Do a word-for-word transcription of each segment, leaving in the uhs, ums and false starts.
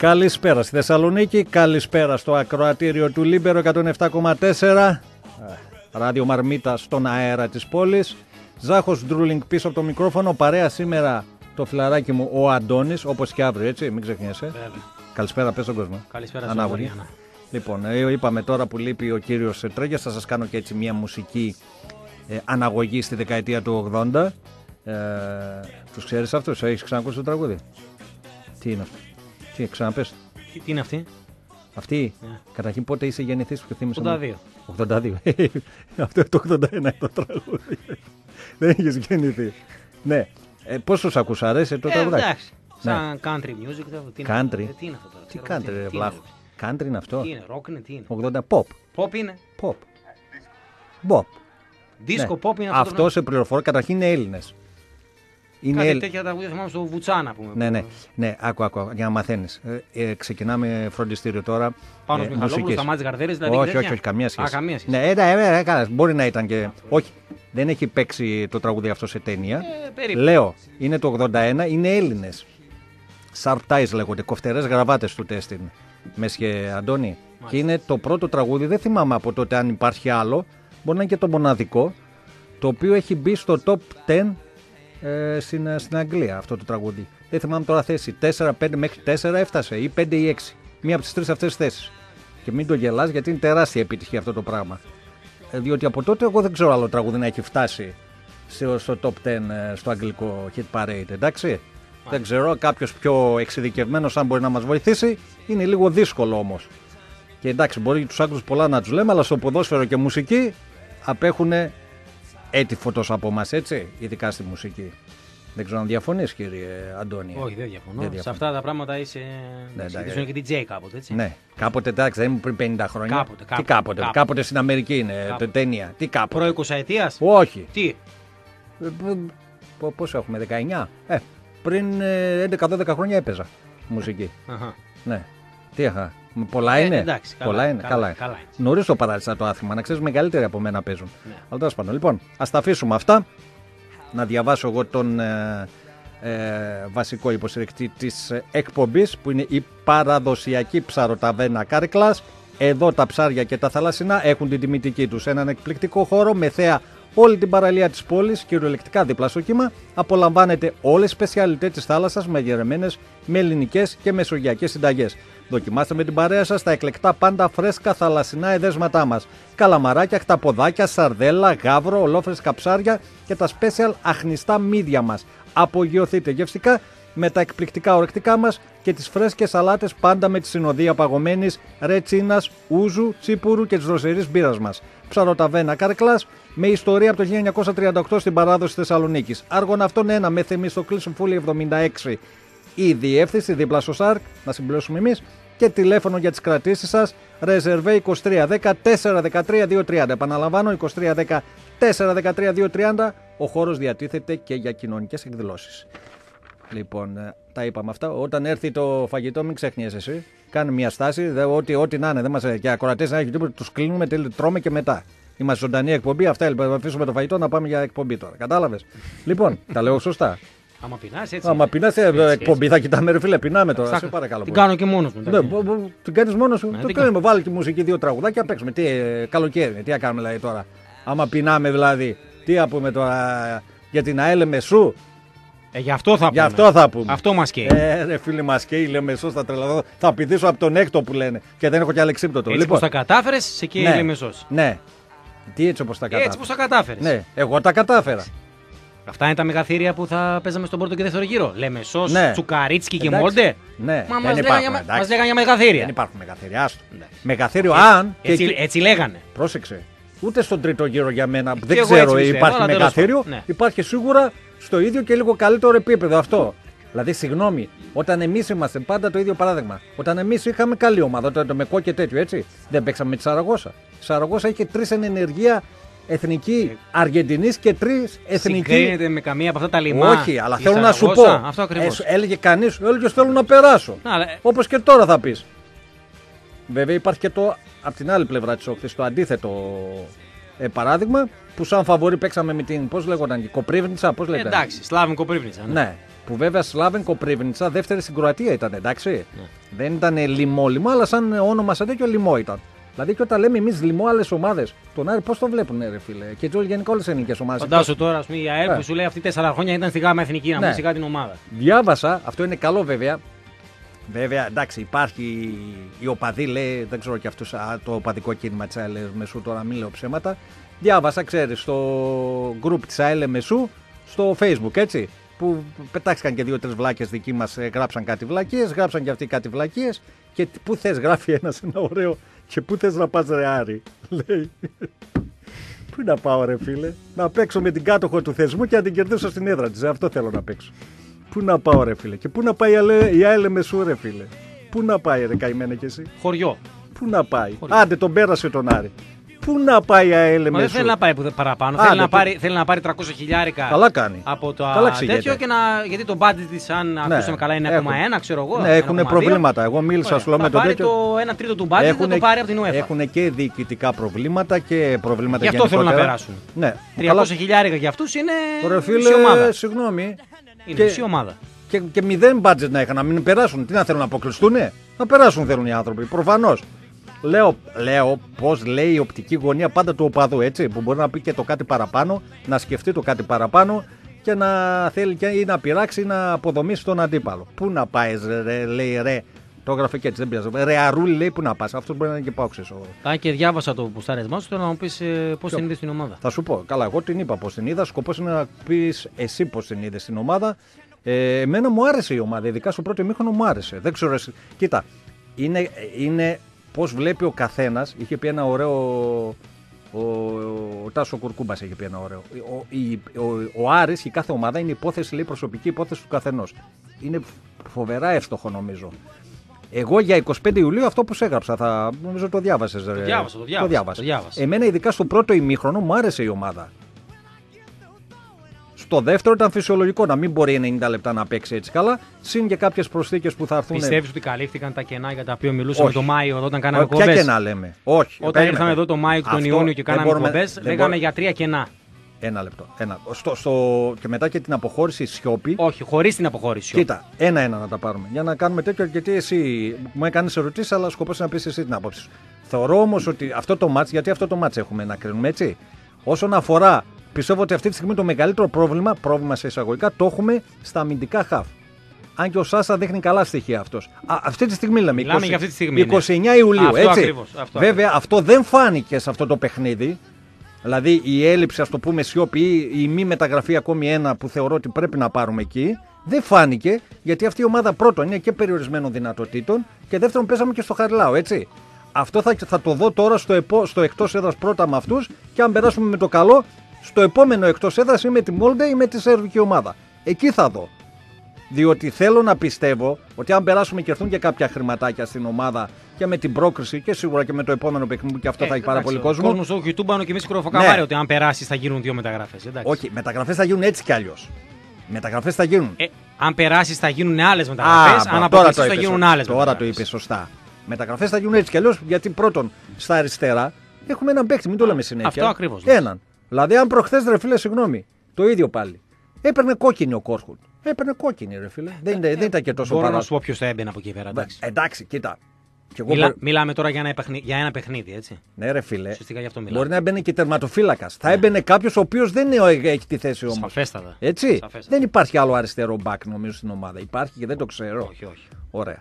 Καλησπέρα στη Θεσσαλονίκη, καλησπέρα στο ακροατήριο του Λίμπερο εκατόν επτά κόμμα τέσσερα, ράδιο Μαρμίτα στον αέρα της πόλης. Ζάχος Ντρούλινγκ πίσω από το μικρόφωνο, παρέα σήμερα το φιλαράκι μου ο Αντώνης, όπως και αύριο, έτσι, μην ξεχνιέσαι. Βέβαια. Καλησπέρα, πες στον κόσμο. Καλησπέρα στον κόσμο. Λοιπόν, είπαμε τώρα που λείπει ο κύριος Τρέγιας, θα σας κάνω και έτσι μια μουσική ε, αναγωγή στη δεκαετία του ογδόντα. Ε, τους ξέρεις αυτούς, έχεις ξανακούσει το τραγούδι? Τι είναι αυτό? Τι, ξαναπες. Τι, τι είναι αυτή? Αυτή, yeah. Καταρχήν πότε είσαι γεννηθής που θύμισε? ογδόντα δύο. ογδόντα δύο. Αυτό το ογδόντα ένα είναι το τραγούδι. Δεν έχεις γεννηθεί. Ναι. Ε, πώς τους ακούς, αρέσει το τραγούδι? Εντάξει. Σαν country music. Τι είναι country. Αυτό, τι είναι αυτό τώρα? Τι country, ρε βλάχο. Country είναι αυτό? Τι είναι, rock είναι, τι είναι? ογδόντα pop. Pop είναι. Pop. Bop. Disco ναι. pop είναι αυτό. Αυτό σε πληροφορώ, καταρχήν είναι Έλληνες. Είναι κάτι Ελλ... τέτοια τραγούδια θυμάμαι στο Βουτσάνα που Ναι, ναι, ναι, άκου, άκου, για να μαθαίνεις. Ε, ε, ξεκινάμε φροντιστήριο τώρα. Πάνω στους Μιχαλόπουλους, στα μάτια Γαρδέρες, δηλαδή. Όχι, όχι, όχι, καμία σχέση. Α, καμία σχέση. Ναι, ε, ε, ε, καλά, μπορεί να ήταν και. Όχι, δεν έχει παίξει το τραγούδι αυτό σε ταινία. Ε, Λέω, είναι το ογδόντα ένα, είναι Έλληνες. Σαρτάις λέγονται, κοφτερές γραβάτες του τέστην. Μέσχε Αντώνη. Μάλιστα. Και είναι το πρώτο τραγούδι, δεν θυμάμαι από τότε αν υπάρχει άλλο. Μπορεί να είναι και το μοναδικό, το οποίο έχει μπει στο top δέκα ε, στην, στην Αγγλία αυτό το τραγούδι. Δεν θυμάμαι τώρα θέση. τέσσερα, πέντε μέχρι τέσσερα έφτασε, ή πέντε ή έξι. Μία από τις τρεις αυτές θέσεις. Και μην το γελάς, γιατί είναι τεράστια επιτυχία αυτό το πράγμα. Ε, διότι από τότε εγώ δεν ξέρω άλλο τραγούδι να έχει φτάσει στο, στο top δέκα στο αγγλικό hit parade. Εντάξει. Μάλιστα. Δεν ξέρω, κάποιος πιο εξειδικευμένος, αν μπορεί να μας βοηθήσει. Είναι λίγο δύσκολο όμως. Και εντάξει, μπορεί τους Άγγλους πολλά να τους λέμε, αλλά στο ποδόσφαιρο και μουσική απέχουν έτυφο τόσο από εμάς, έτσι, ειδικά στη μουσική. Δεν ξέρω αν διαφωνείς, κύριε Αντώνη. Όχι, δεν διαφωνώ. Δεν διαφωνώ. Σε αυτά τα πράγματα είσαι. Ναι, ήσουν και ντι τζέι κάποτε, έτσι. Ναι, κάποτε εντάξει, δεν ήμουν πριν πενήντα χρόνια. Κάποτε, κάποτε, Τι κάποτε, κάποτε, κάποτε στην Αμερική είναι κάποτε. ταινία. Τι κάποτε. Προ εικοσαετίας. Όχι. Τι. Πόσο έχουμε, δεκαεννιά. Ε, πριν έντεκα δώδεκα χρόνια έπαιζα μουσική. Αχα. Ναι. Τι είχα. Πολλά είναι. Ε, εντάξει, καλά, πολλά είναι. Καλά, καλά. καλά. Νωρίς το παράτησα το άθλημα. Να ξέρεις, μεγαλύτεροι από μένα παίζουν. Ναι. Αλλά τέλος πάντων. Λοιπόν, ας τα αφήσουμε αυτά. Να διαβάσω εγώ τον ε, ε, βασικό υποστηρικτή της εκπομπής, που είναι η παραδοσιακή ψαροταβέρνα Κάρκλας. Εδώ τα ψάρια και τα θαλασσινά έχουν την τιμητική τους. Έναν εκπληκτικό χώρο με θέα όλη την παραλία της πόλης, κυριολεκτικά δίπλα στο κύμα. Απολαμβάνετε όλες τις σπεσιαλιτές της θάλασσας, μαγειρεμένες με ελληνικές και μεσογειακές συνταγές. Δοκιμάστε με την παρέα σας τα εκλεκτά πάντα φρέσκα θαλασσινά εδέσματά μας. Καλαμαράκια, χταποδάκια, σαρδέλα, γάβρο, ολόφρεσκα ψάρια και τα special αχνιστά μύδια μας. Απογειωθείτε γευστικά με τα εκπληκτικά ορεκτικά μας και τις φρέσκες σαλάτες, πάντα με τη συνοδεία παγωμένης ρετσίνας, ούζου, τσίπουρου και της δροσερής μπύρας μας. Ψαροταβέρνα Κάρκλας, με ιστορία από το χίλια εννιακόσια τριάντα οκτώ στην παράδοση Θεσσαλονίκης. Άργον αυτόν ένα, με Θεμιστοκλή Φούλη εβδομήντα έξι. Η διεύθυνση δίπλα στο ΣΑΡΚ, να συμπληρώσουμε εμείς, και τηλέφωνο για τις κρατήσεις σας, Ρεζερβέ είκοσι τρία δέκα τέσσερα δεκατρία δύο τριάντα. Επαναλαμβάνω, είκοσι τρία δέκα τέσσερα δεκατρία δύο τριάντα. Ο χώρος διατίθεται και για κοινωνικές εκδηλώσεις. Λοιπόν, τα είπαμε αυτά. Όταν έρθει το φαγητό, μην ξεχνιέσαι εσύ. Κάνε μια στάση, δε, ό,τι, ό,τι να είναι. Δεν μας, και ακροατές να έχει τίποτα, τους κλείνουμε, τρώμε και μετά. Είμαστε ζωντανή εκπομπή. Αυτά ελπίζω. Αφήσουμε το φαγητό να πάμε για εκπομπή τώρα. Κατάλαβες. Λοιπόν, τα λέω σωστά. Άμα πεινάς, έτσι. Άμα πεινάς, εκπομπή θα κοιτάμε, ρε φίλε, πεινάμε τώρα. Σε παρακαλώ. Την κάνω και μόνος μου. Ναι, την κάνεις μόνος σου. Το κάνουμε, βάλει και μουσική, δύο τραγουδάκια, παίξουμε. Τι καλοκαίρι, τι να κάνουμε δηλαδή τώρα. Άμα πεινάμε δηλαδή, τι να πούμε τώρα για την ΑΕΛ Μεσού. Ε, γι' αυτό θα πούμε. Γι' αυτό θα πούμε. Αυτό μας καίει. Ε, ρε φίλοι, μας καίει, λέμε Μεσός, θα τρελαθώ. Θα πηδήσω από τον έκτο που λένε. Και δεν έχω κι αλεξίπτωτο. Έτσι λοιπόν, όπως τα κατάφερες, σε καίει ναι, η Μεσός. Ναι. Τι έτσι όπως τα κατάφερες. Έτσι όπως τα κατάφερες. Ναι, εγώ τα κατάφερα. Αυτά είναι τα μεγαθύρια που θα παίζαμε στον πρώτο και δεύτερο γύρο. Λεμεσός, ναι. Τσουκαρίτσκι και Εντάξει. Μόντε. Ναι, Μα δεν μας υπάρχουν, λέγανε, εντάξει. μας λέγανε για μεγαθύρια. Δεν υπάρχουν μεγαθύρια. Άστο. Ναι. Μεγαθύριο, Έτσι, αν. έτσι, και... έτσι λέγανε. Πρόσεξε. Ούτε στον τρίτο γύρο για μένα. Και δεν εγώ ξέρω, έτσι υπάρχει πιστεύω, μεγαθύριο. ναι. Υπάρχει σίγουρα στο ίδιο και λίγο καλύτερο επίπεδο αυτό. Δηλαδή, συγγνώμη, όταν εμείς είμαστε πάντα το ίδιο παράδειγμα. Όταν εμείς είχαμε καλή ομάδα, το, το Μεκό και τέτοιο, έτσι. Δεν παίξαμε με τη Σαραγώσα. Η Σαραγώσα είχε τρεις εν ενεργεία εθνική Αργεντινής και τρεις εθνική. Συγκρίνεται με καμία από αυτά τα λιμά. Όχι, αλλά θέλω να σου πω. Αυτό ακριβώς. Ε, έλεγε κανείς, έλεγε θέλω να περάσω. Αλλά... Όπως και τώρα θα πεις. Βέβαια υπάρχει και το από την άλλη πλευρά της όχθης το αντίθετο ε, παράδειγμα που σαν φαβορί παίξαμε με την, πώς λέγονταν, Κοπρίβνιτσα, πώς λέγονταν. Εντάξει, Σλάβιν Κοπρίβνιτσα. Ναι. ναι. Που βέβαια Σλάβεν Κοπρίβνιτσα δεύτερη στην Κροατία ήταν, εντάξει. Ναι. Δεν ήταν λιμό λιμό, αλλά σαν όνομα σαν τέτοιο λιμό ήταν. Δηλαδή και όταν λέμε εμεί λιμό άλλες ομάδες, τον Άρη πώς το βλέπουν, ρε φίλε. Και έτσι γενικά όλες οι ελληνικές ομάδες. Φαντάσου τώρα, ας πούμε, η ΑΕΛ που σου λέει αυτή τέσσερα χρόνια ήταν στη ΓΑΜΑ Εθνική, να ναι. μου σιγά την ομάδα. Διάβασα, αυτό είναι καλό βέβαια. Βέβαια, εντάξει, υπάρχει η οπαδή, λέει, δεν ξέρω και αυτούς, το οπαδικό κίνημα της ΑΕΛ Μεσού, τώρα μην λέω ψέματα. Διάβασα, ξέρεις, στο group της ΑΕΛ Μεσού, στο Facebook, έτσι. Που πετάξαν και δύο-τρεις βλάκες δικοί μας, γράψαν κάτι βλακίες, γράψαν και αυτοί κάτι βλακίες. Και πού θες, γράφει ένας ένα ωραίο, και πού θες να πας, ρε Άρη, λέει. Πού να πάω, ρε φίλε, να παίξω με την κάτοχο του θεσμού και να την κερδίσω στην έδρα της. Αυτό θέλω να παίξω. Πού να πάω, ρε φίλε, και πού να πάει η ΑΕΛ Μεσού, ρε φίλε. Πού να πάει, ρε καημένα κι εσύ. Χωριό. Πού να πάει. Χωριό. Άντε, τον πέρασε τον Άρη. Πού να πάει η ΑΕΛ Μεσού. Δεν θέλει να πάει παραπάνω. Άντε, θέλει, να το... πάρει, θέλει να πάρει τριακόσια χιλιάρικα. Καλά κάνει. Από το καλά τέτοιο και να. Γιατί το budget της, αν ναι, ακούσαμε καλά, είναι ένα κόμμα ένα, ξέρω εγώ. Ναι, έχουν προβλήματα. Εγώ μίλησα σου με τον τέτοιο. Το ένα τρίτο του budget θα το πάρει από την UEFA. Έχουν και διοικητικά προβλήματα και προβλήματα γι' αυτό θέλουν να περάσουν. Ναι. τριακόσια χιλιάρικα για αυτούς είναι. Ρε φίλε, μισή ομάδα. Συγγνώμη. Είναι μισή ομάδα. Και, και μηδέν budget να είχαν, να μην περάσουν. Τι να θέλουν να αποκλειστούνε. Να περάσουν θέλουν οι άνθρωποι. Προφανώς. Λέω, λέω πώς λέει η οπτική γωνία πάντα του οπαδού, έτσι. Που μπορεί να πει και το κάτι παραπάνω, να σκεφτεί το κάτι παραπάνω και να θέλει και ή να πειράξει ή να αποδομήσει τον αντίπαλο. Πού να πάει, ρε, λέει ρε. Το έγραφε και έτσι, δεν πειράζει. Ρε Αρούλη λέει πού να πας. Αυτό μπορεί να είναι και πάω, Αν και διάβασα το ποστάρισμά σου, θέλω να μου πεις ε, πώς την είδες στην ομάδα. Θα σου πω. Καλά, εγώ την είπα πώς την είδα. Σκοπός είναι να πεις εσύ πώς την είδες στην ομάδα. Ε, εμένα μου άρεσε η ομάδα, ειδικά στο πρώτο ημίχρονο μου άρεσε. Δεν ξέρω εσύ. Κοίτα, είναι, είναι πώς βλέπει ο καθένας. Είχε πει ένα ωραίο. Ο, ο, ο Τάσο Κουρκούμπας είχε πει ένα ωραίο. Ο, η, ο, ο Άρης, η κάθε ομάδα είναι υπόθεση, λέει, προσωπική υπόθεση του καθενός. Είναι φοβερά εύστοχο νομίζω. Εγώ για είκοσι πέντε Ιουλίου αυτό που σου έγραψα, θα, νομίζω το διάβασες. Το διάβασα, το διάβασα. Το διάβασα. Το διάβασα. Εμένα ειδικά στο πρώτο ημίχρονο μου άρεσε η ομάδα. Στο δεύτερο ήταν φυσιολογικό να μην μπορεί ενενήντα λεπτά να παίξει έτσι καλά. Συν και κάποιες προσθήκες που θα έρθουν. Πιστεύεις ότι καλύφθηκαν τα κενά για τα οποία μιλούσαμε Όχι. το Μάιο όταν κάναμε εκπομπές. Ποια κενά λέμε. Όχι. Όταν περίμενε. ήρθαμε εδώ το Μάιο και τον Αυτό Ιούνιο και κάναμε μπορούμε, εκπομπές, λέγαμε μπορούμε... για τρία κενά. Ένα λεπτό. Ένα. Στο, στο... Και μετά και την αποχώρηση σιώπη. Όχι, χωρίς την αποχώρηση. Κοίτα, ένα-ένα να τα πάρουμε. Για να κάνουμε τέτοιο, γιατί εσύ μου έκανες ερωτήσεις, αλλά σκοπός είναι να πεις εσύ την άποψη σου. Θεωρώ όμως ότι αυτό το μάτς, γιατί αυτό το μάτς έχουμε να κρίνουμε, έτσι. Όσον αφορά, πιστεύω ότι αυτή τη στιγμή το μεγαλύτερο πρόβλημα, πρόβλημα σε εισαγωγικά, το έχουμε στα αμυντικά χαφ. Αν και ο Σάσα δείχνει καλά στοιχεία αυτός. Α, αυτή τη στιγμή λέμε. Μιλάμε είκοσι, για αυτή τη στιγμή, είκοσι εννέα Ιουλίου, αυτό έτσι. Ακριβώς, αυτό Βέβαια, ακριβώς. αυτό δεν φάνηκε σε αυτό το παιχνίδι. Δηλαδή η έλλειψη, ας το πούμε, σιώπη ή η μη μεταγραφή ακόμη ένα που θεωρώ ότι πρέπει να πάρουμε εκεί, δεν φάνηκε γιατί αυτή η ομάδα πρώτον είναι και περιορισμένων δυνατοτήτων και δεύτερον πέσαμε και στο Χαριλάου, έτσι. Αυτό θα, θα το δω τώρα στο, επό, στο εκτός έδρας πρώτα με αυτούς και αν περάσουμε με το καλό, στο επόμενο εκτός έδρας ή με τη Μόλντε ή με τη σερβική ομάδα. Εκεί θα δω. Διότι θέλω να πιστεύω ότι αν περάσουμε και έρθουν και κάποια χρηματάκια στην ομάδα και με την πρόκριση και σίγουρα και με το επόμενο παιχνίδι και αυτό ε, θα έχει πάρα πολύ κόσμο. Ο κόσμος στο YouTube πάνω και εμείς κροφοκαμάρι ναι. ότι αν περάσει θα γίνουν δύο μεταγραφές. Εντάξει. Όχι, μεταγραφές θα γίνουν έτσι κι αλλιώς. Μεταγραφές θα γίνουν. Ε, αν περάσει θα γίνουν άλλες μεταγραφές, αν αποκλειστείς θα γίνουν άλλες τώρα μεταγραφές. Τώρα το είπε σωστά. Μεταγραφές θα γίνουν έτσι κι αλλιώς γιατί πρώτον στα αριστερά έχουμε έναν παίκτη, μην το λέμε συνέχεια. Αυτό ακριβώς. Έναν. Δηλαδή, αν προχθές ρε φίλε, συγγνώμη, το ίδιο πάλι. Έπαιρνε κόκκινη ο Κόρχουτ. Έπαιρνε κόκκινη, ρε φίλε. Δεν, ε, δεν ήταν και τόσο παρά. Μπορώ παρά... να σου πω ποιος θα έμπαινε από εκεί πέρα. Εντάξει, εντάξει κοίτα. Εγώ Μιλά, μπο... Μιλάμε τώρα για ένα, παιχνίδι, για ένα παιχνίδι, έτσι. Ναι, ρε φίλε. Ουσιαστικά γι' αυτό μιλάμε. Μπορεί να έμπαινε και τερματοφύλακας. Ναι. Θα έμπαινε κάποιος ο οποίος δεν έχει τη θέση όμως. Σαφέστατα. Έτσι. Σαφέστατα. Δεν υπάρχει άλλο αριστερό μπακ νομίζω στην ομάδα. Υπάρχει και δεν το ξέρω. Όχι, όχι. Ωραία.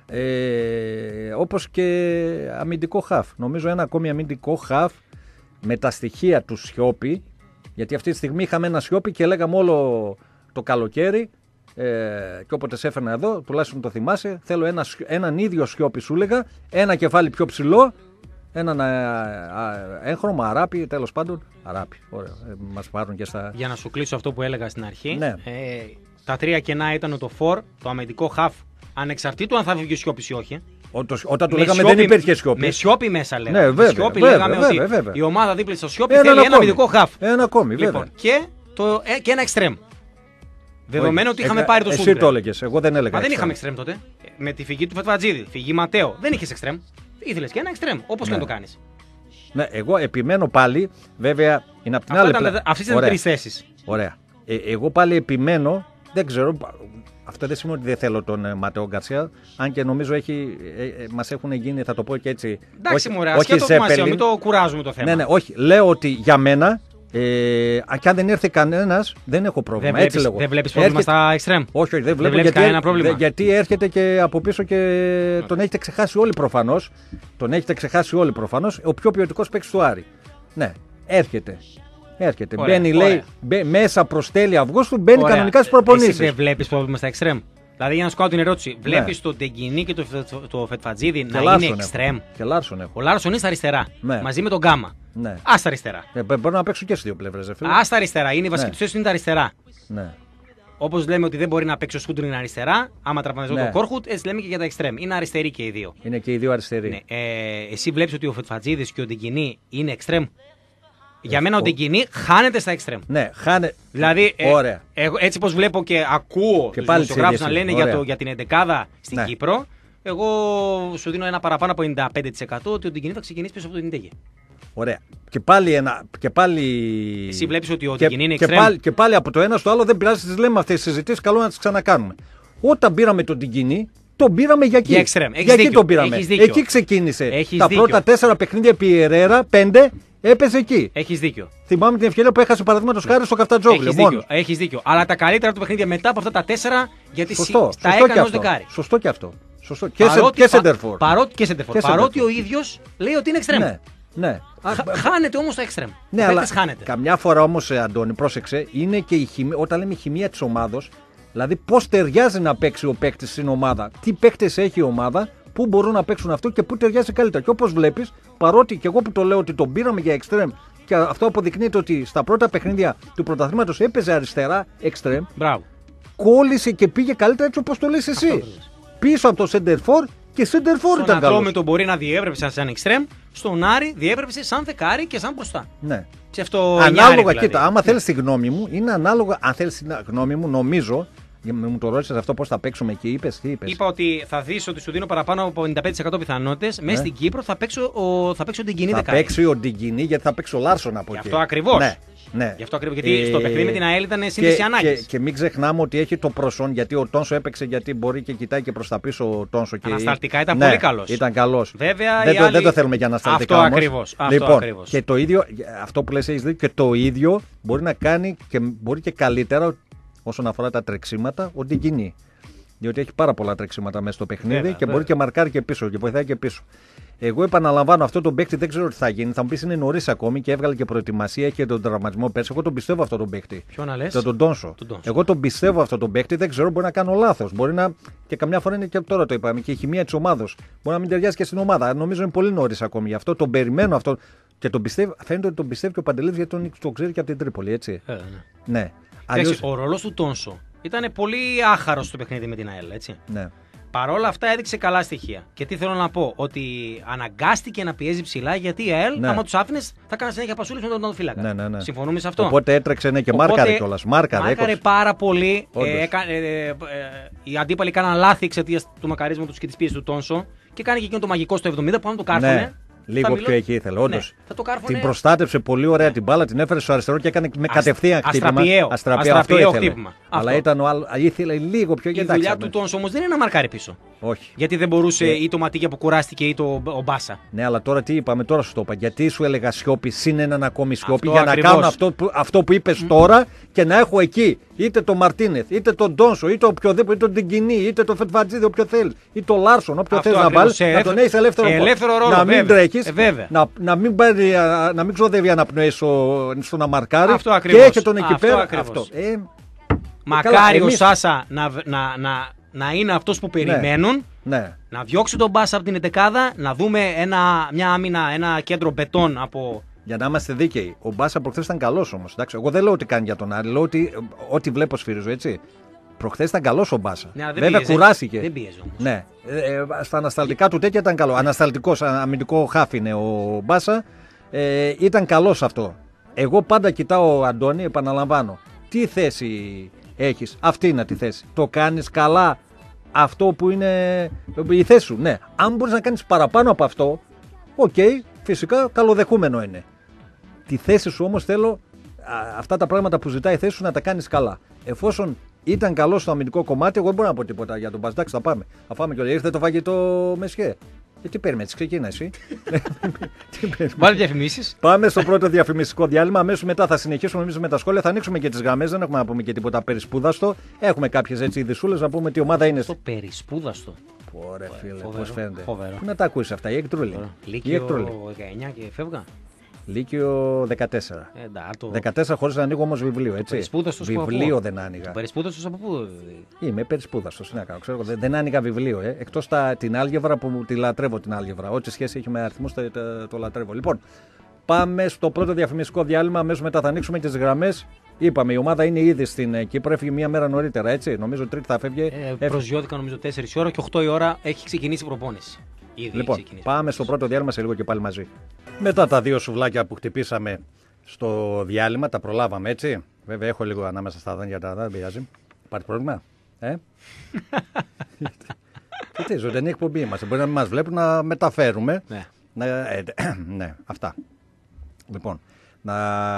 Ε, όπως και αμυντικό χαφ. Νομίζω ένα ακόμη αμυντικό χαφ με τα στοιχεία του Σιώπη. Γιατί αυτή τη στιγμή είχαμε ένα Σιώπη και λέγαμε όλο το καλοκαίρι. Ε, και όποτε σε έφερνα εδώ, τουλάχιστον το θυμάσαι, θέλω ένα, έναν ίδιο Σιώπη σου έλεγα, ένα κεφάλι πιο ψηλό, έναν έγχρωμα, αράπη, τέλος πάντων. Αράπη, ωραία. Ε, μας πάρουν και στα... Για να σου κλείσω αυτό που έλεγα στην αρχή, ναι. ε, τα τρία κενά ήταν το φορ, το αμυντικό χαφ, ανεξαρτήτου αν θα βγει ο Σιώπης ή όχι. Όταν, όταν του λέγαμε Σιώπη, δεν υπήρχε Σιώπη. Με Σιώπη μέσα λέγαμε. Ναι, βέβαια, με Σιώπη βέβαια, λέγαμε βέβαια, ότι βέβαια. η ομάδα δίπλα στο Σιώπη ένα θέλει ένα αμυντικό χαφ. Ένα ακόμη, βέβαια. Λοιπόν, και, το, ε, και ένα εξτρέμ. Δεδομένου ότι είχαμε ε, πάρει το εσύ Σούντρε. Εσύ το έλεγες, εγώ δεν έλεγα. Μα δεν είχαμε εξτρέμ τότε. Με τη φυγή του Φετβατζίδη, φυγή Ματέο. Δεν είχε εξτρέμ. Ήθελες και ένα εξτρέμ. Όπως ναι. και να το κάνεις. Ναι, εγώ επιμένω πάλι, βέβαια είναι από την άλλη πλευρά. Αυτές ήταν τρεις θέσεις. Ωραία. Ε, εγώ πάλι επιμένω, δεν ξέρω. Αυτό δεν σημαίνει ότι δεν θέλω τον ε, Ματέο Γκαρσία. Αν και νομίζω έχει, ε, ε, μας έχουν γίνει, θα το πω και έτσι. Εντάξει, μωρέ, ασχέτω σημασία, μην το κουράζουμε το θέμα. Ναι, ναι, όχι. Λέω ότι για μένα. Ε, και αν δεν έρθει κανένας, δεν έχω πρόβλημα. Δεν βλέπεις, δεν βλέπεις πρόβλημα έρχεται... στα εξτρέμ. Όχι, όχι, δεν βλέπω. Δεν γιατί, κανένα πρόβλημα. Δε, γιατί έρχεται και από πίσω και okay. τον έχετε ξεχάσει όλοι προφανώς. Τον έχετε ξεχάσει όλοι προφανώς. Ο πιο ποιοτικός παίκτης του Άρη. Ναι, έρχεται. Έρχεται. Ωραία, μπαίνει, ωραία. λέει, μπαι, μέσα προς τέλη Αυγούστου, μπαίνει ωραία. κανονικά στις προπονήσεις. Εσύ δεν βλέπεις πρόβλημα στα εξτρέμ. Δηλαδή, για να σου κάνω την ερώτηση, ναι. βλέπεις τον Ντεγκινί και τον το Φετφατζίδη να Λάρσον είναι εξτρέμ. Και Λάρσον έχω. Ο Λάρσον είναι στα αριστερά. Ναι. Μαζί με τον Γκάμα. Ναι. Α στα αριστερά. Ε, μπορεί να παίξουν και στις δύο πλευρές. Α στα αριστερά. Είναι η βασική ναι. του θέση είναι τα αριστερά. Ναι. Όπως λέμε ότι δεν μπορεί να παίξει ο Σούντριν αριστερά, άμα τραυματιζόταν ναι. τον Κόρχουτ, έτσι λέμε και για τα εξτρέμ. Είναι αριστεροί και οι δύο. Είναι και οι δύο αριστεροί. Ναι. Ε, εσύ βλέπεις ότι ο Φετφατζίδης και ο Ντεγκινί είναι εξτρέμ. Για μένα ο Ντεγκινί χάνεται στα εξτρέμ. Ναι, χάνεται. Δηλαδή, ε, ε, έτσι πως βλέπω και ακούω τους δημοσιογράφους να λένε για, το, για την εντεκάδα στην ναι. Κύπρο, εγώ σου δίνω ένα παραπάνω από ενενήντα πέντε τοις εκατό ότι ο Ντεγκινί θα ξεκινήσει πίσω από τον Ιντέγε. Ωραία. Και πάλι ένα. Και πάλι... Εσύ βλέπεις ότι ο και, Ντεγκινί είναι και εξτρέμ. Πάλι, και πάλι από το ένα στο άλλο δεν πειράζει, τις λέμε αυτές τις συζητήσεις, καλό να τις ξανακάνουμε. Όταν πήραμε τον Ντεγκινί, τον πήραμε για εκεί. Για εξτρέμ. Για εκεί τον πήραμε. Εκεί ξεκίνησε. Έχεις τα δίκιο. Πρώτα τέσσερα παιχνίδια επί Ερέρα, πέντε. Έπεσε εκεί. Έχεις δίκιο. Θυμάμαι την ευκαιρία που έχασε παραδείγματος χάρη στο Καφτατζόγλιο. Έχεις δίκιο. Έχεις δίκιο. Αλλά τα καλύτερα του παιχνίδια μετά από αυτά τα τέσσερα, γιατί σωστό, τα σωστό έκανε ως δεκάρι. Σωστό και αυτό. Σωστό. Παρότι, και Σέντερφορ. Παρότι, και Σέντερφορ. Παρότι ο ίδιος λέει ότι είναι εξτρέμ. Ναι. ναι. Χάνεται όμως το εξτρέμ. Ναι, αλλά χάνεται. Καμιά φορά όμως, Αντώνη, πρόσεξε, είναι και η χημία, όταν λέμε η χημεία της ομάδος, δηλαδή πώς ταιριάζει να παίξει ο παίκτης στην ομάδα, τι παίκτες έχει η ομάδα. Πού μπορούν να παίξουν αυτό και πού ταιριάζει καλύτερα. Και όπως βλέπεις, παρότι και εγώ που το λέω ότι τον πήραμε για εξτρέμ και αυτό αποδεικνύεται ότι στα πρώτα παιχνίδια του πρωταθλήματος έπαιζε αριστερά εξτρέμ. Μπράβο. Κόλλησε και πήγε καλύτερα έτσι όπως το λες εσύ. Πίσω από το Σέντερφορ και Σέντερφορ ήταν καλό. Στον Ατρόμητο μπορεί να διέπρεψε σαν εξτρέμ, στον Άρη διέπρεψε σαν δεκάρι και σαν μπροστά. Ναι. Ανάλογα, δηλαδή. Κοίτα, άμα θέλεις τη γνώμη μου, είναι ανάλογα. Αν θέλεις τη γνώμη μου, νομίζω. Μου το ρώτησες αυτό πώς θα παίξουμε εκεί, είπες, τι είπες. Είπα ότι θα δεις ότι σου δίνω παραπάνω από ενενήντα πέντε τοις εκατό πιθανότητες. Ναι. Μέσα στην Κύπρο θα παίξει ο, θα παίξει ο Ντεγκινί δεκάρι. Θα παίξει ο Ντεγκινί γιατί θα παίξει ο Λάρσον από εκεί. Γι' αυτό ακριβώς. Ναι. Ναι. Γι' αυτό ακριβώς. Γιατί ε, στο παιχνίδι με την ΑΕΛ ήταν σύνδεση ανάγκης. Και, και μην ξεχνάμε ότι έχει το προσόν γιατί ο Τόνσο έπαιξε γιατί μπορεί και κοιτάει και προς τα πίσω ο Τόνσο. Και... Ανασταλτικά ήταν ναι, πολύ καλός. Ήταν καλός. Βέβαια, δεν, το, άλλοι... δεν το θέλουμε για ανασταλτικά. Αυτό ακριβώς. Λοιπόν, ακριβώς. Και το ίδιο, αυτό που λες έχεις δει και το ίδιο μπορεί να κάνει και μπορεί και καλύτερα όσον αφορά τα τρεξίματα, ο Ντεγκινί. Διότι έχει πάρα πολλά τρεξίματα μέσα στο παιχνίδι βέβαια, και βέβαια. μπορεί και μαρκάρει και πίσω και βοηθάει και πίσω. Εγώ επαναλαμβάνω αυτό τον παίκτη, δεν ξέρω τι θα γίνει. Θα μου πει είναι νωρίς ακόμη και έβγαλε και προετοιμασία, έχει και τον τραυματισμό πέρσι. Εγώ τον πιστεύω αυτό τον παίκτη. Ποιο να λες? Τον, τον Τόνσο. Εγώ τον πιστεύω αυτό τον παίκτη, δεν ξέρω, μπορεί να κάνω λάθος. Μπορεί να. Και καμιά φορά είναι και τώρα το είπαμε και η χημεία της ομάδος. Μπορεί να μην ταιριάζει και στην ομάδα. Νομίζω είναι πολύ νωρίς ακόμη γι' αυτό. Τον περιμένω αυτό. Και τον πιστεύω, φαίνεται ότι τον πιστεύει και ο Παντελής γιατί τον, τον ξέρει και από την Τρίπολη, έτσι. Ε, ναι. ναι. Αλλιώς... Ο ρόλος του Τόνσο ήταν πολύ άχαρος στο παιχνίδι με την ΑΕΛ, έτσι. Ναι. Παρ' όλα αυτά έδειξε καλά στοιχεία. Και τι θέλω να πω, ότι αναγκάστηκε να πιέζει ψηλά γιατί η ΑΕΛ, ναι. άμα του άφηνε, θα έκανε συνέχεια πασούλη με τον τερματοφύλακα. Ναι, ναι, ναι. Συμφωνούμε σε αυτό. Οπότε έτρεξε ναι, και Οπότε, μάρκαρε κιόλας. Μάρκαρε, μάρκαρε πάρα πολύ. Ε, έκα, ε, ε, ε, οι αντίπαλοι κάναν λάθη εξαιτία του μακαρίσματο και τη πίεση του Τόνσο και κάνει και εκείνο το μαγικό στο εβδομήντα που αν το κάρφωνε. Ναι. Λίγο πιο εκεί ήθελε, όντως. Ναι, την προστάτεψε πολύ ωραία την μπάλα, την έφερε στο αριστερό και έκανε με κατευθείαν χτύπημα. Αστραπιαίο. Αστραπιαίο, αυτό χτύπημα. Αλλά ήταν ο άλλο, ήθελε λίγο πιο η δουλειά του Τόνσο όμως δεν είναι να μαρκάρει πίσω. Όχι. Γιατί δεν μπορούσε ε... ή το Ματίγια που κουράστηκε ή το ο Μπάσα. Ναι, αλλά τώρα τι είπαμε, τώρα σου το είπα. Γιατί σου έλεγα Σιώπη, συν έναν ακόμη Σιώπη για ακριβώς. να κάνω αυτό που, αυτό που είπες mm. τώρα και να έχω εκεί είτε τον Μαρτίνεθ, είτε τον Τόνσο, είτε οποιοδήποτε, είτε τον Ντεγκινί, είτε τον Φετφατζίδη, όποιο θέλει, ή τον Λάρσον, όποιο θέλει να βάλει. Να τον έχει ελεύθερο ρόλο. Να μην τρέχει, να να μην, πάρει, να μην ξοδεύει αναπνοές στο, στο να μαρκάρει αυτό και έχει τον εκεί πέρα. Αυτό. Ε, Μακάρι καλά, εμείς... ο Σάσα να, να, να, να είναι αυτός που περιμένουν, ναι, ναι. να διώξει τον Μπάσα από την εντεκάδα, να δούμε ένα, μια άμυνα, ένα κέντρο μπετόν από... Για να είμαστε δίκαιοι, ο Μπάσα προχθές ήταν καλός όμως. Εντάξει, εγώ δεν λέω ότι κάνει για τον Άρη, λέω ότι ό,τι βλέπω σφυρίζω, έτσι. Προχθές ήταν καλός ο Μπάσα. Ναι, βέβαια πίεζε, κουράστηκε. Δεν πίεζε όμως. Ναι. Ε, στα ανασταλτικά του τέτοια ήταν καλό. Ανασταλτικός, αμυντικό χάφ είναι ο Μπάσα. Ε, ήταν καλός αυτό. Εγώ πάντα κοιτάω, Αντώνη, επαναλαμβάνω. Τι θέση έχεις, αυτή είναι τη θέση. Το κάνεις καλά αυτό που είναι η θέση σου. Ναι. Αν μπορείς να κάνεις παραπάνω από αυτό, οκ, okay, φυσικά καλοδεχούμενο είναι. Τη θέση σου όμως θέλω α, αυτά τα πράγματα που ζητάει η θέση σου να τα κάνεις καλά. Εφόσον Ήταν καλό στο αμυντικό κομμάτι. Εγώ δεν μπορώ να πω τίποτα για τον Μπας. Εντάξει, θα πάμε. Θα φάμε και ήρθε το φαγητό Μεσιέ. Ε, τι παίρνουμε, ξεκίνα εσύ. Βάλε διαφημίσεις. Πάμε στο πρώτο διαφημιστικό διάλειμμα. Αμέσως μετά θα συνεχίσουμε εμείς με τα σχόλια. Θα ανοίξουμε και τις γραμμές. Δεν έχουμε να πούμε και τίποτα περισπούδαστο. Έχουμε κάποιες έτσι ειδισούλες να πούμε τι ομάδα είναι. Το περισπούδαστο. Ωραία, φίλε, πώς φαίνεται. Φοβερό. Πού να τα ακούσει αυτά, η Εκτρούλη. Λύκειο δεκαεννιά και φεύγα. Λύκειο δεκατέσσερα. Ε, ντά, το... δεκατέσσερα χωρίς να ανοίγω όμως βιβλίο, έτσι. Βιβλίο δεν άνοιγα. Περισπούδαστος από πού? Είμαι περισπούδαστος, ναι, ξέρω, δεν, δεν άνοιγα βιβλίο. Ε. Εκτός τα, την άλγευρα που τη λατρεύω την άλγευρα. Ό,τι σχέση έχει με αριθμούς το, το, το λατρεύω. Λοιπόν, πάμε στο πρώτο διαφημιστικό διάλειμμα. Αμέσως μετά θα ανοίξουμε τις γραμμές. Είπαμε, η ομάδα είναι ήδη στην Κύπρο, έφυγε μία μέρα νωρίτερα, έτσι. Νομίζω Τρίτη θα φεύγει. Ε, προσγειώθηκα νομίζω τέσσερις η ώρα και οκτώ η ώρα έχει ξεκινήσει η προπόνηση. Ήδη λοιπόν, ξεκινήσει πάμε στο πρώτο διάλειμμα σε λίγο και πάλι μαζί. Μετά τα δύο σουβλάκια που χτυπήσαμε στο διάλειμμα, τα προλάβαμε, έτσι. Βέβαια, έχω λίγο ανάμεσα στα δόντια, τα δεν πειράζει. Υπάρχει πρόβλημα, ε? Και τι, ζωντανή εκπομπή μας. Μπορεί να μην μας βλέπουν να μεταφέρουμε. Ναι. Να, ε, ναι, αυτά. Λοιπόν, να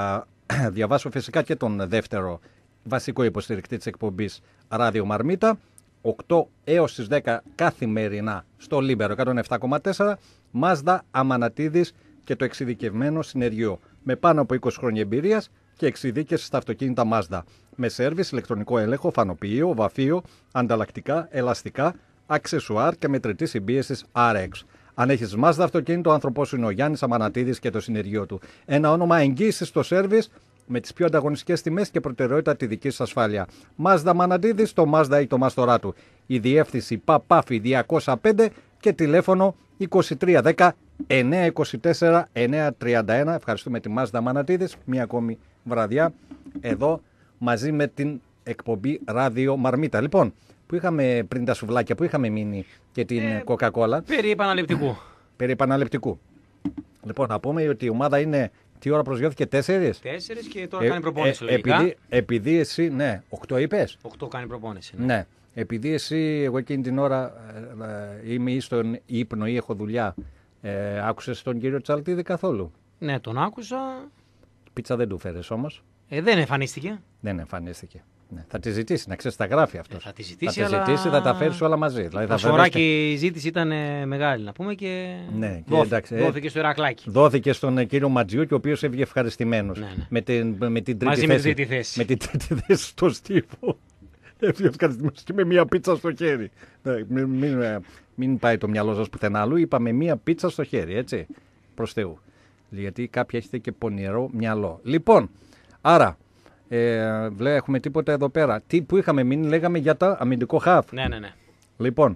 διαβάσω φυσικά και τον δεύτερο βασικό υποστηρικτή της εκπομπής Ράδιο Μαρμίτα. οκτώ έως τις δέκα καθημερινά στο Λίμπερο εκατόν επτά κόμμα τέσσερα, Μάζδα Αμανατίδης και το εξειδικευμένο συνεργείο. Με πάνω από είκοσι χρόνια εμπειρίας και εξειδίκευση στα αυτοκίνητα Μάζδα. Με σέρβις, ηλεκτρονικό έλεγχο, φανοποιείο, βαφείο, ανταλλακτικά, ελαστικά, αξεσουάρ και μετρητή συμπίεσης αρ εξ. Αν έχεις Μάζδα αυτοκίνητο, ο άνθρωπός σου είναι ο Γιάννης Αμανατίδης και το συνεργείο του. Ένα όνομα εγγύησης στο σέρβις με τις πιο ανταγωνιστικές τιμές και προτεραιότητα τη δική σας ασφάλεια. Μάζδα Αμανατίδης, το Μάζδα ή το μάστορά του. Η διεύθυνση Παπάφη διακόσια πέντε και τηλέφωνο είκοσι τρία δέκα εννιακόσια είκοσι τέσσερα εννιακόσια τριάντα ένα. Ευχαριστούμε τη Μάζδα Αμανατίδης. Μία ακόμη βραδιά εδώ μαζί με την εκπομπή Ράδιο Μαρμίτα. Λοιπόν, που είχαμε πριν τα σουβλάκια, που είχαμε μείνει και την ε, Coca-Cola. Περί επαναληπτικού. Περί επαναληπτικού. Λοιπόν, να πούμε ότι η ομάδα είναι. Τι ώρα προσγειώθηκε, τέσσερις. Τέσσερις και τώρα ε, κάνει προπόνηση. Ε, επειδή, επειδή εσύ, ναι, οκτώ είπες. Οκτώ κάνει προπόνηση. Ναι. ναι. Επειδή εσύ, εγώ εκείνη την ώρα ε, είμαι ή στον ύπνο ή έχω δουλειά, ε, άκουσες τον κύριο Τσαλτίδη καθόλου? Ναι, τον άκουσα. Πίτσα δεν του φέρες όμως. Ε, δεν εμφανίστηκε. Δεν εμφανίστηκε. Ναι. Θα τη ζητήσει, να ξέρεις, τα γράφει αυτό. Ε, θα τη ζητήσει, θα, αλλά... ζητήσει, θα τα φέρεις όλα μαζί. Δηλαδή, θα φορά και η ζήτηση ήταν μεγάλη, να πούμε, και, ναι, και δόθηκε, εντάξει, δόθηκε στο Ηρακλάκι. Δόθηκε στον κύριο Ματζιούκη, ο οποίος έβγε ευχαριστημένος. Ναι, ναι. Με, την, με την τρίτη μαζί θέση. Με την τρίτη θέση. Με την τρίτη θέση στο στίβο. Έβγε ευχαριστημένος και με μία πίτσα στο χέρι. Μην, μην, μην πάει το μυαλό σας πουθενά άλλου. Είπαμε μία πίτσα στο χέρι, έτσι. Προς Θεού. Γιατί κάποιοι έχετε και πονηρό μυαλό. Λοιπόν, άρα. Ε, βλέ, έχουμε τίποτα εδώ πέρα. Τι που είχαμε μείνει, λέγαμε για το αμυντικό χαφ. Ναι, ναι, ναι. Λοιπόν,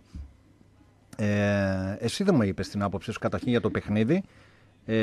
ε, εσύ δεν μου είπες την άποψη σου καταρχήν για το παιχνίδι. Ε,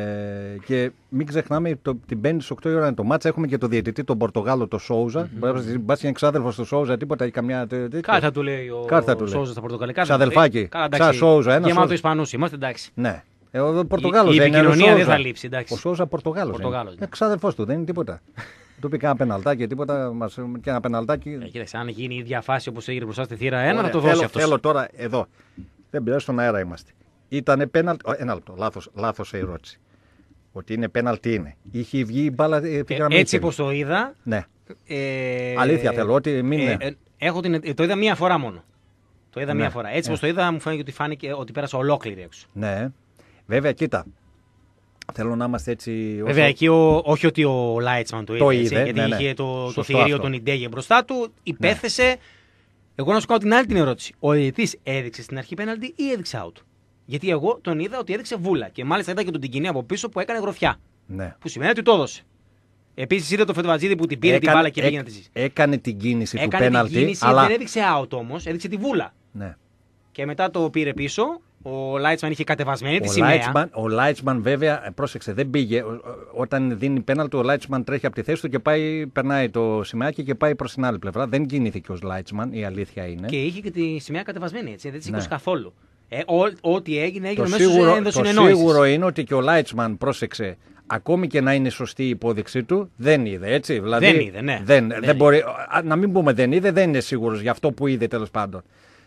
και μην ξεχνάμε το, την πέμπτη στις οκτώ η ώρα είναι το μάτσα. Έχουμε και το διαιτητή, τον Πορτογάλο, το Σόουζα. Mm-hmm. Μπας και είναι ξάδελφος του Σόουζα, τίποτα ή καμιά. Κάρτα του λέει ο Σόουζα στα Πορτογαλικά. Ξαδελφάκι. Σαν Σόουζα. Γεμάτο Ισπανούς είμαστε, εντάξει. Ναι. Ε, ο Πορτογάλος η, δεν η επικοινωνία δεν θα λείψει, εντάξει. Ο Σόουζα Πορτογάλος. Ναι. Ξάδελφος του, δεν είναι τίποτα. Του πει ένα πεναλτάκι, τίποτα. Μας, και ένα πεναλτάκι. Ε, κοίταξε, αν γίνει η ίδια φάση όπως έγινε μπροστά στη θύρα ένα, θα το δώσει αυτό. Θέλω τώρα εδώ. Δεν πειράζει, στον αέρα είμαστε. Ήτανε πέναλτι. Ένα λεπτό, λάθος, λάθος ερώτηση. Ότι είναι πέναλτι είναι. Είχε βγει η μπάλα. Ε, έτσι όπως το είδα. Ναι. Ε, Αλήθεια θέλω. Ότι μην... ε, ε, έχω την, το είδα μία φορά μόνο. Το είδα ναι. μία φορά. Έτσι όπως ναι. το είδα, μου φάνηκε ότι, φάνηκε ότι πέρασε ολόκληρη έξω. Ναι. Βέβαια, κοίτα. Θέλω να είμαστε έτσι. Όσο... Βέβαια, εκεί ο, όχι ότι ο Λάιτσμαν το είδε. Το έτσι, είδε γιατί ναι, ναι. είχε το, το θηρίο τον Ιντέγε μπροστά του, υπέθεσε. Ναι. Εγώ να σου κάνω την άλλη την ερώτηση. Ο διαιτητής έδειξε στην αρχή πέναλτι ή έδειξε out? Γιατί εγώ τον είδα ότι έδειξε βούλα. Και μάλιστα είδα και τον Τιγκινή από πίσω που έκανε γροθιά. Ναι. Που σημαίνει ότι το έδωσε. Επίσης είδα το Φετβατζίδη που την πήρε έκανε, την μπάλα και πήγε έκ, να τη ζήσει. Έκανε την κίνηση έκανε του πέναλτι. Την κίνηση, αλλά... δεν έδειξε out όμως, έδειξε τη βούλα. Ναι. Και μετά το πήρε πίσω. Ο Λάιτσμαν είχε κατεβασμένη τη ο σημαία. Λάιτσμαν, ο Λάιτσμαν βέβαια, πρόσεξε, δεν πήγε. Όταν δίνει πέναλτι, ο Λάιτσμαν τρέχει από τη θέση του και πάει, περνάει το σημαίακι και πάει προς την άλλη πλευρά. Δεν κινήθηκε ο Λάιτσμαν, η αλήθεια είναι. Και είχε και τη σημαία κατεβασμένη, έτσι, δεν τη σήκωσε ναι. καθόλου. Ε, ό, ό,τι έγινε, έγινε το μέσα σίγουρο, στο το σίγουρο είναι ότι και ο Λάιτσμαν, πρόσεξε, ακόμη και να είναι σωστή η υπόδειξή του, δεν είδε, έτσι. Δηλαδή, δεν είδε, ναι. Δεν, δεν δεν μπορεί, να μην πούμε δεν είδε, δεν είναι σίγουρος για αυτό που είδε τέλος πάντων.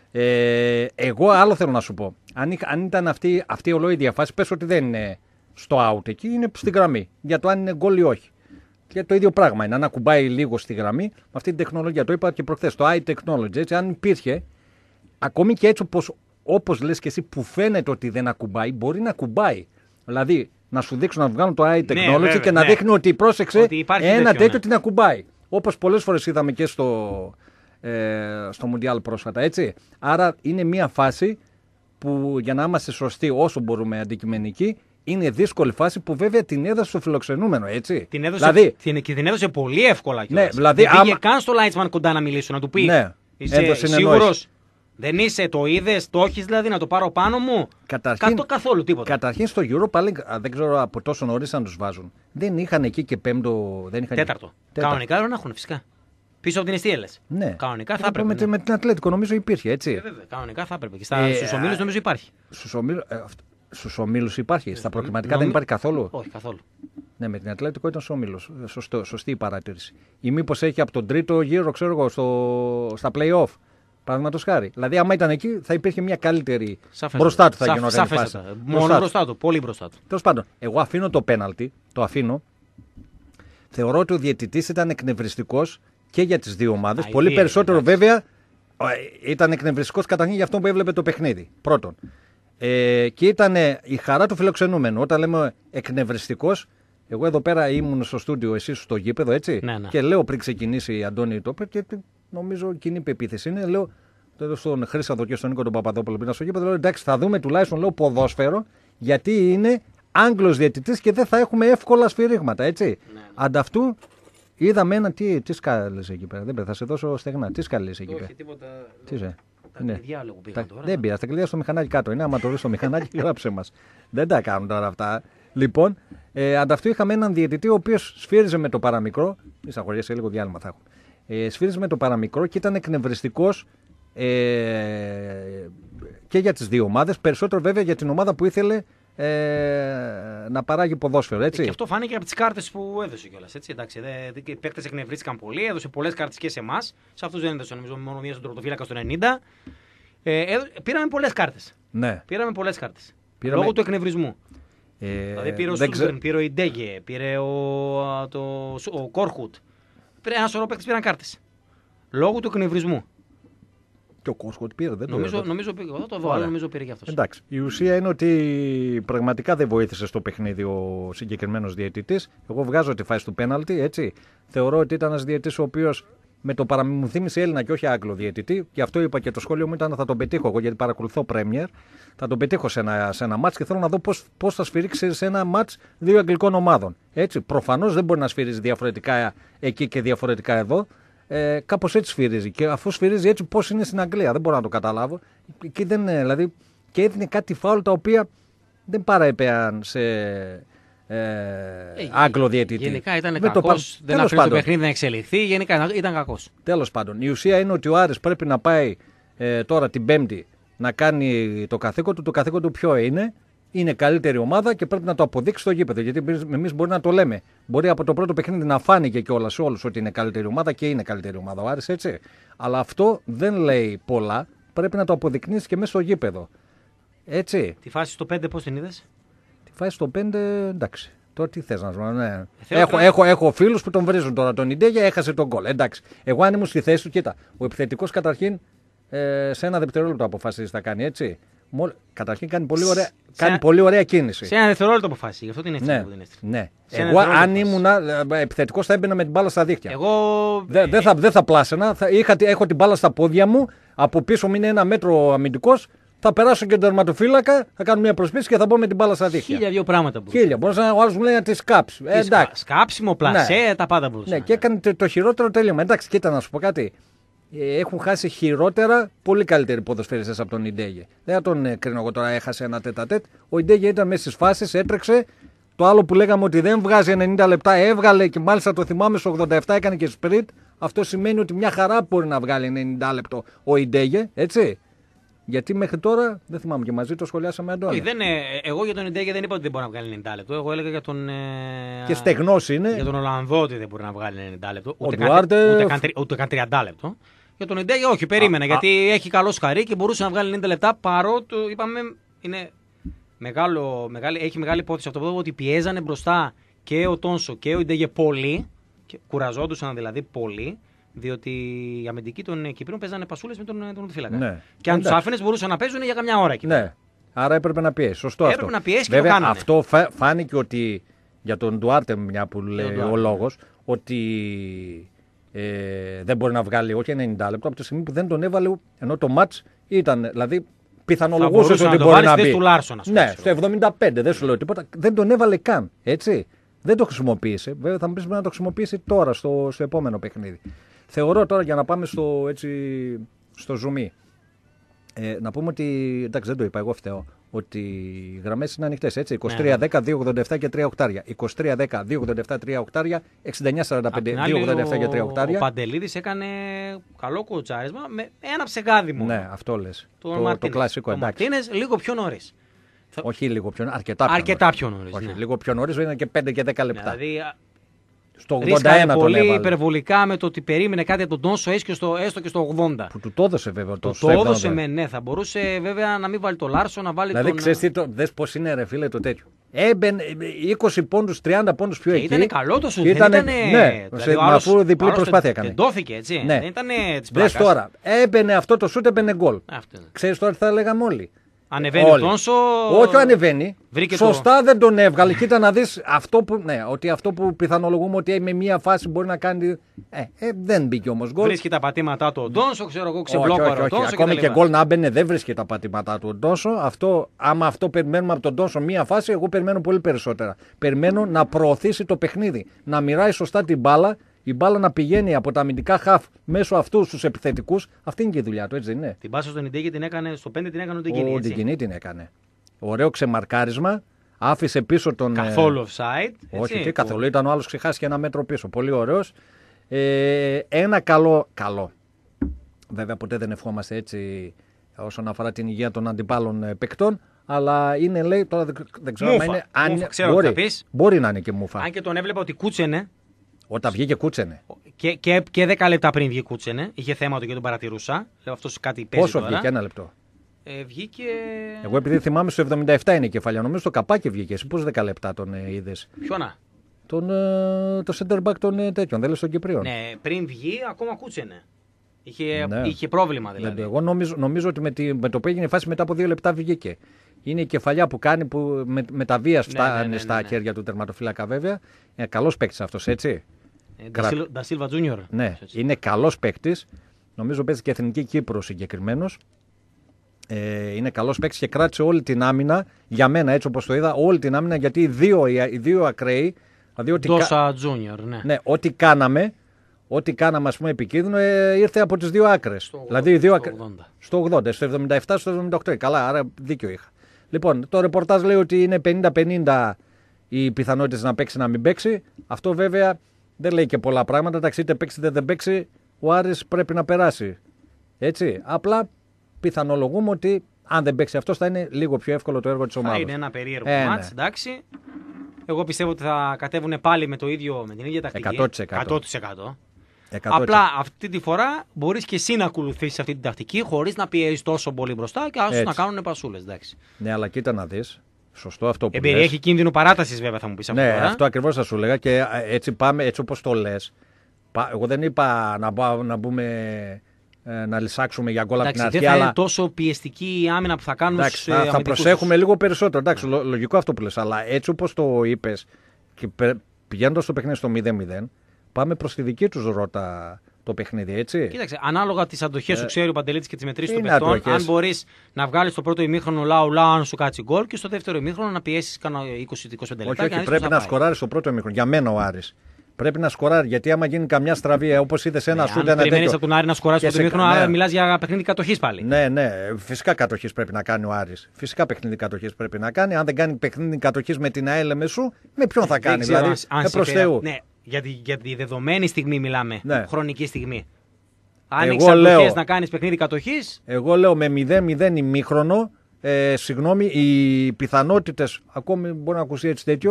Ε, εγώ άλλο θέλω να σου πω. Αν, αν ήταν αυτή, αυτή η ολόιδια φάση, πες ότι δεν είναι στο out εκεί, είναι στην γραμμή. Για το αν είναι γκολ ή όχι. Και το ίδιο πράγμα είναι. Αν ακουμπάει λίγο στη γραμμή με αυτή την τεχνολογία. Το είπα και προχθές. Το iTechnology. Έτσι, αν υπήρχε, ακόμη και έτσι όπως, όπως λες και εσύ, που φαίνεται ότι δεν ακουμπάει, μπορεί να ακουμπάει. Δηλαδή, να σου δείξουν να βγάλουν το iTechnology ναι, βέβαια, και να ναι. δείχνει ότι πρόσεξε ότι ένα τέτοιο, τέτοιο ναι. την ακουμπάει. Όπως πολλές φορές είδαμε και στο, ε, στο Μουντιάλ πρόσφατα. Έτσι. Άρα είναι μια φάση που για να είμαστε σωστοί όσο μπορούμε αντικειμενικοί, είναι δύσκολη φάση που βέβαια την έδωσε στο φιλοξενούμενο, έτσι. Την έδωσε, δηλαδή, την, την έδωσε πολύ εύκολα κιόλας. Ναι, δηλαδή, δεν πήγε άμα... καν στο Lightsman κοντά να μιλήσω, να του πει. Ναι, είσαι σίγουρος, δεν είσαι, το είδες, το έχεις δηλαδή να το πάρω πάνω μου. Καταρχήν, Κάτω καθόλου τίποτα. Καταρχήν στο Europa League, δεν ξέρω από τόσο νωρίς αν τους βάζουν. Δεν είχαν εκεί και πέμπτο. Δεν είχαν... Τέταρτο. Τέταρτο. Κανονικά έπρεπε να έχουν φυσικά. Πίσω από την εστίελες. Ναι. Κανονικά θα έπρεπε. Με, ναι. με την Ατλέτικο νομίζω υπήρχε, έτσι. Ε, βέβαια, κανονικά θα έπρεπε. Και στα, ε, στους ομίλους νομίζω υπάρχει. Στους ομίλους, ε, στους ομίλους υπάρχει. Στα προκριματικά Νομι... δεν υπάρχει καθόλου. Όχι, καθόλου. Ναι, με την Ατλέτικο ήταν στους ομίλους. Σωστό, σωστή η παρατήρηση. Ή μήπως έχει από τον τρίτο γύρο, ξέρω εγώ, στο, στα play-off. Παραδείγματος χάρη. Δηλαδή, άμα ήταν εκεί, θα υπήρχε μια καλύτερη. Σαφέστατα. Μπροστά του θα γινόταν. Σαφέστατα. Μόνο μπροστά του. Πολύ μπροστά του. Τέλος πάντων, εγώ αφήνω το πέναλτι. Το αφήνω. Θεωρώ ότι ο διαιτητής ήταν εκνευριστικός και για τις δύο ομάδες. Α, πολύ περισσότερο εντάξει. βέβαια ήταν εκνευριστικός καταρχήν για αυτό που έβλεπε το παιχνίδι. Πρώτον. Ε, και ήταν η χαρά του φιλοξενούμενου. Όταν λέμε εκνευριστικός, εγώ εδώ πέρα ήμουν στο στούντιο, εσείς στο γήπεδο, έτσι. Ναι, ναι. Και λέω πριν ξεκινήσει η Αντώνη το και νομίζω κοινή πεποίθηση είναι. Λέω στον Χρήστο και στον Νίκο τον Παπαδόπουλο πριν στο γήπεδο, λέω εντάξει, θα δούμε τουλάχιστον λέω, ποδόσφαιρο, γιατί είναι Άγγλος διαιτητής και δεν θα έχουμε εύκολα σφυρίγματα, έτσι. Ναι, ναι. Ανταυτού είδαμε ένα. Τι, τι σκάλες εκεί πέρα. Δεν πέρα, θα σε δώσω στεγνά. Τι σκάλες εκεί πέρα. Όχι, τίποτα. Τι είσαι. Τα ναι. κλειδιά λέγω πήγαν τα... τώρα. Δεν πειράζει, τα κλειδιά στο μηχανάκι κάτω είναι. Άμα το βρει στο μηχανάκι, γράψε μας. Δεν τα κάνουν τώρα αυτά. Λοιπόν, ε, ανταυτού είχαμε έναν διαιτητή ο οποίος σφύριζε με το παραμικρό. Μη στεναχωριέσαι, λίγο διάλειμμα θα έχω. Ε, σφύριζε με το παραμικρό και ήταν εκνευριστικός ε, και για τις δύο ομάδες. Περισσότερο βέβαια για την ομάδα που ήθελε ε, να παράγει ποδόσφαιρο. Έτσι. Και αυτό φάνηκε από τις κάρτες που έδωσε κιόλας. Οι παίκτες εκνευρίστηκαν πολύ, έδωσε πολλές κάρτες και σε εμάς. Σε αυτούς δεν έδωσε νομίζω μόνο μία στον τερματοφύλακα στο ενενήντα. Ε, ε, πήραμε πολλές κάρτες. Ναι. Πήραμε πολλές κάρτες. Πήραμε... Λόγω του εκνευρισμού. Ε, δηλαδή πήρε ο Σούγκρεν, πήρε ο Ιντέγε, πήρε ο, το, ο Κόρχουτ. Πήρε ένα σωρό παίκτες πήραν κάρτες. Λόγω του εκνευρισμού. Και ο Κόρχουτ πήρε, δεν νομίζω, το νομίζω, νομίζω, το δω, αλλά νομίζω πήρε και αυτός. Εντάξει. Η ουσία είναι ότι πραγματικά δεν βοήθησε στο παιχνίδι ο συγκεκριμένος διαιτητής. Εγώ βγάζω τη φάση του πέναλτι, έτσι. Θεωρώ ότι ήταν ένας διαιτητής ο οποίος με το παραμύθι μου θύμισε Έλληνα και όχι Άγγλο διαιτητή. Και αυτό είπα και το σχόλιο μου ήταν θα τον πετύχω εγώ γιατί παρακολουθώ Premier. Θα τον πετύχω σε ένα, σε ένα μάτς και θέλω να δω πώς, πώς θα σφυρίξει σε ένα μάτς δύο αγγλικών ομάδων. Έτσι. Προφανώς δεν μπορεί να σφυρίζει διαφορετικά εκεί και διαφορετικά εδώ. Ε, κάπως έτσι σφυρίζει. Και αφού σφυρίζει έτσι, πώς είναι στην Αγγλία, δεν μπορώ να το καταλάβω. Και, δεν, δηλαδή, και έδινε κάτι φάουλ τα οποία δεν παραέπαιαν σε ε, ε, Άγγλο διαιτητή. Γενικά ήταν κακός, το... δεν αφήνει το παιχνίδι να εξελιχθεί, γενικά ήταν κακός. Τέλος πάντων, η ουσία είναι ότι ο Άρης πρέπει να πάει ε, τώρα την Πέμπτη να κάνει το καθήκον του. Το καθήκον του ποιο είναι? Είναι καλύτερη ομάδα και πρέπει να το αποδείξει στο γήπεδο. Γιατί εμείς μπορεί να το λέμε. Μπορεί από το πρώτο παιχνίδι να φάνηκε κιόλας σε όλους ότι είναι καλύτερη ομάδα και είναι καλύτερη ομάδα ο Άρης, έτσι. Αλλά αυτό δεν λέει πολλά. Πρέπει να το αποδεικνύσει και μέσα στο γήπεδο. Έτσι. Τη φάση στο πέντε πώς την είδες? Τη φάση στο πέντε εντάξει. Τώρα τι θες να σου πω, ναι. Έχω, θα... έχω, έχω φίλους που τον βρίζουν τώρα. Τον Ιντέγια έχασε τον γκολ. Εντάξει. Εγώ αν ήμουν στη θέση του, κοίτα. Ο επιθετικός καταρχήν ε, σε ένα δευτερόλεπτο αποφασίζει να κάνει, έτσι. Καταρχήν κάνει πολύ ωραία, κάνει σε... πολύ ωραία κίνηση. Σε ένα δευτερόλεπτο αποφάσισε, γι' αυτό την έστειλε. Ναι, ναι. Εγώ αν ήμουν επιθετικός θα έμπαινα με την μπάλα στα δίχτυα. Εγώ... Δεν δε θα, δε θα πλάσαινα, θα, είχα, έχω την μπάλα στα πόδια μου, από πίσω μου είναι ένα μέτρο αμυντικός, θα περάσω και τον τερματοφύλακα, θα κάνω μια προσπίση και θα μπω με την μπάλα στα δίχτυα. Χίλια δύο πράγματα μπορούσε. Χίλια, μπορεί να ο άλλος μου λέει να τη σκάψει. Ε, σκάψιμο, πλασέ, ναι. Τα πάντα μπορούσε. Ναι, και έκανε το, το χειρότερο τέλειωμα. Εντάξει, κοίτα να σου πω κάτι. Έχουν χάσει χειρότερα πολύ καλύτεροι ποδοσφαιριστές από τον Ιντέγε. Δεν θα τον ε, κρίνω εγώ τώρα, έχασε ένα τέτα-τέτ. Ο Ιντέγε ήταν μέσα στις φάσεις, έτρεξε. Το άλλο που λέγαμε ότι δεν βγάζει ενενήντα λεπτά, έβγαλε και μάλιστα το θυμάμαι στο ογδόντα επτά έκανε και sprint. Αυτό σημαίνει ότι μια χαρά μπορεί να βγάλει ενενήντα λεπτό ο Ιντέγε, έτσι. Γιατί μέχρι τώρα, δεν θυμάμαι και μαζί το σχολιάσαμε Αντώνη. Όχι, δεν, εγώ για τον Ιντέγε δεν είπα ότι δεν μπορεί να βγάλει ενενήντα λεπτό. Εγώ έλεγα για τον. Ε, και στεγνός είναι. Για τον Ολλανδό ότι δεν μπορεί να βγάλει ενενήντα λεπτό. Ούτε, Ντουάρτε... ούτε, καν, ούτε καν τριάντα λεπτό. Για τον Ιντέγε όχι, περίμενα. Α, γιατί α, έχει καλό σκαρί και μπορούσε να βγάλει ενενήντα λεπτά παρότι είπαμε. Είναι μεγάλο, μεγάλη, έχει μεγάλη υπόθεση αυτό που ότι πιέζανε μπροστά και ο Τόνσο και ο Ιντέγε πολύ. Και κουραζόντουσαν δηλαδή πολύ, διότι οι αμυντικοί των Κυπρίων παίζανε πασούλες με τον, τον φύλακα. Ναι. Και αν τους άφηνες μπορούσαν να παίζουν για καμιά ώρα εκεί. Ναι. Άρα έπρεπε να πιέσει. Σωστό έπρεπε αυτό. να πιέσει και βέβαια, το κάνανε. αυτό φα... φάνηκε ότι για τον Ντουάρτε, μια που λέει ο λόγος, ότι ε, δεν μπορεί να βγάλει όχι ενενήντα λεπτό από τη στιγμή που δεν τον έβαλε, ενώ το μάτς ήταν. Δηλαδή, πιθανολογούσε ότι μπορεί να μπει. Του Λάρσον, ας ναι, στο εβδομήντα πέντε, δεν σου λέω τίποτα. Δεν τον έβαλε καν. Έτσι. Δεν το χρησιμοποίησε. Βέβαια, θα μου πει να το χρησιμοποιήσει τώρα στο, στο επόμενο παιχνίδι. Θεωρώ τώρα για να πάμε στο, έτσι, στο ζουμί. Ε, να πούμε ότι. Εντάξει, δεν το είπα, εγώ φταίω. Ότι οι γραμμές είναι ανοιχτές. Έτσι. είκοσι τρία δέκα δύο ογδόντα επτά και τρία οκτάρια. είκοσι τρία δέκα δύο ογδόντα επτά τρία οκτάρια. εξήντα εννιά σαράντα πέντε δύο ογδόντα επτά και τρία οκτάρια. Ο Παντελίδης έκανε καλό κουτσάρισμα με ένα ψεγάδι μόνο. Ναι, αυτό λες. Το, το, το κλασικό. Το Μαρτίνες λίγο πιο νωρίς. Όχι λίγο πιο νωρίς, αρκετά πιο αρκετά νωρίς. Πιο νωρίς Όχι, ναι. λίγο πιο νωρίς είναι και πέντε και δέκα λεπτά. Δηλαδή, στο ογδόντα ένα τον πολύ έβαλε. υπερβολικά με το ότι περίμενε κάτι από τον Τόνσο έστω και στο, έστω και στο ογδόντα. Που του το έδωσε βέβαια. Το, το έδωσε με ναι, θα μπορούσε βέβαια να μην βάλει το Λάρσο, να βάλει δηλαδή, τον... ξέρεις τι, το, δες πώς είναι ρε φίλε το τέτοιο. Έμπαινε είκοσι πόντους, τριάντα πόντους πιο και εκεί. Ήταν καλό το σου, ήτανε, δεν ήταν. Ναι, δηλαδή, σε, άλλος, αφού διπλή προσπάθεια έκανε. Τεντώθηκε έτσι. Ναι. Δεν ήταν της πλάκας. Δες τώρα, έμπαινε αυτό το σούτ, έμπαινε γκολ. Αυτό. Ξέρεις τώρα τι θα λέγαμε όλοι. Ανεβαίνει όλοι. ο Τόνσο. Όχι, ανεβαίνει. Σωστά το... δεν τον έβγαλε. Κοίτα να δεις αυτό που, ναι, ότι αυτό που πιθανολογούμε ότι με μία φάση μπορεί να κάνει. Ε, ε, δεν μπήκε όμως γκολ. Βρίσκει τα πατήματά του ο Τόνσο, ξέρω εγώ, ξεμπλόκαρε ο Τόνσο. Ακόμη και, και γκολ να μπαινε δεν βρίσκει τα πατήματά του ο Τόνσο. Αυτό, άμα αυτό περιμένουμε από τον Τόνσο μία φάση, εγώ περιμένω πολύ περισσότερα. Περιμένω να προωθήσει το παιχνίδι. Να μοιράει σωστά την μπάλα. Η μπάλα να πηγαίνει από τα αμυντικά χαφ μέσω αυτού στους επιθετικούς. Αυτή είναι και η δουλειά του, έτσι δεν είναι. Την πάσα στον Ιντέγη την έκανε, στο πέντε την έκανε ο Ντικινή. Ο Ντικινή την έκανε. Ωραίο ξεμαρκάρισμα. Άφησε πίσω τον. Καθόλου offside. Όχι, και καθόλου. Ήταν ο άλλος ξεχάσει και ένα μέτρο πίσω. Πολύ ωραίος. Ε, ένα καλό. Καλό. Βέβαια, ποτέ δεν ευχόμαστε έτσι όσον αφορά την υγεία των αντιπάλων παικτών. Αλλά είναι, λέει, τώρα δεν ξέρω αν είναι. Αν μούφα, ξέρω μπορεί, θα πεις. μπορεί να είναι και μούφα. Αν και τον έβλεπα ότι κούτσενε. Όταν βγήκε κούτσενε. Και, και, και δέκα λεπτά πριν βγήκε κούτσενε. Είχε θέμα του και τον παρατηρούσα. Λέω αυτός κάτι παίζει. Πόσο τώρα. βγήκε, ένα λεπτό. Ε, βγήκε. Εγώ επειδή θυμάμαι στο εβδομήντα επτά είναι η κεφαλιά. Νομίζω στο καπάκι βγήκε. Εσύ πώς δέκα λεπτά τον ε, είδες. Ποιο να. Τον, ε, το center back των ε, τέτοιων. Δεν λες των Κυπρίων. Ναι, πριν βγει ακόμα κούτσενε. Είχε, ναι. είχε πρόβλημα δηλαδή. Εγώ νομίζω, νομίζω ότι με, τη, με το που έγινε η φάση μετά από δύο λεπτά βγήκε. Είναι η κεφαλιά που κάνει που με, με τα βία ναι, στα, ναι, ναι, ναι, στα ναι. χέρια του τερματοφύλακα βέβαια. Είναι καλός παίκτης αυτός, έτσι. Ντα Σίλβα Τζούνιορ. Ναι, είναι καλός παίκτης. Νομίζω παίζει και Εθνική Κύπρο συγκεκριμένος. Ε, είναι καλός παίκτης και κράτησε όλη την άμυνα. Για μένα, έτσι όπως το είδα, όλη την άμυνα γιατί οι δύο, οι δύο ακραίοι. Δηλαδή, Ντόσα Τζούνιορ, ναι. ναι. Ό,τι κάναμε, ό,τι κάναμε ας πούμε επικίνδυνο ε, ήρθε από τις δύο άκρες. Στο δηλαδή, οι δύο στο άκρες. Στο ογδόντα, στο εβδομήντα επτά, στο εβδομήντα οκτώ. Καλά, άρα δίκιο είχα. Λοιπόν, το ρεπορτάζ λέει ότι είναι πενήντα πενήντα οι πιθανότητες να παίξει να μην παίξει. Αυτό βέβαια δεν λέει και πολλά πράγματα. Εντάξει, είτε παίξει είτε δεν παίξει, ο Άρης πρέπει να περάσει. Έτσι. Απλά πιθανολογούμε ότι αν δεν παίξει αυτό θα είναι λίγο πιο εύκολο το έργο της ομάδας. Θα είναι ένα περίεργο ε, μάτς, ναι. εντάξει. Εγώ πιστεύω ότι θα κατέβουν πάλι με, το ίδιο, με την ίδια τακτική. εκατό τοις εκατό. εκατό τοις εκατό. εκατό τοις εκατό. Απλά αυτή τη φορά μπορείς και εσύ να ακολουθήσεις αυτή την τακτική χωρίς να πιέζεις τόσο πολύ μπροστά και άσους να κάνουν πασούλες. Εντάξει. Ναι, αλλά κοίτα να δεις. Σωστό αυτό που Εμπεριέχει λες. κίνδυνο παράτασης βέβαια θα μου πεις αυτό. Ναι, τώρα. αυτό ακριβώς θα σου έλεγα και έτσι πάμε, έτσι όπως το λες. Εγώ δεν είπα να, να μπούμε να λυσάξουμε για γκολ από την αρχή. Δεν θα αλλά... είναι τόσο πιεστική η άμυνα που θα κάνουμε εντάξει, στους θα, θα προσέχουμε τους. λίγο περισσότερο. Εντάξει, λο, λογικό αυτό που λες. Αλλά έτσι όπως το είπες και πηγαίνοντας στο παιχνίδι στο μηδέν μηδέν, πάμε προς τη δική τους ρότα το παιχνίδι, έτσι. Κοίταξε, ανάλογα τις αντοχές ε, σου ξέρει ο Παντελήτης και τις μετρήσεις των παιχτών, παιχτών, αν μπορείς να βγάλεις το πρώτο ημίχρονο λάου λάου αν σου κάτσει γκολ και στο δεύτερο ημίχρονο να πιέσεις κάνα είκοσι με είκοσι πέντε λεπτά. Όχι, όχι, πρέπει να σκοράρει στο πρώτο ημίχρονο. Για μένα ο Άρης. Πρέπει να σκοράρει γιατί άμα γίνει καμιά στραβή, όπως είδες ένα ναι, σούτ, ένα τέτοιο. Περιμένεις από τον Άρη να σκοράσει στο πρώτο ημίχρονο, ναι. άρα μιλάς για παιχνίδι κατοχής πάλι. Ναι, ναι, φυσικά κατοχής πρέπει να κάνει ο Άρης. Φυσικά παιχνίδι κατοχής πρέπει να κάνει. Αν δεν κάνει παιχνίδι κατοχής με την ΑΕΛ σου, με ποιον θα κάνει, ξέρω, δηλαδή. Αν, με προς Θεού. Ναι, για τη, για τη δεδομένη στιγμή μιλάμε. Ναι. Χρονική στιγμή. Αν έχεις λέω, αντοχές να κάνεις παιχνίδι κατοχής. Εγώ λέω με μηδέν μηδέν ημίχρονο, ε, συγγνώμη, οι πιθανότητες, ακόμη μπορεί να ακουστεί έτσι τέτοιο,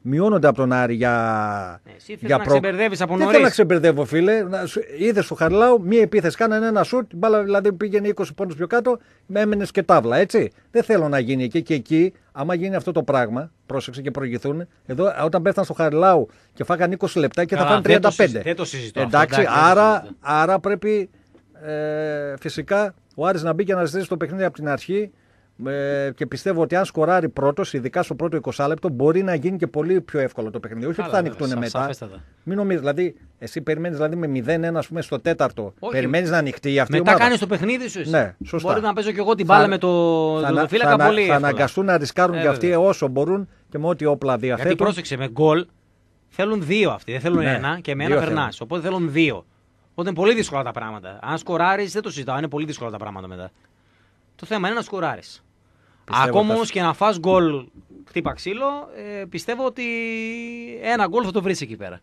μειώνονται από τον Άρη για. Ε, εσύ θες να προ... ξεμπερδεύεις από νωρίς. Δεν θέλω να ξεμπερδεύω, φίλε. Είδες στο Χαριλάου, μία επίθεση, κάνανε ένα σουτ, η μπάλα δηλαδή πήγαινε είκοσι πόντους πιο κάτω, με έμενες και τάβλα, έτσι. Δεν θέλω να γίνει εκεί και εκεί, άμα γίνει αυτό το πράγμα, πρόσεξε και προηγηθούν. Εδώ, όταν πέφταν στο Χαριλάου και φάγαν είκοσι λεπτά και θα φάνε τριάντα πέντε. Δεν το συζητώ. Εντάξει, αυτό, άρα, το συζητώ. άρα πρέπει ε, φυσικά ο Άρης να μπει και να ζητήσει το παιχνίδι από την αρχή. Ε, και πιστεύω ότι αν σκοράρει πρώτος, ειδικά στο πρώτο είκοσι λεπτό, μπορεί να γίνει και πολύ πιο εύκολο το παιχνίδι. Όχι ότι θα ανοιχτούν μετά. Σαφέστατα. Μην νομίζεις, δηλαδή, εσύ περιμένεις δηλαδή, με μηδέν ένα, ας πούμε, στο τέταρτο. Όχι. Περιμένεις να ανοιχτεί αυτή η μετά ομάδα. Κάνεις το παιχνίδι σου. Εσύ. Ναι, σωστά. Μπορεί να παίζω και εγώ την μπάλα με το, θα, το φύλακα θα, πολύ. Θα αναγκαστούν να ρισκάρουν ε, και αυτοί όσο μπορούν και με ό,τι όπλα διαθέτουν. Γιατί πρόσεξε, με γκολ θέλουν δύο αυτοί. Δεν θέλουν ναι, ένα και με ένα περνά. Οπότε θέλουν δύο. Οπότε είναι πολύ δύσκολα τα πράγματα. Αν σκοράρεις, δεν το συζητάω, είναι πολύ δύσκολα τα πράγματα μετά. Το θέμα είναι να σκοράρεις. Ακόμα όμως και να φας γκολ χτύπα ξύλο, ε, πιστεύω ότι ένα γκολ θα το βρεις εκεί πέρα.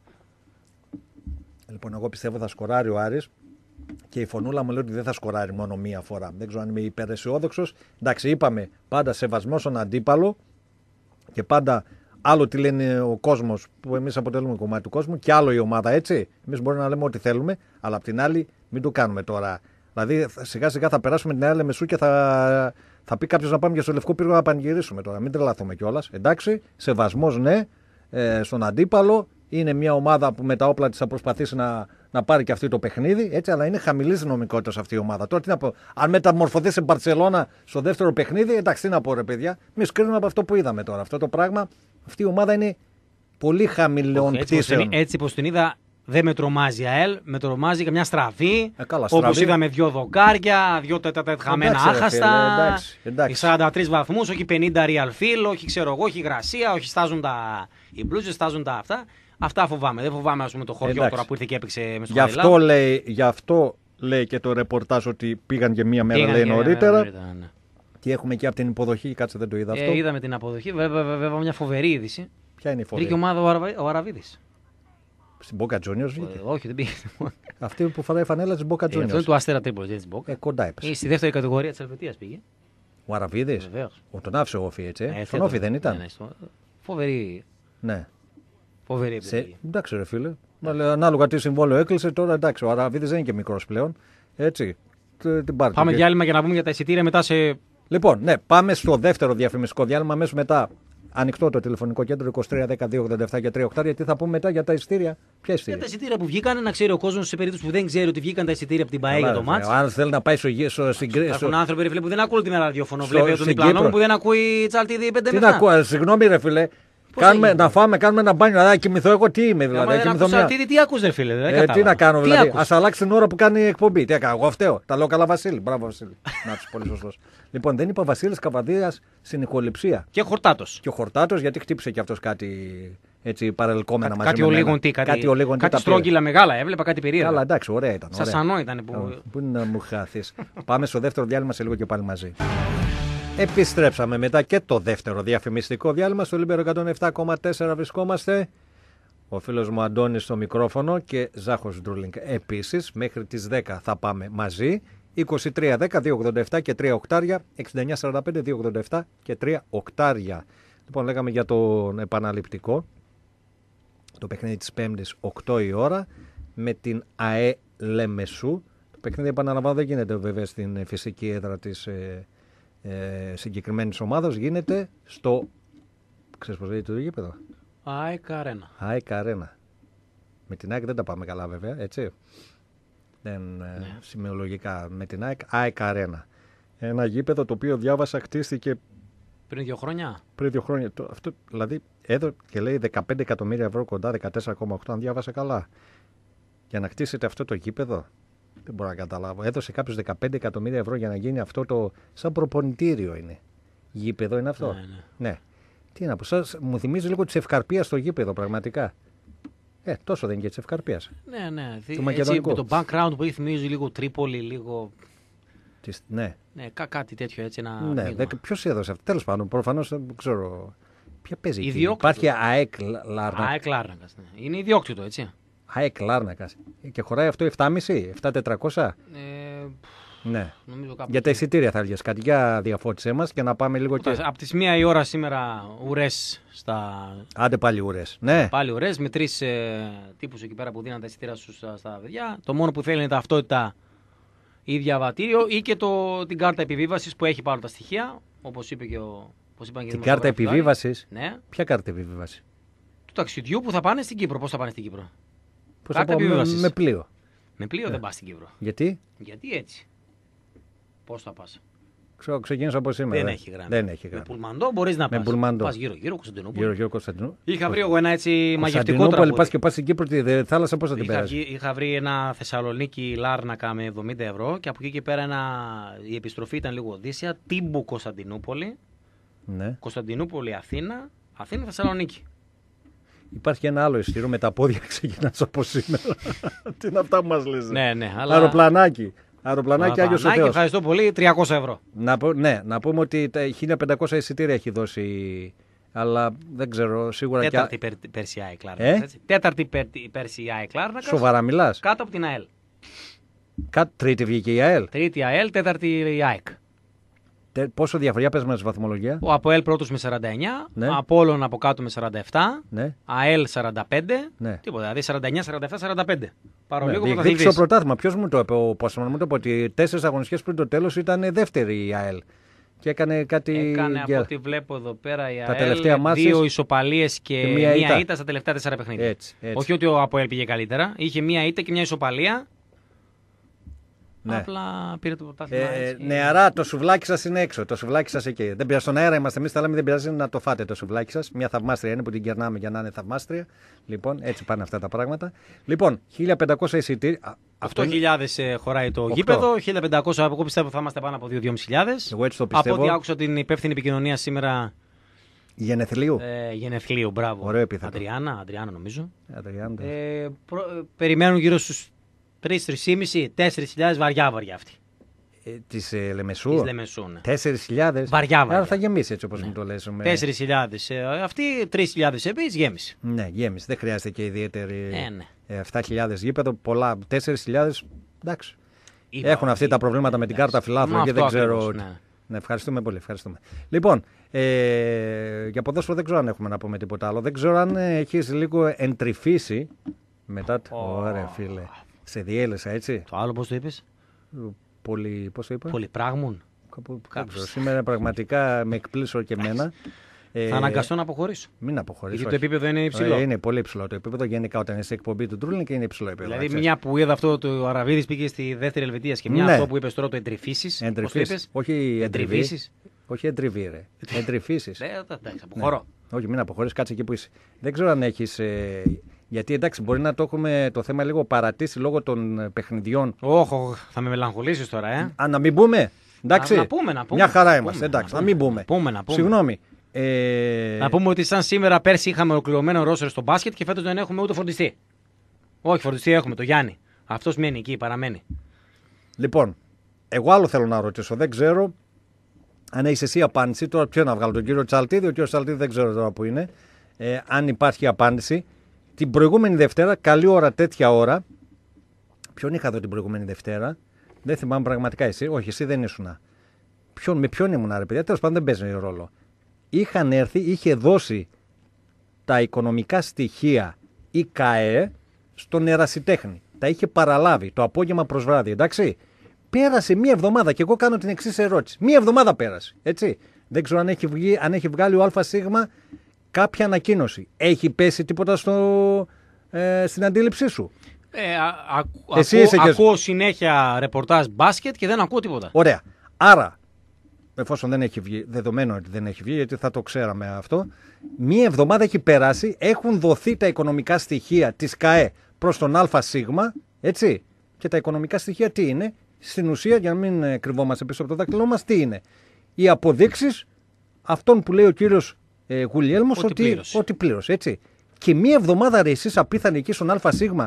Λοιπόν, εγώ πιστεύω θα σκοράρει ο Άρης και η φωνούλα μου λέει ότι δεν θα σκοράρει μόνο μία φορά. Δεν ξέρω αν είμαι υπεραισιόδοξος. Εντάξει, είπαμε πάντα σεβασμό στον αντίπαλο και πάντα άλλο τι λένε ο κόσμος, που εμείς αποτελούμε κομμάτι του κόσμου, και άλλο η ομάδα, έτσι. Εμείς μπορούμε να λέμε ό,τι θέλουμε, αλλά απ' την άλλη μην το κάνουμε τώρα. Δηλαδή σιγά σιγά θα περάσουμε την άλλη μεσού και θα. Θα πει κάποιος να πάμε και στο Λευκό Πύργο να πανηγυρίσουμε τώρα. Μην τρελαθούμε κιόλας. Εντάξει, σεβασμός ναι, ε, στον αντίπαλο. Είναι μια ομάδα που με τα όπλα της θα προσπαθήσει να, να πάρει και αυτή το παιχνίδι. Έτσι, αλλά είναι χαμηλής δυναμικότητας αυτή η ομάδα. Τώρα τι να πω, αν μεταμορφωθεί σε Μπαρσελόνα στο δεύτερο παιχνίδι, εντάξει, τι να πω ρε παιδιά. Μη σκρίνουμε από αυτό που είδαμε τώρα. Αυτό το πράγμα, αυτή η ομάδα είναι πολύ χαμηλών πτήσεων. Έτσι πως την είδα. Δεν με τρομάζει η ΑΕΛ, με τρομάζει καμιά στραβή. Ε, καλά, όπως είδαμε δύο δοκάρια, δύο τεταχαμένα άχαστα. Εντάξει, εντάξει. σαράντα τρεις βαθμούς, όχι πενήντα real feel, όχι ξέρω εγώ, όχι υγρασία, όχι στάζουν τα. Οι μπλούζες στάζουν τα αυτά. Αυτά φοβάμαι. Δεν φοβάμαι ας πούμε, το χωριό εντάξει. τώρα που ήρθε και έπαιξε με στο γι' αυτό, λέει, γι' αυτό λέει και το ρεπορτάζ ότι πήγαν και μία μέρα λέει, νωρίτερα. νωρίτερα ναι. Και έχουμε και από την υποδοχή, κάτσε δεν το είδα ε, αυτό. Είδαμε την αποδοχή, βέβαια, βέβαια μια φοβερή είδηση. Ποια είναι η φοβερή? Βρήκε ομάδα ο Αραβίδης. Στην Boca Juniors βγήκε. Όχι, δεν πήγε. Αυτή που φοράει φανέλα τη Boca Juniors. Ε, αυτό είναι του Αστέρα Τρίπολης, δεν τη Boca. Ε, κοντά έπεσε. Ή στη δεύτερη κατηγορία τη Ελβετίας πήγε. Ο Αραβίδης. Ο τον άφησε ο Όφη, έτσι. Ε, τον Όφη δεν ήταν. Ναι, ναι, στο... Φοβερή. Ναι. Φοβερή Σε... Εντάξει, ρε φίλε. Ναι. Ανάλογα τι συμβόλαιο έκλεισε, τώρα εντάξει. Ο Αραβίδης δεν είναι και μικρός πλέον. Έτσι. Την πάρτε. Πάμε διάλειμμα για να πούμε για τα εισιτήρια μετά σε. Λοιπόν, ναι, πάμε στο δεύτερο διαφημιστικό διάλειμμα αμέσως μετά. Ανοιχτό το τηλεφωνικό κέντρο είκοσι τρία δέκα δύο ογδόντα επτά και τρία οκτώ. Γιατί θα πούμε μετά για τα εισιτήρια. Ποια εισιτήρια? Για τα εισιτήρια που βγήκαν, να ξέρει ο κόσμος σε περίπτωση που δεν ξέρει ότι βγήκαν τα εισιτήρια από την ΠΑΕ για το μάτς. Αν θέλει να πάει στο γύρο στην Κρήτη. Υπάρχουν άνθρωποι ρε φίλε, που δεν ακούνε την ραδιόφωνο. Βλέπει τον διπλανό μου που δεν ακούει Τσάλτη πέντε Τι να ακούω, συγγνώμη ρε φίλε. Κάνουμε, να φάμε, κάνουμε ένα μπάνιο, να κοιμηθώ εγώ τι είμαι δηλαδή. Δεν ακούς, μια... τι, τι ακούς ρε φίλε, δεν ε, τι να κάνω δηλαδή, ας αλλάξει την ώρα που κάνει η εκπομπή. Τι έκανα, εγώ φταίω, τα λέω καλά Βασίλη, μπράβο Βασίλη. Να τους πολύ σωστός. Λοιπόν, δεν είπα Βασίλης Καβαδίας στην ηχοληψία. Και Χορτάτος. Και ο Χορτάτος γιατί χτύπησε και αυτός κάτι έτσι παρελκόμενα Κά, μαζί κάτι με ολίγον τι, κάτι, κάτι, ολίγον, κάτι στρόγγυλα μεγάλα, έβλεπα κάτι περίεργα. Καλά εντάξει, ωραία ήταν. Σασανό ήταν που... Πού να μου χάθεις. Πάμε στο δεύτερο διάλειμμα σε λίγο και πάλι μαζί. Επιστρέψαμε μετά και το δεύτερο διαφημιστικό διάλειμμα. Στο Λίμπερο εκατόν επτά κόμμα τέσσερα βρισκόμαστε. Ο φίλος μου Αντώνης στο μικρόφωνο και Ζάχος Ντρούλινγκ επίσης. Μέχρι τις δέκα θα πάμε μαζί. είκοσι τρία δέκα δύο ογδόντα επτά και τρία οκτάρια, εξήντα εννιά σαράντα πέντε δύο ογδόντα επτά και τρία οκτάρια. Λοιπόν, λέγαμε για τον επαναληπτικό. Το παιχνίδι της Πέμπτης οκτώ η ώρα με την ΑΕ Λεμεσού. Το παιχνίδι, επαναλαμβάνω, δεν γίνεται βέβαια στην φυσική έδρα της ε, ε, συγκεκριμένης ομάδας. Γίνεται στο. Ξέρεις πώς λέγεται το γήπεδο? ΑΕΚ Αρένα. ΑΕΚ Αρένα. Με την ΑΕΚ δεν τα πάμε καλά βέβαια, έτσι. Δεν, ναι. Σημειολογικά με την ΑΕΚ, ΑΕΚ Αρένα. Ένα γήπεδο το οποίο διάβασα χτίστηκε πριν δύο χρόνια. Πριν δύο χρόνια. Το, αυτό, δηλαδή εδώ και λέει δεκαπέντε εκατομμύρια ευρώ κοντά, δεκατέσσερα κόμμα οκτώ αν διάβασα καλά. Για να χτίσετε αυτό το γήπεδο, δεν μπορώ να καταλάβω. Έδωσε κάποιο δεκαπέντε εκατομμύρια ευρώ για να γίνει αυτό το. Σαν προπονητήριο είναι. Γήπεδο είναι αυτό. Ναι, ναι. ναι. Τι να πω, σας, μου θυμίζει λίγο τη Ευκαρπία στο γήπεδο πραγματικά. Ε, τόσο δεν είναι και τη Ευκαρπία. Ναι, ναι. Το έτσι, με το background που έχει θυμίζει λίγο Τρίπολη, λίγο. Της, ναι. Ναι, κά, κάτι τέτοιο έτσι. Ένα ναι, ποιο έδωσε αυτό. Τέλος πάντων, προφανώς δεν ξέρω. Ποια παίζει εκεί? Ιδιόκτητο. Υπάρχει ΑΕΚ Λάρνακα. ΑΕΚ Λάρνακα. Ναι. Είναι ιδιόκτητο, έτσι. ΑΕΚ Λάρνακα. Και χωράει αυτό επτά κόμμα πέντε, επτά χιλιάδες τετρακόσια. Ε, Ναι. Νομίζω κάπου Για τα εκεί. εισιτήρια θα βγει κάτι. Για διαφώτισέ μας και να πάμε λίγο και. Από τις μία η ώρα σήμερα ουρές στα. Άντε πάλι ουρές. Ναι. Πάλι ουρές με τρεις ε, τύπους εκεί πέρα που δίναν τα εισιτήρια στους στα, στα παιδιά. Το μόνο που θέλει είναι ταυτότητα ή διαβατήριο ή και το, την κάρτα επιβίβασης που έχει πάνω τα στοιχεία. Όπως είπε και ο. Όπως είπαν και Την οι κάρτα δημοσιογράφοι. επιβίβασης. Ναι. Ποια κάρτα επιβίβαση? Του ταξιδιού που θα πάνε στην Κύπρο. Πώς θα πάνε στην Κύπρο? Πώς Κάρτα θα πω, με, επιβίβασης. με πλοίο. Με πλοίο δεν πας στην Κύπρο. Γιατί? Γιατί έτσι? Πώς θα πας? Ξέρω, ξεκίνησα από σήμερα. Δεν δε. έχει γράμμα. Δεν έχει Με γράμμα. πουλμαντό μπορείς να Με πας. πουλμαντό. Πας γύρω-γύρω Κωνσταντινούπολη. Γύρω γύρω Κωνσταντινού. Είχα βρει εγώ ένα έτσι μαγευτικό Κωνσταντινούπολη τραγούδι. πας και πας στην Κύπρο, τη δε- θάλασσα πώς θα την Είχα, περάσει? βγει- είχα βρει ένα Θεσσαλονίκη Λάρνακα με εβδομήντα ευρώ και από εκεί και πέρα ένα... η επιστροφή ήταν λίγο Οδύσσια. Τύμπου Κωνσταντινούπολη. Ναι. Κωνσταντινούπολη Αθήνα. Αθήνα Θεσσαλονίκη. Υπάρχει και ένα άλλο εισιτήριο με τα πόδια ξεκινάς από σήμερα. Τι είναι αυτά που μας λες? Ναι, ναι. Αλλά... Αεροπλανάκι. Αεροπλανάκι Άγιος ο Πανάκη, Θεός. ευχαριστώ πολύ. τριακόσια ευρώ. Να, πω- ναι, να πούμε ότι τα χίλια πεντακόσια εισιτήρια έχει δώσει, αλλά δεν ξέρω σίγουρα και... Τέταρτη υπέρ, Περσιά η Κλάρνακα. Ε? έτσι. Τέταρτη υπέρ, Περσιά η Κλάρνακα. Σοβαρά μιλάς? Κάτω από την ΑΕΛ. Κα... Τρίτη βγήκε η ΑΕΛ. Τρίτη ΑΕΛ, τέταρτη η ΑΕΚ. Τε... Πόσο διαφορά πες μας βαθμολογία? Ο ΑΠΟΕΛ πρώτος με σαράντα εννιά, Ναι. Απόλλων από κάτω με σαράντα επτά, Ναι. ΑΕΛ σαράντα πέντε, Ναι. τίποτα, δηλαδή σαράντα εννιά, σαράντα επτά, σαράντα πέντε. Πάρω Ναι, λίγο διεκδίκησε το πρωταθλητής. πρωτάθλημα. Ποιος μου το είπε? Ο Πόσμαν μου το είπε ότι τέσσερις αγωνιστικές πριν το τέλος ήταν δεύτερη η ΑΕΛ. Και έκανε κάτι. Έκανε για- από ό,τι βλέπω εδώ πέρα η Τα ΑΕΛ τελευταία μάτσες δύο ισοπαλίες και, και μία μία ήττα. ήττα στα τελευταία τέσσερα παιχνίδια. Έτσι, έτσι. Όχι ότι ο ΑΠΟΕΛ πήγε καλύτερα, είχε μία ήττα και μία ισοπαλία. Ναι. Απλά πήρε το πρωτάθλημα. Ε, έτσι. νεαρά, το σουβλάκι σας είναι έξω. Το σουβλάκι σας εκεί. Δεν πειράζει, στον αέρα είμαστε εμείς, θα λέμε δεν πειράζει να το φάτε το σουβλάκι σας. Μια θαυμάστρια είναι που την κερνάμε για να είναι θαυμάστρια. Λοιπόν, έτσι πάνε αυτά τα πράγματα. Λοιπόν, χίλια πεντακόσια εισιτήρια. Α, αυτό είναι- οκτώ χιλιάδες ε, χωράει το οκτώ. γήπεδο, χίλια πεντακόσια εγώ πιστεύω θα είμαστε πάνω από δύο χιλιάδες πεντακόσια. Εγώ έτσι το Από πιστεύω. ό,τι άκουσα την υπεύθυνη επικοινωνία σήμερα Γενεθλίου. ε, γενεθλίου, μπράβο. Ωραίο επίθετο. Αντριάννα, Αντριάννα νομίζω. Αδριάντα. Ε, προ, ε, περιμένουν γύρω στους τρεις, τρεις και μισό, τέσσερις χιλιάδες βαριά βαριά αυτή. Ε, της ε, Λεμεσού. Της Λεμεσού, ναι. τέσσερις χιλιάδες. Βαριά, βαριά. Άρα θα γεμίσει έτσι όπως Ναι. μου το λες. Με... τέσσερις χιλιάδες ε, αυτή, τρεις χιλιάδες εμείς, γέμισε. Ναι, γέμιση. Δεν χρειάζεται και ιδιαίτερη. Ε, ναι. ε, επτά χιλιάδες γήπεδο. Πολλά. τέσσερις χιλιάδες. Εντάξει. Είπα, Έχουν αυτή ότι- τα προβλήματα με την εντάξει. κάρτα φιλάθλου Μα και αυτό δεν ξέρω. ακριβώς, ότι- ναι. Ναι, ευχαριστούμε πολύ. Ευχαριστούμε. Λοιπόν, ε, για ποδόσφαιρο δεν ξέρω αν έχουμε να πούμε τίποτα άλλο. Δεν ξέρω αν έχει λίγο εντρυφήσει μετά. Το... Ω. Ωραία, φίλε. Σε διέλυσα, έτσι. Το άλλο πώς το είπες, Πολύ. Πώς το είπα? πολυπράγμουν. Κάπου, δεν Κάπως. ξέρω. Σήμερα πραγματικά με εκπλήσω και εμένα. Ε, Θα αναγκαστώ να αποχωρήσω. Μην αποχωρήσω. Γιατί το επίπεδο είναι υψηλό. Ε, είναι πολύ υψηλό το επίπεδο. Γενικά, όταν είσαι εκπομπή του Τρούλινγκ είναι υψηλό επίπεδο. Δηλαδή, ξέρεις. μια που είδα αυτό το Αραβίδης πήγε στη δεύτερη Ελβετία και μια Ναι. αυτό που είπε τώρα το εντρυφήσεις. Πώς το Εντρυφήσεις. είπες, Όχι εντριβή. εντρυφήσεις. Όχι εντριβή, ρε. Εντρυφήσεις. Ναι, εντάξει, αποχωρώ. Όχι, μην αποχωρείς, κάτσε εκεί που είσαι. Δεν ξέρω αν έχεις. Ε, γιατί εντάξει, μπορεί να το έχουμε το θέμα λίγο παρατήσει λόγω των ε, παιχνιδιών. Όχι, θα με μελαγχολήσεις τώρα, ε. Α, να μην μπούμε. Εντάξει. Να- να πούμε, να πούμε, Μια χαρά να είμαστε. πούμε, Εντάξει, να να, μην πούμε, πούμε. να πούμε, να πούμε. Συγγνώμη. Ε, Να πούμε ότι σαν σήμερα πέρσι είχαμε ολοκληρωμένο ρόστερ στο μπάσκετ και φέτος δεν έχουμε ούτε φορτιστή. Όχι, φορτιστή έχουμε, το Γιάννη. Αυτός μένει εκεί, παραμένει. Λοιπόν, εγώ άλλο θέλω να ρωτήσω. Δεν ξέρω αν έχει εσύ απάντηση. Τώρα ποιο να βγάλω, τον κύριο Τσαλτίδη. Ο κύριο Τσαλτίδη δεν ξέρω τώρα που είναι. Ε, αν υπάρχει απάντηση. Την προηγούμενη Δευτέρα, καλή ώρα, τέτοια ώρα. Ποιον είχα εδώ την προηγούμενη Δευτέρα. Δεν θυμάμαι πραγματικά εσύ. Όχι, εσύ δεν ήσουνα. Ποιον, με ποιον ήμουν, ρε παιδιά. Τέλος πάντων δεν παίζει ρόλο. Είχαν έρθει, είχε δώσει τα οικονομικά στοιχεία η ΚΑΕ στον ερασιτέχνη. Τα είχε παραλάβει το απόγευμα προς βράδυ, εντάξει. Πέρασε μία εβδομάδα και εγώ κάνω την εξής ερώτηση. Μία εβδομάδα πέρασε, έτσι. Δεν ξέρω αν έχει, βγει, αν έχει βγάλει ο ΑΣ κάποια ανακοίνωση. Έχει πέσει τίποτα στο, ε, στην αντίληψή σου? Ε, α, α, Εσύ ακούω, είσαι και- ακούω συνέχεια ρεπορτάζ μπάσκετ και δεν ακούω τίποτα. Ωραία. Άρα, εφόσον δεν έχει βγει, δεδομένο ότι δεν έχει βγει, γιατί θα το ξέραμε αυτό, μία εβδομάδα έχει περάσει, έχουν δοθεί τα οικονομικά στοιχεία της ΚΑΕ προς τον ΑΣ, έτσι. Και τα οικονομικά στοιχεία τι είναι? Στην ουσία, για να μην ε, κρυβόμαστε πίσω από το δάχτυλό μας, τι είναι? Οι αποδείξεις αυτών που λέει ο κύριος ε, Γουλιέλμος Ότι ότι, πλήρωσε. ότι πλήρωσε, έτσι. Και μία εβδομάδα ρε εσείς απίθανοι εκεί στον ΑΣ,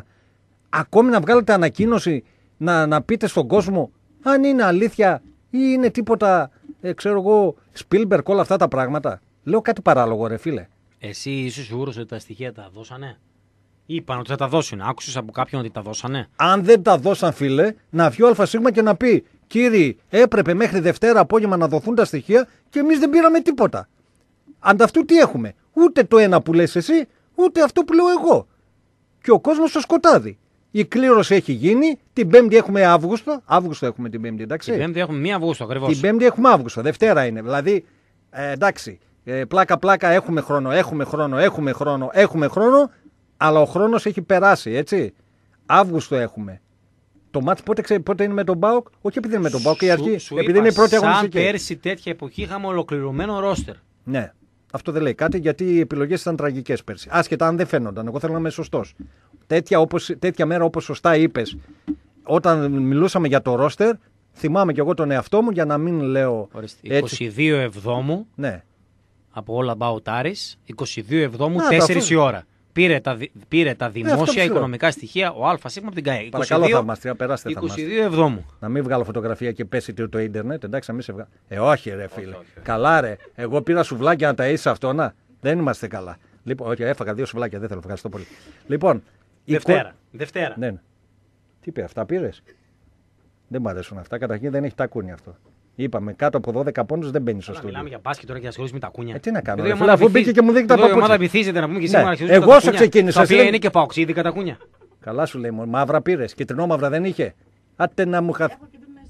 ακόμη να βγάλετε ανακοίνωση να, να πείτε στον κόσμο αν είναι αλήθεια ή είναι τίποτα, ε, ξέρω εγώ, Spielberg, όλα αυτά τα πράγματα. Λέω κάτι παράλογο, ρε φίλε. Εσύ είσαι σίγουρος ότι τα στοιχεία τα δώσανε? Είπαν ότι θα τα δώσουν. Άκουσες από κάποιον ότι τα δώσανε? Αν δεν τα δώσαν, φίλε, να βγει ο ΑΣ και να πει Κύριοι, έπρεπε μέχρι Δευτέρα απόγευμα να δοθούν τα στοιχεία και εμείς δεν πήραμε τίποτα. Ανταυτού τι έχουμε? Ούτε το ένα που λες εσύ, ούτε αυτό που λέω εγώ. Και ο κόσμος στο σκοτάδι. Η κλήρωση έχει γίνει. Την Πέμπτη έχουμε Αύγουστο. Αύγουστο έχουμε την Πέμπτη, εντάξει. Την Πέμπτη έχουμε μία Αυγούστου ακριβώς. Την Πέμπτη έχουμε Αύγουστο. Δευτέρα είναι. Δηλαδή, ε, εντάξει. Ε, πλάκα-πλάκα έχουμε χρόνο, έχουμε χρόνο, έχουμε χρόνο, έχουμε χρόνο. Αλλά ο χρόνος έχει περάσει, έτσι. Αύγουστο έχουμε. Το μάτς πότε, ξέ, πότε είναι με τον ΠΑΟΚ? Όχι επειδή είναι με τον ΠΑΟΚ, η αρχή. Σου επειδή είπα, είναι η πρώτη σαν αγωνιστική. πέρσι τέτοια εποχή είχαμε ολοκληρωμένο ρόστερ. Ναι. Αυτό δεν λέει κάτι γιατί οι επιλογές ήταν τραγικές πέρσι. Άσχετα αν δεν φαίνονταν. Εγώ θέλω να είμαι σωστός. Τέτοια, όπως, τέτοια μέρα όπως σωστά είπες, όταν μιλούσαμε για το ρόστερ, θυμάμαι κι εγώ τον εαυτό μου για να μην λέω. Ορίστε, είκοσι δύο Εβδόμου Ναι. από όλα About Aris, είκοσι δύο Εβδόμου, Να, τέσσερις αυτό... η ώρα. Πήρε τα, πήρε τα δημόσια ε, οικονομικά στοιχεία ο ΑΣ από την ΚΑΕ. Παρακαλώ, θαυμαστρία, περάστε είκοσι δύο Εβδόμου. Να μην βγάλω φωτογραφία και πέσει το ίντερνετ, εντάξει, να μην σε βγάλω. Ε, όχι, ρε φίλε. Όχι, όχι. Καλά, ρε. Εγώ πήρα σουβλάκια να τα είσαι αυτό, να. Δεν είμαστε καλά. Λοιπόν, όχι, έφαγα δύο σουβλάκια, δεν θέλω, ευχαριστώ πολύ. Λοιπόν. Δευτέρα. Κο... Δευτέρα. Ναι. Τι είπε, αυτά πήρε? Δεν μου αρέσουν αυτά. Καταρχήν δεν έχει τακούνι αυτό. Είπαμε κάτω από δώδεκα πόντους δεν μπαίνει στο στούντιο. Μιλάμε για μπάσκετ τώρα και ασχολείσαι με τα κούνια. Ε, τι να κάνω. Ρε, φίλε, αφού μπήκε και μου δείχνει τα παπούτσια. Η ομάδα βυθίζεται να πούμε και εσύ ναι. να Εγώ όσο ξεκίνησα. Τα οποία είναι και παοξίδικα τα κούνια. Καλά σου λέει, μαύρα πήρε. Κυτρινόμαυρα δεν είχε. Άτε να μου χαθεί.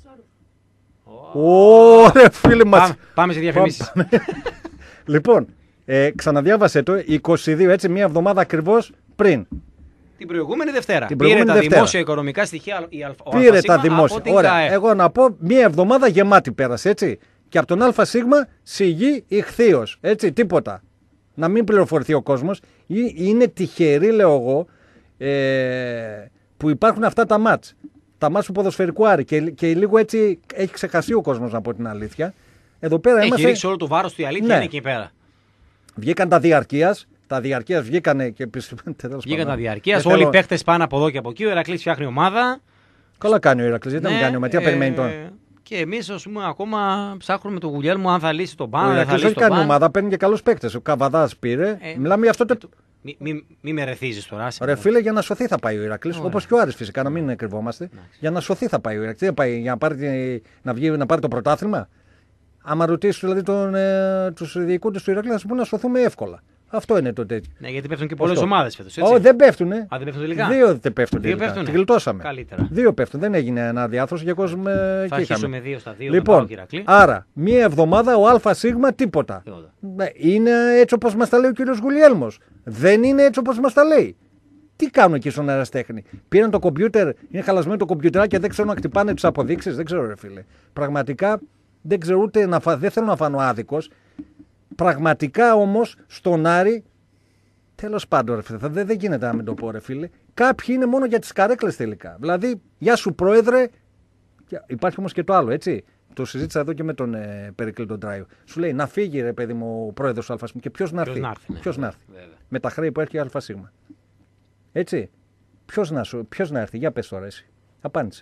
Ωραία, φίλε μα. Πάμε σε διαφημίσεις. Λοιπόν, ε, ξαναδιάβασε το είκοσι δύο, έτσι, μία εβδομάδα ακριβώς πριν. Την προηγούμενη Δευτέρα. Την Πήρε προηγούμενη τα Δευτέρα. δημόσια οικονομικά στοιχεία. Η α, Πήρε τα δημόσια. Ωραία. Εγώ να πω μία εβδομάδα γεμάτη πέρασε, έτσι. Και από τον ΑΣ σιγή ηχθείος. Έτσι, τίποτα. Να μην πληροφορηθεί ο κόσμος. Είναι τυχερή, λέω εγώ, ε, που υπάρχουν αυτά τα μάτς. Τα μάτς του ποδοσφαιρικού Άρη. Και, και λίγο έτσι έχει ξεχαστεί ο κόσμος, να πω την αλήθεια. Εδώ πέρα έχει είμαστε... ρίξει όλο το βάρος του, η αλήθεια ναι. είναι εκεί πέρα. Βγήκαν τα διαρκείας. Τα διαρκείας βγήκανε και βγήκαν τα διαρκείας. Όλοι οι παίχτες πάνε από εδώ και από εκεί. Ο Ηρακλής φτιάχνει ομάδα. Καλά κάνει ο Ηρακλής. Γιατί ναι, δεν κάνει ομάδα. Τι ε, περιμένει τώρα. Και εμείς, ας πούμε, ακόμα ψάχνουμε τον Γουλιέλμο αν θα λύσει τον Παν. Ο Ηρακλής δεν κάνει ομάδα. Παίρνει και καλούς παίκτες. Ο Καβαδάς πήρε. Ε, Μιλάμε για αυτό το. Μη, μη, μη με ρεθίζεις τώρα. Ρε φίλε, για να σωθεί θα πάει ο Ηρακλής. Όπως και ο Άρης φυσικά, να μην κρυβόμαστε. Για να σωθεί θα πάει ο Ηρακλής. Πάει για να πάρει, να βγει, να πάρει το πρωτάθλημα. Άμα ρωτήσει δηλαδή ε, τους διοικούντες του Ηρακλή, θα σου πούνε να σωθούμε εύκολα. Αυτό είναι το τέτοιο. Ναι, γιατί πέφτουν και πολλές ομάδες φέτος. Όχι, δεν πέφτουν. Α, δεν πέφτουν τελικά. Δύο δεν πέφτουν. Δύο πέφτουν. Την γλιτώσαμε. Καλύτερα. Δύο πέφτουν. Δεν έγινε αναδιάθρωση για κόσμο. Θα αρχίσουμε δύο στα δύο. Λοιπόν, άρα, μία εβδομάδα ο ΑΣ τίποτα. Είναι έτσι όπως μας τα λέει ο κύριος Γουλιέλμος. Δεν είναι έτσι όπως μας τα λέει. Τι κάνουν εκεί στον αεραστέχνη? Πήραν το κομπιούτερ, είναι χαλασμένο το κομπιούτεράκι και δεν ξέρουν να χτυπάνε τις αποδείξεις. Δεν ξέρω, ρε φίλε. Πραγματικά δεν ξέρω ούτε να φα... δεν θέλω να φανώ άδικος. Πραγματικά όμως στον Άρη, τέλος πάντων, ρε φίλε, δεν, δεν γίνεται να μην το πω, ρε φίλε. Κάποιοι είναι μόνο για τις καρέκλες τελικά. Δηλαδή, γεια σου πρόεδρε. Υπάρχει όμως και το άλλο, έτσι. Το συζήτησα εδώ και με τον ε, Περικλή τον Τράιο. Σου λέει να φύγει, ρε παιδί μου, ο πρόεδρος του ΑΣ και ποιος να έρθει. Ποιος να έρθει. Με τα χρέη που έχει η ΑΣ. Έτσι. Ποιος να, ποιος να έρθει, για πες τώρα εσύ. Απάντησε.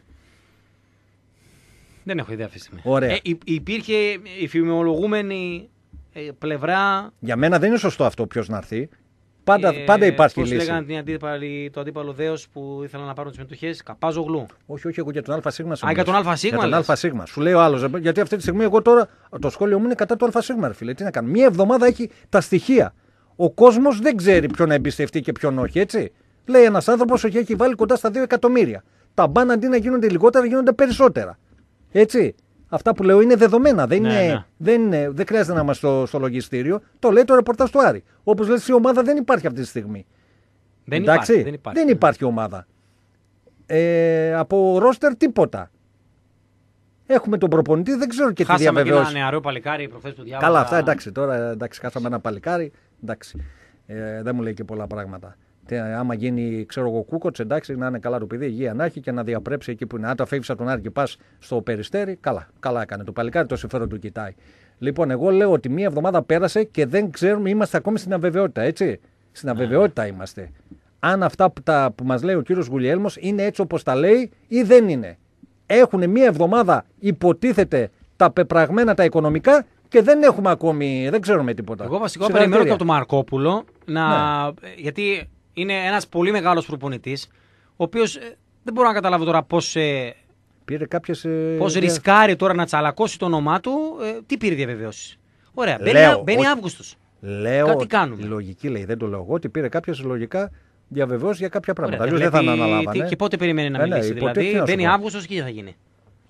Δεν έχω ιδέα αυτή τη στιγμή. Ωραία. Ε, υπήρχε η φημολογούμενη ε, πλευρά. Για μένα δεν είναι σωστό αυτό ποιος να έρθει. Πάντα, ε, πάντα υπάρχει πώς λύση. Πώς λέγανε την αντίπαλη, το αντίπαλο δέος που ήθελαν να πάρουν τις μετοχές, Καπάζογλου. Όχι, όχι, εγώ για τον ΑΣ. Α, για τον ΑΣ. Για τον ΑΣ. Σου λέει ο άλλος. Γιατί αυτή τη στιγμή εγώ τώρα το σχόλιο μου είναι κατά του ΑΣ, φίλε. Τι να κάνω. Μία εβδομάδα έχει τα στοιχεία. Ο κόσμος δεν ξέρει ποιον να εμπιστευτεί και ποιον όχι, έτσι. Λέει ένας άνθρωπος ότι έχει βάλει κοντά στα δύο εκατομμύρια. Τα μπαν αντί να γίνονται λιγότερα γίνονται περισσότερα. Έτσι. Αυτά που λέω είναι δεδομένα. Δεν, ναι, είναι, ναι. δεν, είναι, δεν χρειάζεται να είμαστε στο, στο λογιστήριο. Το λέει το ρεπορτάζ του Άρη. Όπως λες, η ομάδα δεν υπάρχει αυτή τη στιγμή. Δεν Εντάξει, υπάρχει. Δεν υπάρχει, δεν υπάρχει ομάδα. Ε, από ρόστερ τίποτα. Έχουμε τον προπονητή, δεν ξέρω και χάσαμε τι διαβεβαιώσει. Χάσαμε ένα νεαρό παλικάρι προχθές που διάβαζα. Καλά, αυτά εντάξει. Τώρα εντάξει, χάσαμε ένα παλικάρι. Εντάξει. Ε, δεν μου λέει και πολλά πράγματα. Άμα γίνει, ξέρω εγώ, Κούκοτς, εντάξει, να είναι καλά το παιδί, υγεία να έχει και να διαπρέψει εκεί που είναι. Αν το φεύγει από τον Άρη και πα στο Περιστέρι, καλά, καλά έκανε. Το παλικάρι το συμφέρον του κοιτάει. Λοιπόν, εγώ λέω ότι μία εβδομάδα πέρασε και δεν ξέρουμε, είμαστε ακόμη στην αβεβαιότητα, έτσι. Στην αβεβαιότητα είμαστε. Αν αυτά που, που μας λέει ο κύριος Γουλιέλμος είναι έτσι όπως τα λέει ή δεν είναι. Έχουν μία εβδομάδα, υποτίθεται, τα πεπραγμένα τα οικονομικά και δεν έχουμε ακόμη, δεν ξέρουμε τίποτα. Εγώ βασικά περιμένω και από τον Μαρκόπουλο να. Ναι. Γιατί είναι ένας πολύ μεγάλος προπονητής, ο οποίος δεν μπορώ να καταλάβω τώρα πώς. Ε, Πήρε κάποιες. Ε, Πώς δια... ρισκάρει τώρα να τσαλακώσει το όνομά του, ε, τι πήρε διαβεβαιώσεις. Ωραία, Λέω, μπαίνει όχι, Αύγουστος. Λέω Κάτι ότι κάνουμε. η λογική λέει, δεν το λέω εγώ, ότι πήρε κάποιες λογικά διαβεβαιώσεις για κάποια πράγματα. Ωραία, Αλλιώς δεν θα βλέπει αναλάβανε. τι- Και πότε περιμένει να Ε, ναι, μιλήσει. υποτίθεται Δηλαδή, να σου μπαίνει πω. Αύγουστος και τι θα γίνει.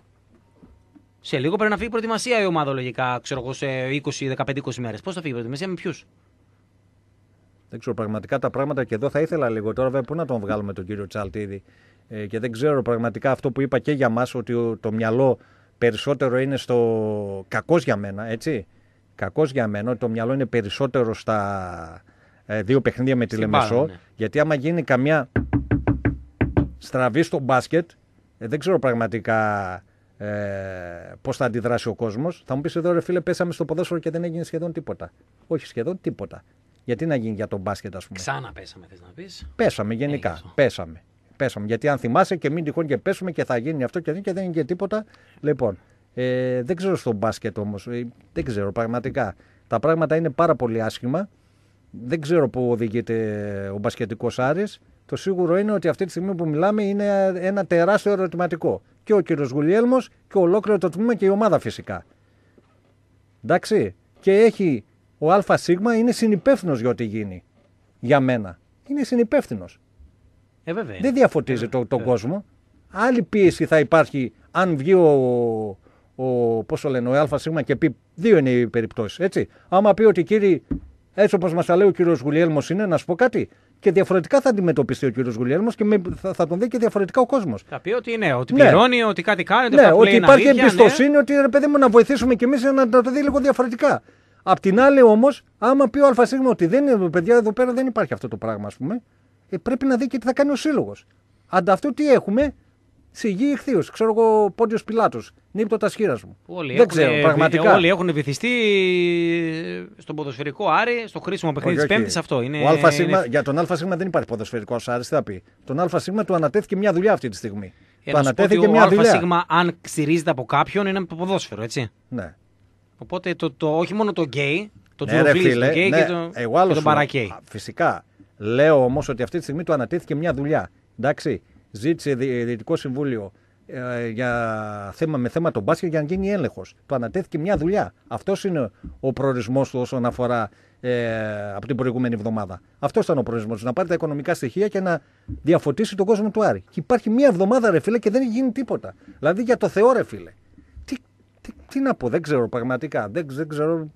Σε λίγο πρέπει να φύγει προετοιμασία η ομάδα λογικά, ξέρω εγώ, σε είκοσι, δεκαπέντε είκοσι μέρες. Πώς θα φύγει προετοιμασία, με ποιους. Δεν ξέρω πραγματικά τα πράγματα και εδώ θα ήθελα λίγο τώρα, βέβαια, πού να τον βγάλουμε τον κύριο Τσαλτίδη. Ε, και δεν ξέρω πραγματικά αυτό που είπα και για μας, ότι ο- το μυαλό περισσότερο είναι στο. Κακός για μένα, έτσι. Κακός για μένα, ότι το μυαλό είναι περισσότερο στα ε, δύο παιχνίδια με τη Στην Λεμεσό. μπάλα, ναι. Γιατί άμα γίνει καμιά στραβή στο μπάσκετ, ε, δεν ξέρω πραγματικά ε, πώς θα αντιδράσει ο κόσμος. Θα μου πεις εδώ, ρε φίλε, πέσαμε στο ποδόσφαιρο και δεν έγινε σχεδόν τίποτα. Όχι, σχεδόν τίποτα. Γιατί να γίνει για τον μπάσκετ, ας πούμε. Ξανά πέσαμε, θες να πεις. Πέσαμε γενικά. αυτό. Πέσαμε. Πέσαμε. Γιατί αν θυμάσαι και μην τυχόν και πέσουμε και θα γίνει αυτό και δεν, και δεν είναι και τίποτα. Λοιπόν, ε, δεν ξέρω στο μπάσκετ όμως. Ε, δεν ξέρω πραγματικά. Τα πράγματα είναι πάρα πολύ άσχημα. Δεν ξέρω πού οδηγείται ο μπασκετικός Άρης. Το σίγουρο είναι ότι αυτή τη στιγμή που μιλάμε είναι ένα τεράστιο ερωτηματικό. Και ο κύριος Γουλιέλμος και ολόκληρο το τμήμα και η ομάδα φυσικά. Εντάξει. Και έχει ο ΑΣ είναι συνυπεύθυνος για ό,τι γίνει. Για μένα. Είναι συνυπεύθυνος. Ε, βέβαια. Δεν διαφωτίζει Ε, το, τον ε. κόσμο. Άλλη πίεση θα υπάρχει αν βγει ο, ο, πώς το λένε, ο ΑΣ και πει, δύο είναι οι περιπτώσεις, έτσι. Άμα πει ότι κύριοι, έτσι όπως μας τα λέει ο κύριος Γουλιέλμος είναι, να σου πω κάτι, και διαφορετικά θα αντιμετωπιστεί ο κύριος Γουλιέλμος και με, θα, θα τον δει και διαφορετικά ο κόσμος. Θα πει ότι ναι, ότι Ναι. πληρώνει, ότι κάτι κάνει, ότι, Ναι, αυτά που ότι λέει είναι υπάρχει αλήθεια, εμπιστοσύνη, ναι. ότι ρε παιδί μου να βοηθήσουμε κι εμείς να, να το δει λίγο διαφορετικά. Απ' την άλλη όμως, άμα πει ο ΑΣ ότι δεν είναι, παιδιά, εδώ πέρα δεν υπάρχει αυτό το πράγμα, ας πούμε, ε, πρέπει να δει και τι θα κάνει ο σύλλογος. Ανταυτού τι έχουμε, σιγή ηχθείος, ξέρω εγώ, Πόντιος Πιλάτος, νύπτω τα σχήρας μου. Όλοι δεν έχουν, ξέρω, πραγματικά. Όλοι έχουν βυθιστεί στον ποδοσφαιρικό Άρη, στο χρήσιμο παιχνίδι Όχι, της όχι. Πέμπτης αυτό. Είναι, Ο ΑΣ, είναι... Για τον ΑΣ δεν υπάρχει ποδοσφαιρικός Άρης, τι θα πει. Τον ΑΣ του ανατέθηκε μια δουλειά αυτή τη στιγμή. Ε, Του να σου πω ανατέθηκε ότι μια ο δουλειά. ΑΣ, αν στηρίζεται από κάποιον, είναι το ποδόσφαιρο, έτσι. Ναι. Οπότε το, το, όχι μόνο το γκέι, το Ναι, ρε τζουροφλής, φίλε, το γκέι ναι, και το, εγώ άλλο και το σου λέω. παρακέι. Α, Φυσικά. Λέω όμως ότι αυτή τη στιγμή του ανατέθηκε μια δουλειά. Εντάξει, ζήτησε δι- Διοικητικό Συμβούλιο ε, για θέμα, με θέμα τον μπάσκετ για να γίνει έλεγχος. Του ανατέθηκε μια δουλειά. Αυτός είναι ο προορισμός του όσον αφορά ε, από την προηγούμενη εβδομάδα. Αυτός ήταν ο προορισμός του. Να πάρει τα οικονομικά στοιχεία και να διαφωτίσει τον κόσμο του Άρη. Και υπάρχει μια εβδομάδα, ρε φίλε, και δεν έχει γίνει τίποτα. Δηλαδή για το Θεό, ρε φίλε. Τι, τι, τι να πω, δεν ξέρω πραγματικά. Δεν, δεν ξέρω.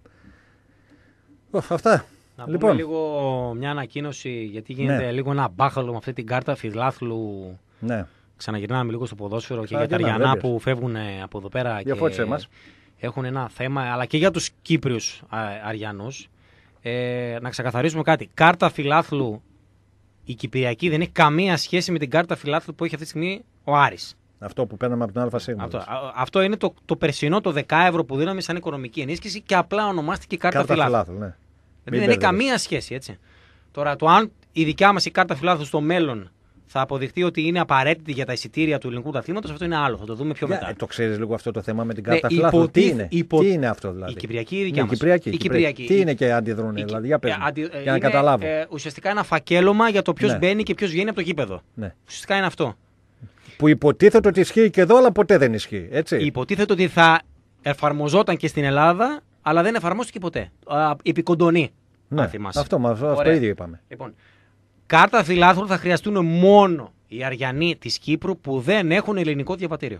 Οφ, αυτά. Να Λοιπόν. πούμε λίγο μια ανακοίνωση, γιατί γίνεται Ναι. λίγο ένα μπάχαλο με αυτή την κάρτα φιλάθλου. Ναι. Ξαναγυρνάμε λίγο στο ποδόσφαιρο και Α, για τα γυρνάμε, Αριανά βέβαια. που φεύγουν από εδώ πέρα Διαφώτισέ και μας. έχουν ένα θέμα, αλλά και για τους Κύπριους α, Αριανούς. Ε, να ξεκαθαρίσουμε κάτι. Κάρτα φιλάθλου η Κυπριακή δεν έχει καμία σχέση με την κάρτα φιλάθλου που έχει αυτή τη στιγμή ο Άρης. Αυτό που παίρναμε από τον ΑΣ. Αυτό, α, αυτό είναι το, το περσινό το δέκα ευρώ που δίναμε σαν οικονομική ενίσχυση και απλά ονομάστηκε κάρτα, Κάρτα φιλάθλου. φιλάθλου, ναι. Δηλαδή Μην δεν έχει μπερδεύεσαι. καμία σχέση, έτσι. Τώρα, το αν η δικιά μας η κάρτα φιλάθλου στο μέλλον θα αποδειχτεί ότι είναι απαραίτητη για τα εισιτήρια του ελληνικού πρωταθλήματος, αυτό είναι άλλο. Θα το δούμε πιο Για, μετά. ε, το ξέρεις λίγο αυτό το θέμα με την Ναι, κάρτα φιλάθλου. Τι υποτίθ- είναι, υπο- τι είναι αυτό δηλαδή. Η Κυπριακή ή η δικιά Ναι, μας. Κυπριακή, Η Κυπριακή. Κυπριακή. Τι Η- είναι και αντιδρούν, η- δηλαδή, για πες ε, μου, αντι- ε, για να είναι, καταλάβω. ε, ουσιαστικά ένα φακέλωμα για το ποιος Ναι. μπαίνει και ποιος βγαίνει από το γήπεδο. Ναι. Ουσιαστικά είναι αυτό. Που υποτίθεται ότι ισχύει και εδώ, αλλά ποτέ δεν ισχύει. Έτσι. Υποτίθεται ότι θα εφαρμοζόταν και στην Ελλάδα, αλλά δεν εφαρμόστηκε ποτέ. Α, επικοντονή. Ναι, αν θυμάσαι. αυτό, μα- αυτό Ωραία. ίδιο είπαμε. Λοιπόν, κάρτα φιλάθλου θα χρειαστούν μόνο οι Αριανοί της Κύπρου που δεν έχουν ελληνικό διαβατήριο.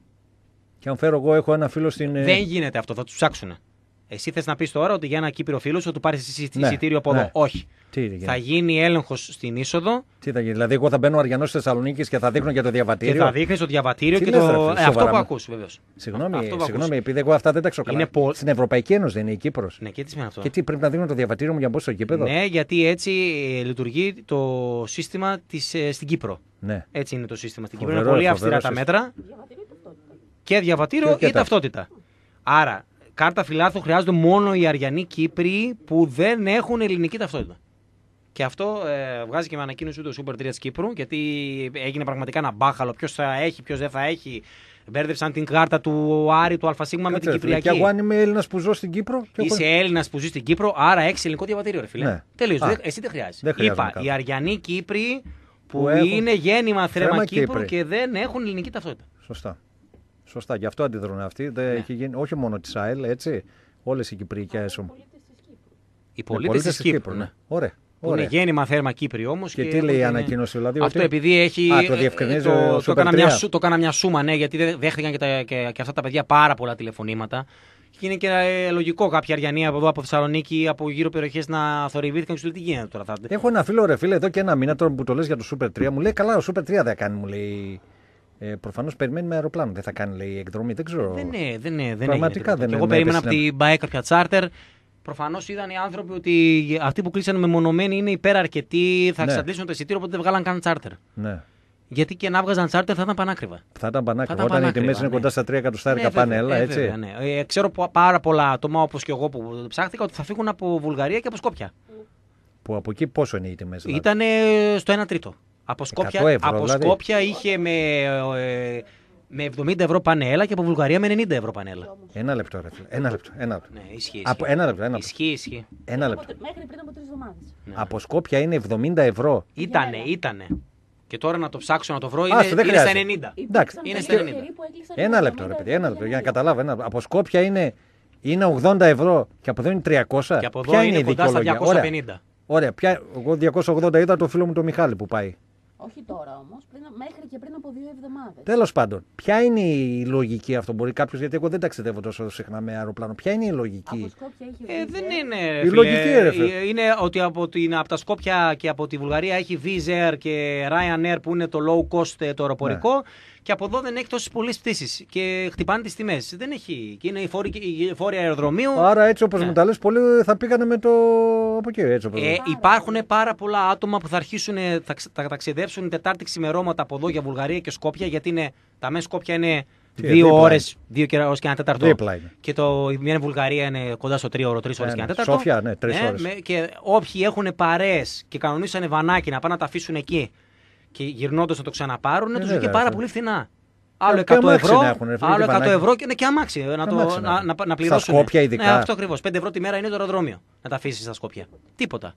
Και αν φέρω εγώ, έχω ένα φίλο στην. ε, Δεν γίνεται αυτό, θα του ψάξουν. Εσύ θες να πεις τώρα ότι για ένα Κύπριο φίλο σου του πάρει Ναι, εισιτήριο από ναι. εδώ. Όχι. Τι, γίνεται. Θα γίνει έλεγχος στην είσοδο Τι θα γίνει, δηλαδή, εγώ θα μπαίνω Αριανός στη Θεσσαλονίκη και θα δείχνω για το και διαβατήριο. θα δείχνει το διαβατήριο Τι και λες, το. ρε φίλε, ε, αυτό σοβαρά που μου. ακούς, βεβαίως. Συγγνώμη, Αυτό που συγγνώμη, ακούς. επειδή εγώ αυτά δεν τα ξέρω καλά. Είναι πο- Στην Ευρωπαϊκή Ένωση δεν είναι η Κύπρος. Ναι, και τι σημαίνει αυτό. Και τι πρέπει να δίνω το διαβατήριο μου για να μπω στο γήπεδο. Ναι, γιατί έτσι ε, λειτουργεί το σύστημα της, ε, στην Κύπρο. Ναι. Έτσι είναι το σύστημα στην Φοβερό, Κύπρο. Είναι πολύ φοβερό αυστηρά τα σύστημα. μέτρα. Και διαβατήριο Και- και ή ταυτότητα. ταυτότητα. Άρα, κάρτα φιλάθλου χρειάζονται μόνο οι Αριανοί Κύπριοι που δεν έχουν ελληνική ταυτότητα. Και αυτό ε, βγάζει και με ανακοίνωση του Super τρία της Κύπρου, γιατί έγινε πραγματικά ένα μπάχαλο. Ποιος θα έχει, ποιος δεν θα έχει. Μπέρδεψαν την κάρτα του Άρη, του ΑΣ με την Κάτσε, ρε φίλε, Κυπριακή. και εγώ αν είμαι Έλληνας που ζω στην Κύπρο. και εγώ- Είσαι Έλληνας που ζει στην Κύπρο, άρα έχει ελληνικό διαβατήριο, ρε φίλε. Ναι. Τελείως. Α, Δεν- Εσύ δεν χρειάζεσαι. δεν χρειάζομαι Είπα, κάτι. οι Αριανοί Κύπριοι που, Που έχουν είναι γέννημα θρέμα θρέμα Κύπρου Κύπροι. και δεν έχουν ελληνική ταυτότητα. Σωστά. Σωστά, γι' αυτό αντιδρούν αυτοί. Δεν Ναι. έχει γίνει, όχι μόνο τη ΑΕΛ, έτσι. Όλες οι κυπριακές ομάδες. Οι πολίτες της Κύπρου. Ναι. Ωραία. Που είναι γέννημα θέρμα Κύπροι όμως. Και, και τι λέει η είναι... ανακοίνωση, δηλαδή. Αυτό ότι... επειδή έχει. Α, το διευκρινίζει το, ο το, Super έκανα μια, τρία. το έκανα μια σούμα, ναι, γιατί δέχτηκαν και, τα, και, και αυτά τα παιδιά πάρα πολλά τηλεφωνήματα. Και είναι και ε, λογικό κάποια Αριανοί από εδώ, από Θεσσαλονίκη ή από γύρω περιοχές να θορυβήθηκαν και σου λέει τι γίνεται τώρα. Θα... Έχω ένα φίλο, ρε φίλε, εδώ και ένα μήνα τώρα που το λες για το Super τρία. Μου λέει καλά, ο Super τρία δεν κάνει, μου λέει. Ε, Προφανώς περιμένει με αεροπλάνο. Δεν θα κάνει, λέει, εκδρομή. Δεν ξέρω. Δεν είναι, δεν είναι. Δεν Πραγματικά έγινε, δεν και είναι. εγώ περίμενα από την ΜΠΑΕ κάποια τσάρτερ. Προφανώς είδαν οι άνθρωποι ότι αυτοί που κλείσαν μεμονωμένοι είναι υπεραρκετοί, θα Ναι. εξαντλήσουν το εισιτήριο, οπότε δεν βγάλαν καν τσάρτερ. Ναι. Γιατί και να βγάζαν τσάρτερ θα ήταν πανάκριβα. Θα ήταν πανάκριβα. Θα ήταν Όταν οι πανάκριβα, τιμές είναι ναι. κοντά στα τρία εκατοστάρικα Ναι, πάνε, βέβαια, έλα, ε, έτσι. βέβαια, ναι. ε, ξέρω πο- πάρα πολλά άτομα όπως και εγώ που ψάχτηκα ότι θα φύγουν από Βουλγαρία και από Σκόπια. Που από εκεί πόσο είναι οι τιμές. Δηλαδή. Ήταν στο ένα τρίτο. Από Σκόπια, εκατό ευρώ, από δηλαδή. Σκόπια είχε με, ε, με εβδομήντα ευρώ πανέλα και από Βουλγαρία με ενενήντα ευρώ πανέλα. Ένα λεπτό, ρε φίλε. Ένα λεπτό. Ένα λεπτό. Ναι, ισχύει. Από, ισχύει. ένα λεπτό. Ένα λεπτό. Ισχύει, ισχύει. Ένα λεπτό. Μέχρι πριν από τρεις εβδομάδες. Ναι. Από Σκόπια είναι εβδομήντα ευρώ. Ήτανε, ήτανε. Και τώρα να το ψάξω να το βρω είναι, Άστο, δεν είναι στα χρειάζεται. ενενήντα. Εντάξει. Είναι Είναι στα ενενήντα. Ένα λεπτό, ρε παιδί. Ένα λεπτό. Για να καταλάβω. Ένα... Από Σκόπια είναι, είναι ογδόντα ευρώ και από εδώ είναι τριακόσια. Και από εδώ Ποια είναι, η κοντά στα δικαιολογία? διακόσια Ωραία. πενήντα. Ωραία. Ποια... Εγώ διακόσια ογδόντα είδα το φίλο μου το Μιχάλη που πάει. Όχι τώρα όμως, πριν, μέχρι και πριν από δύο εβδομάδες. Τέλος πάντων, ποια είναι η λογική αυτό? Μπορεί κάποιο, γιατί εγώ δεν ταξιδεύω τόσο συχνά με αεροπλάνο. Ποια είναι η Από λογική? Σκόπια έχει Ε, Vizer. δεν είναι. Η φίλε. λογική, ρε, φίλε. Ε, Είναι ότι από, την, από τα Σκόπια και από τη Βουλγαρία έχει Vizer και Ryanair που είναι το low cost ε, το αεροπορικό. Ναι. Και από εδώ δεν έχει τόσες πολλές πτήσεις. Και χτυπάνε τις τιμές. Δεν έχει. Και είναι οι φόροι, οι φόροι αεροδρομίου. Άρα έτσι όπως Ναι. μου τα λες, πολλοί θα πήγανε με το από εκεί. Έτσι όπως... Ε, υπάρχουν πάρα πολλά άτομα που θα αρχίσουν, θα, ξ- θα ταξιδέψουν Τετάρτη ξημερώματα από εδώ για Βουλγαρία και Σκόπια, γιατί είναι, τα μέσα Σκόπια είναι Τι, δύο δίπλα ώρες, δύο και, ως και ένα τέταρτο. Δίπλα είναι. Και το, η μια Βουλγαρία είναι κοντά στο τρία ώρο, τρεις ώρες Ε, και ένα ναι. τέταρτο. Σόφια, ναι, τρεις ώρες. με- και όποιοι έχουν παρέες και κανονίσανε βανάκι να πάνε να τα αφήσουν εκεί και γυρνώντας να το ξαναπάρουν, Ε, τους βέβαια, βγήκε πάρα αυτό. πολύ φθηνά. Άλλο και εκατό αμάξι ευρώ, να έχουν, ρε φίλε, άλλο και εκατό βανάκι. ευρώ και είναι και αμάξι να, το, αμάξι να να, έχουν. να, να Στα πληρώσουν. Σκόπια ειδικά. Ναι, αυτό ακριβώς. πέντε ευρώ τη μέρα είναι το αεροδρόμιο να τα αφήσει στα Σκόπια. Τίποτα.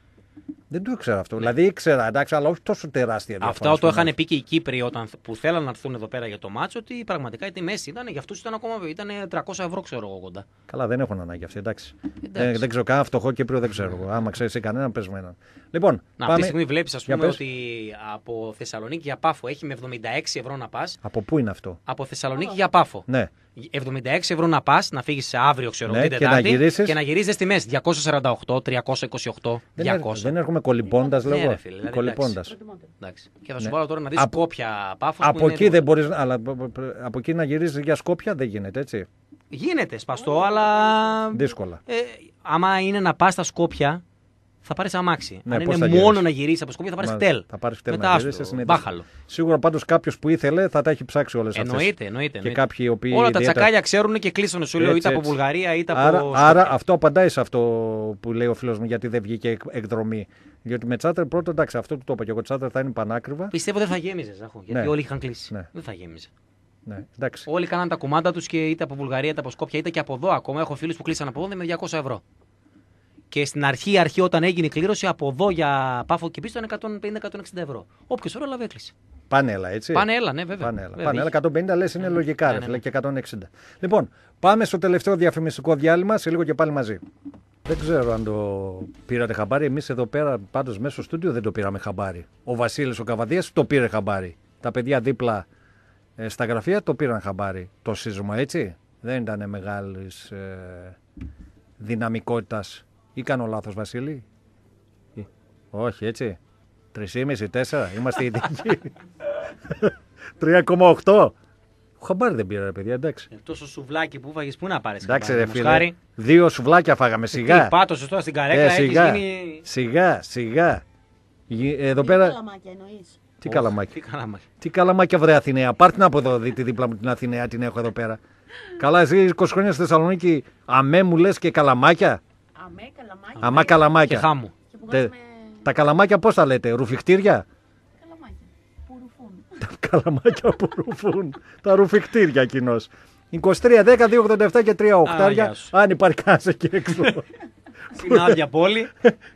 Δεν το ήξερα αυτό. Δηλαδή ήξερα, εντάξει, αλλά όχι τόσο τεράστια διαφορά. Αυτό ας το πούμε. είχαν πει και οι Κύπροι όταν, που θέλαν να έρθουν εδώ πέρα για το μάτσο, ότι πραγματικά η τιμές ήταν, για αυτούς ήταν ακόμα ήταν τριακόσια ευρώ, ξέρω εγώ κοντά. Καλά, δεν έχουν ανάγκη αυτή, εντάξει. Εντάξει. Ε, δεν ξέρω καν φτωχό Κύπριο, δεν ξέρω εγώ. Άμα ξέρει κανέναν, πες με έναν. Λοιπόν, Να, αυτή πάμε... τη στιγμή βλέπεις, ας Για πούμε, πες. ότι από Θεσσαλονίκη για Πάφο έχει με εβδομήντα έξι ευρώ να πας. Από πού είναι αυτό? Από Θεσσαλονίκη για Πάφο. Ναι. εβδομήντα έξι ευρώ να πας, να φύγεις αύριο, ξέρω Ναι, την και Τετάρτη. να γυρίσεις. Και να γυρίσεις τις τιμές. διακόσια σαράντα οκτώ, τριακόσια είκοσι οκτώ, Δεν, έρχομαι- διακόσια. δεν έρχομαι κολυμπώντα, Ναι, λέγω. ρε φίλε, δηλαδή, Κολυμπώντας. Εντάξει. Και θα σου Ναι. βάλω τώρα να δεις Από- κόπια Πάφος. που Από είναι εκεί δεν μπορείς, αλλά από εκεί να γυρίζεις για Σκόπια δεν γίνεται, έτσι. Γίνεται σπαστό, αλλά. Δύσκολα. Ε, άμα είναι να πα στα Σκόπια, θα πάρει αμάξι. Ναι, Αν πώς είναι θα μόνο γυρίσεις? να γυρίσει από Σκόπια, θα πάρει Μα, χτέλ. θα πάρεις χτέλ Μετά να άστο, γυρίσεις, είναι μπάχαλο. Σίγουρα πάντως κάποιος που ήθελε θα τα έχει ψάξει όλες αυτές. Εννοείται, εννοείται. Και εννοείται. κάποιοι οι οποίοι. Όλα τα ιδιαίτερα- τσακάλια ξέρουν και κλείσανε, σου λέω, Έτσι, είτε από έτσι. Βουλγαρία είτε από. Άρα, Σκόπια. άρα αυτό απαντάει σε αυτό που λέει ο φίλος μου, γιατί δεν βγήκε εκ- εκδρομή. Γιατί με τσάρτερ πρώτο, εντάξει, αυτό που το είπα και εγώ, τσάρτερ θα είναι πανάκριβα. Πιστεύω δεν θα γέμιζε, Ζάχο, γιατί Ναι. όλοι είχαν κλείσει. Ναι. Δεν θα γέμιζε. Ναι, εντάξει. Όλοι κάναν τα κουμάντα του και είτε από Βουλγαρία είτε από Σκόπια είτε και από εδώ ακόμα. Έχω φίλου που κλείσαν από εδώ με διακόσια ευρώ. Και στην αρχή, αρχή όταν έγινε η κλήρωση, από εδώ για Πάφο και πίσω ήταν εκατόν πενήντα με εκατόν εξήντα ευρώ. Όποιο ώρα έλαβε έκλεισε. Πανέλα, έτσι. Πάνε έλα, ναι, βέβαια. Πανέλα. Βέβαια, Πανέλα είχε. εκατόν πενήντα λες είναι λογικά, Ναι, ρε ναι, φίλε, ναι. και εκατόν εξήντα. Λοιπόν, πάμε στο τελευταίο διαφημιστικό διάλειμμα, σε λίγο και πάλι μαζί. Δεν ξέρω αν το πήρατε χαμπάρι. Εμείς εδώ πέρα, πάντως μέσα στο στούντιο, δεν το πήραμε χαμπάρι. Ο Βασίλης ο Καβαδίας το πήρε χαμπάρι. Τα παιδιά δίπλα ε, στα γραφεία το πήραν χαμπάρι. Το σεισμό, έτσι. Δεν ήταν μεγάλης ε, δυναμικότητας. Ή κάνω λάθος, Βασίλη? Ε, Όχι, έτσι. τρία κόμμα πέντε, τέσσερα. Είμαστε ειδικοί. τρία κόμμα οκτώ. Χαμπάρι δεν πήρα, ρε παιδιά, εντάξει. Ε, τόσο σουβλάκι που φάγες, πού να πάρει. Εντάξει, ρε φίλε. Δύο σουβλάκια φάγαμε, σιγά. Πάτωσε τώρα στην καρέκλα, Ε, έχεις σιγά. γίνει. Σιγά, σιγά. Γυ- Εδώ Τι πέρα. καλαμάκια εννοείς? Τι Ωχ, καλαμάκια. Τι καλαμάκια. Τι καλαμάκια, βρε Αθηναία. Πάρτε να από εδώ, δείτε δίπλα μου την Αθηναία, την έχω εδώ πέρα. Καλά, εσύ είκοσι χρόνια στη Θεσσαλονίκη, αμέ μου λες και καλαμάκια. Αμέ, καλαμάκια. Αμά Και καλαμάκια. χάμου. Και που Τε- βγάζουμε Τα καλαμάκια πώς τα λέτε, ρουφιχτήρια. καλαμάκια. Που ρουφούν. Τα καλαμάκια που ρουφούν. Τα ρουφιχτήρια κοινώ. είκοσι τρία δέκα δύο ογδόντα επτά και τρία οχτάρια. γεια σου. Αν υπάρχει κανένα εκεί έξω. Στην άδεια πόλη.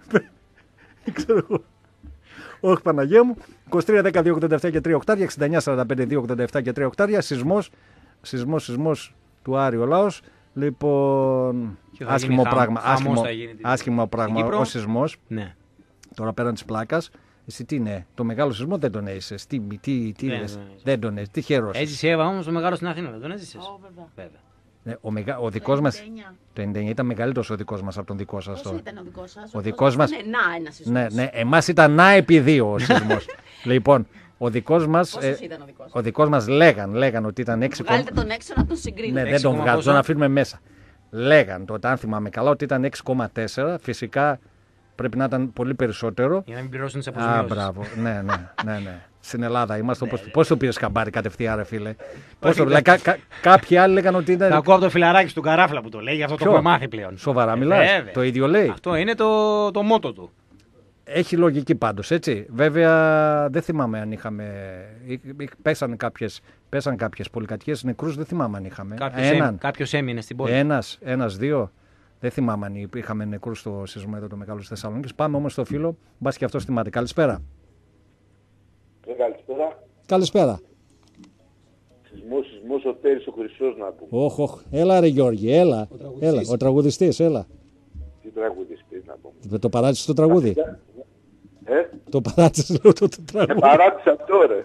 Ξέρω εγώ. Όχι, Παναγία μου. είκοσι τρία δέκα δύο ογδόντα επτά και τρία οχτάρια, εξήντα εννιά σαράντα πέντε δύο ογδόντα επτά και τρία οχτάρια. Σεισμός Σεισμός, σεισμός του Άρη ο λαός. Λοιπόν, άσχημο χαμ, πράγμα, άσχημο, άσχημο πράγμα ο σεισμός. Ναι. Τώρα πέραν της πλάκας. Εσύ τι είναι, το μεγάλο σεισμό δεν τον έζησες. Τι, τι, τι Ναι, λες, ναι. δεν τον έζησες. Τι χαίρωσες. Έζησε η Εύα όμως το μεγάλο στην Αθήνα, δεν τον έζησες. Ω, βέβαια. Βέβαια. Ναι, ο, μεγα, ο δικός μας, ενενήντα εννιά. το ενενήντα εννιά ήταν μεγαλύτερος ο δικός μας από τον δικό σας. Πόσο τώρα. ήταν ο δικός σας? Ο δικός μας- ήταν να ένα σεισμός. Ναι, ναι, εμάς ήταν να επί δύο ο σεισμός. Λοιπόν, ο δικός μας, ε, Πόσος ήταν ο δικός ο σας? δικός μας λέγαν, λέγαν ότι ήταν έξι. Βγάλετε τον έξω να τον συγκρίνετε. Ναι, δεν έξι τον κόμμα βγάζω, πόσο? να αφήνουμε μέσα. Λέγαν τότε, αν θυμάμαι καλά, ότι ήταν έξι κόμμα τέσσερα. Φυσικά πρέπει να ήταν πολύ περισσότερο. Για να μην πληρώσουν τις Α, αποζημιώσεις. μπράβο. Ναι, ναι, ναι, ναι. Στην Ελλάδα είμαστε. Πώς, πώς το πήρες χαμπάρι κατευθείαν, ρε φίλε. Πώς το, δηλαδή, κα, κα, κάποιοι άλλοι λέγαν ότι Θα ήταν. ακούω από το φιλαράκι του Καράφλα που το λέει, γι' αυτό Ποιο? το έχουμε μάθει πλέον. Σοβαρά Ε, μιλάς. βέβαια. Το ίδιο λέει. Αυτό είναι το, το μότο του. Έχει λογική πάντως, έτσι. Βέβαια, δεν θυμάμαι αν είχαμε. Πέσαν κάποιες, πέσαν κάποιες πολυκατοικίες νεκρούς, δεν θυμάμαι αν είχαμε. Κάποιος, Έναν. έμεινε, κάποιος έμεινε στην πόλη. Ένας, ένας, δύο. Δεν θυμάμαι αν είχαμε νεκρούς στο σεισμό εδώ το μεγάλο στη Θεσσαλονίκη. Πάμε όμως στο φίλο, μπας και αυτό θυμάται. Καλησπέρα. Ε, καλησπέρα. Καλησπέρα. Σεισμός, σεισμός, ο Τέρης ο Χρυσός να πούμε. Όχ, όχ. Έλα ρε Γιώργη, έλα. Ο έλα. Ο τραγουδιστής, έλα. Τι τραγουδιστής να πούμε. Το παράτησε το τραγούδι. Ε, Το παράτησε λέω το, το ε, τραγούδι. παράτησε αυτό ρε.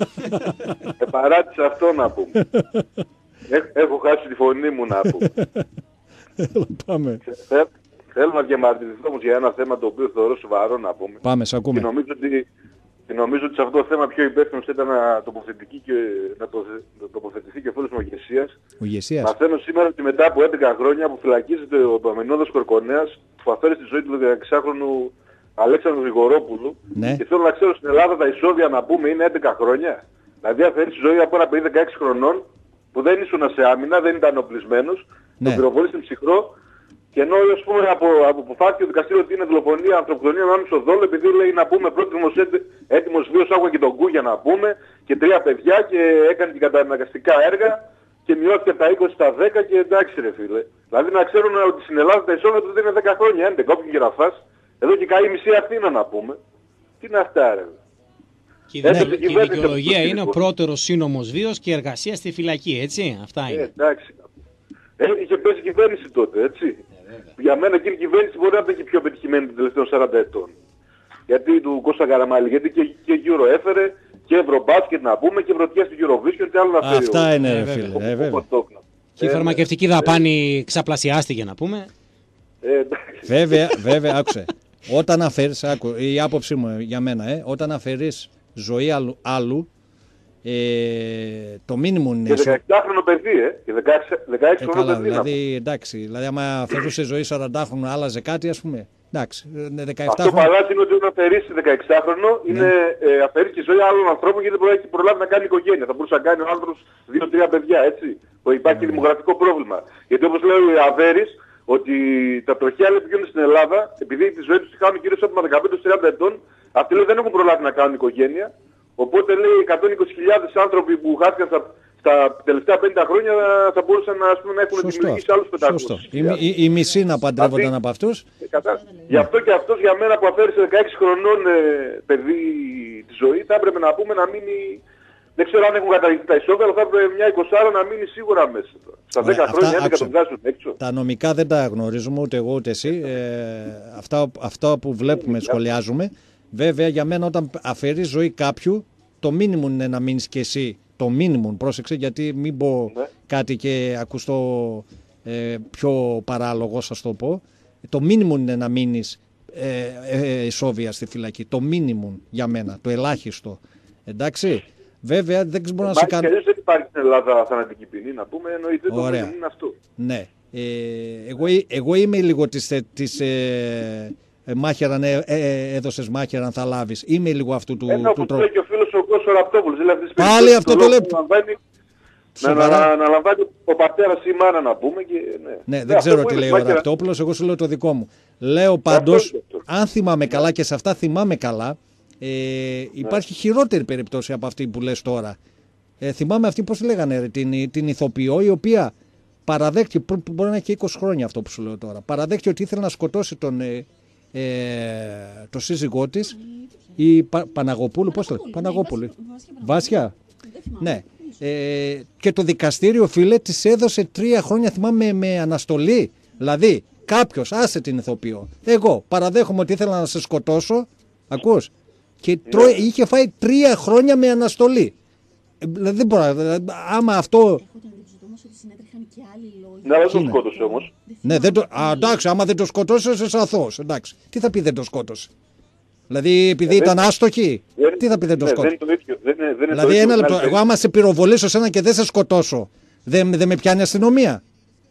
ε, παράτησε αυτό να πούμε. Έχ- έχω χάσει τη φωνή μου να πούμε. Έλα, πάμε. Θε- Θέλω να διαμαρτυρηθώ όμως για ένα θέμα το οποίο θεωρώ σοβαρό να πούμε. Πάμε, σε Και ακούμε. νομίζω ότι, και νομίζω ότι σε αυτό το θέμα πιο υπεύθυνος ήταν να τοποθετηθεί και, να το, να τοποθετηθεί και ο φίλος μου ηγεσίας. Ο ηγεσίας. Μαθαίνω σήμερα ότι μετά από έντεκα χρόνια που φυλακίζεται ο Επαμενόδος Κορκονέας που αφαίρει στη ζωή του δεκαεξάχρονου Αλέξανδρου Γρηγορόπουλου Ναι. και θέλω να ξέρω στην Ελλάδα τα εισόδια να πούμε είναι έντεκα χρόνια. Δηλαδή αφαίρει στη ζωή από ένα παιδί δεκαέξι χρονών που δεν ήσουν σε άμυνα, δεν ήταν οπλισμένος, Ναι. τον πυροβολεί ψυχρό και ενώ ας πούμε από, από αποφάθηκε το δικαστήριο ότι είναι δολοφονία, ανθρωποκτονία με άμεσο δόλο επειδή λέει να πούμε πρώτος έτοιμος βίος άκουγα και τον Κούγια να πούμε και τρία παιδιά και έκανε και καταναγκαστικά έργα και μειώθηκε από τα είκοσι στα δέκα και εντάξει ρε φίλε. Δηλαδή να ξέρουν ότι στην Ελλάδα τα εισόδια του δεν είναι δέκα χρόνια, έντεκα όποιον και να φας. Εδώ και καεί μισή Αθήνα να πούμε. Τι είναι αυτά ρε. Και η, Έτσι, δικαι- η και η κυβέρνηση δικαιολογία αυτό είναι ο λοιπόν. πρώτερος σύνομος βίος και εργασία στη φυλακή, έτσι. Αυτά Ε, είναι. εντάξει. Ε, είχε πέσει η κυβέρνηση τότε, έτσι. Για μένα εκείνη η κυβέρνηση μπορεί να ήταν και πιο πετυχημένη των τελευταίων σαράντα ετών. Γιατί του Κώστα Καραμάλη, γιατί και, και Euro έφερε και Ευρωμπάσκετ να πούμε και πρωτιές του Eurovision και άλλο να φέρει. Αυτά ο- είναι, ρε βέβαια. φίλε. ο- Ε, ο βέβαια. Κοτόπουλος. Και η Ε, φαρμακευτική δαπάνη ξαπλασιάστηκε, να πούμε. ε, εντάξει. Βέβαια, βέβαια, άκουσε. Όταν αφαιρείς, άκου, η άποψή μου για μένα, ε, όταν αφαιρείς ζωή άλλου, άλλου ε, το μίνιμουμ είναι. Και σου- δεκαεπτάχρονο παιδί, ε. Και δεκαέξι Ε, χρονών καλά, παιδί. να πούμε. δηλαδή, εντάξει, δηλαδή άμα αφαιρούσε ζωή σαραντάχρονο, άλλαζε κάτι, ας πούμε. Εντάξει, είναι δεκαεπτά Αυτό χρόνια. παλάτι είναι ότι όταν αφαιρήσει δεκαεξάχρονο είναι ε, αφαιρεί και η ζωή άλλων ανθρώπων γιατί δεν μπορεί να έχει προλάβει να κάνει οικογένεια. Θα μπορούσε να κάνει ο άνθρωπος δύο τρία παιδιά, έτσι. Που υπάρχει και δημογραφικό πρόβλημα. Γιατί όπως λέει ο Αβέρης, ότι τα τροχαία λέει που γίνονται στην Ελλάδα, επειδή τη ζωή τους τη χάνουν κυρίως από δεκαπέντε τριάντα ετών, αυτοί λέει δεν έχουν προλάβει να κάνουν οικογένεια. Οπότε λέει εκατόν είκοσι χιλιάδες άνθρωποι που χάθηκαν στα, στα τελευταία πενήντα χρόνια θα μπορούσαν να, ας πούμε, να έχουν Σωστό. δημιουργήσει άλλους Σωστό. πεντακόσιους. Οι, οι, οι μισοί να παντρεύονταν Αυτή- από αυτούς. Ε, κατά- Γι' αυτό και αυτός για μένα που αφαίρεσε δεκαέξι χρονών ε, παιδί τη ζωή θα έπρεπε να πούμε να μείνει. Δεν ξέρω αν έχουν καταργηθεί τα εισόδια, αλλά θα έπρεπε μια εικοσάρα να μείνει σίγουρα μέσα. Στα Ωραία, δέκα αυτά, χρόνια έντεκα άκουσα. τον βγάζουν έξω. Τα νομικά δεν τα γνωρίζουμε ούτε εγώ ούτε εσύ. Ε, αυτά, αυτά που βλέπουμε, σχολιάζουμε. Βέβαια, για μένα, όταν αφαιρεί ζωή κάποιου, το μίνιμουμ είναι να μείνει κι εσύ. Το μίνιμουμ, πρόσεξε, γιατί μην πω Ναι. κάτι και ακουστώ ε, πιο παράλογο, σας το πω. Το μίνιμουμ είναι να μείνει ε, ε, ισόβια στη φυλακή. Το μίνιμουμ για μένα, το ελάχιστο. Εντάξει. Βέβαια, δεν μπορώ να σε Μα κάνω. και αλλιώς δεν υπάρχει στην Ελλάδα θανατική ποινή, να πούμε, εννοείται το Ωραία. μήνυμα είναι αυτό. Ναι. Ε, εγώ, εγώ είμαι λίγο της, θε- της ε, ε, μάχεραν, ε, ε, έδωσες μάχεραν θα λάβεις. Είμαι λίγο αυτού του, Ένα του που τρόπου. λέει και ο φίλος ο Κώστας Ραπτόπουλος. Δηλαδή, στις Πάλι περιπτώσεις αυτό του το λόγου λέω. που λαμβάνει- Να, να, Σοβαρά. να, να λαμβάνει ο πατέρας ή η μάνα να πούμε και ναι. Ναι, Ε, δεν αυτό ξέρω που τι είναι, λέει ο μάκαιρα. Ραπτόπουλος, εγώ σου λέω το δικό μου. Λέω πάντως, είναι αυτό. αν θυμάμαι καλά και σε αυτά θυμάμαι καλά, ε, υπάρχει χειρότερη περίπτωση από αυτή που λες τώρα. Ε, θυμάμαι αυτή, πώς τη λέγανε, ρε, την, την ηθοποιό, η οποία παραδέχτηκε, προ- μπορεί να έχει είκοσι χρόνια αυτό που σου λέω τώρα, παραδέχτηκε ότι ήθελε να σκοτώσει τον, ε, ε, το σύζυγό της, η Πα, Παναγοπούλου, πώς το λέει, Παναγόπουλου. Βάσια. Ναι. Ε, και το δικαστήριο, φίλε, της έδωσε τρία χρόνια, θυμάμαι, με αναστολή. Δηλαδή, κάποιος, άσε την ηθοποιό. Εγώ παραδέχομαι ότι ήθελα να σε σκοτώσω. Ακούς. Και Ναι. τρώει, είχε φάει τρία χρόνια με αναστολή. Ε, δηλαδή, δεν μπορώ, δηλαδή, άμα αυτό. Έχω την εντύπωση όμως ότι συνέτρεχαν και άλλοι λόγοι. Ναι, δεν τον είναι? σκότωσε όμως. Ναι, δεν το, α, εντάξει, άμα δεν το σκοτώσει, είσαι αθώος. Εντάξει. Τι θα πει δεν το σκότωσε. Δηλαδή, επειδή Ε, ήταν δεν- άστοχοι, Δεν- τι θα πει δεν το ναι, σκότωσε. Δεν είναι το ίδιο. Δεν είναι, δεν είναι Δηλαδή, το ίδιο. ένα λεπτό. Δηλαδή, Εγώ, άμα σε πυροβολήσω σένα και δεν σε σκοτώσω, δεν, δεν με πιάνει αστυνομία.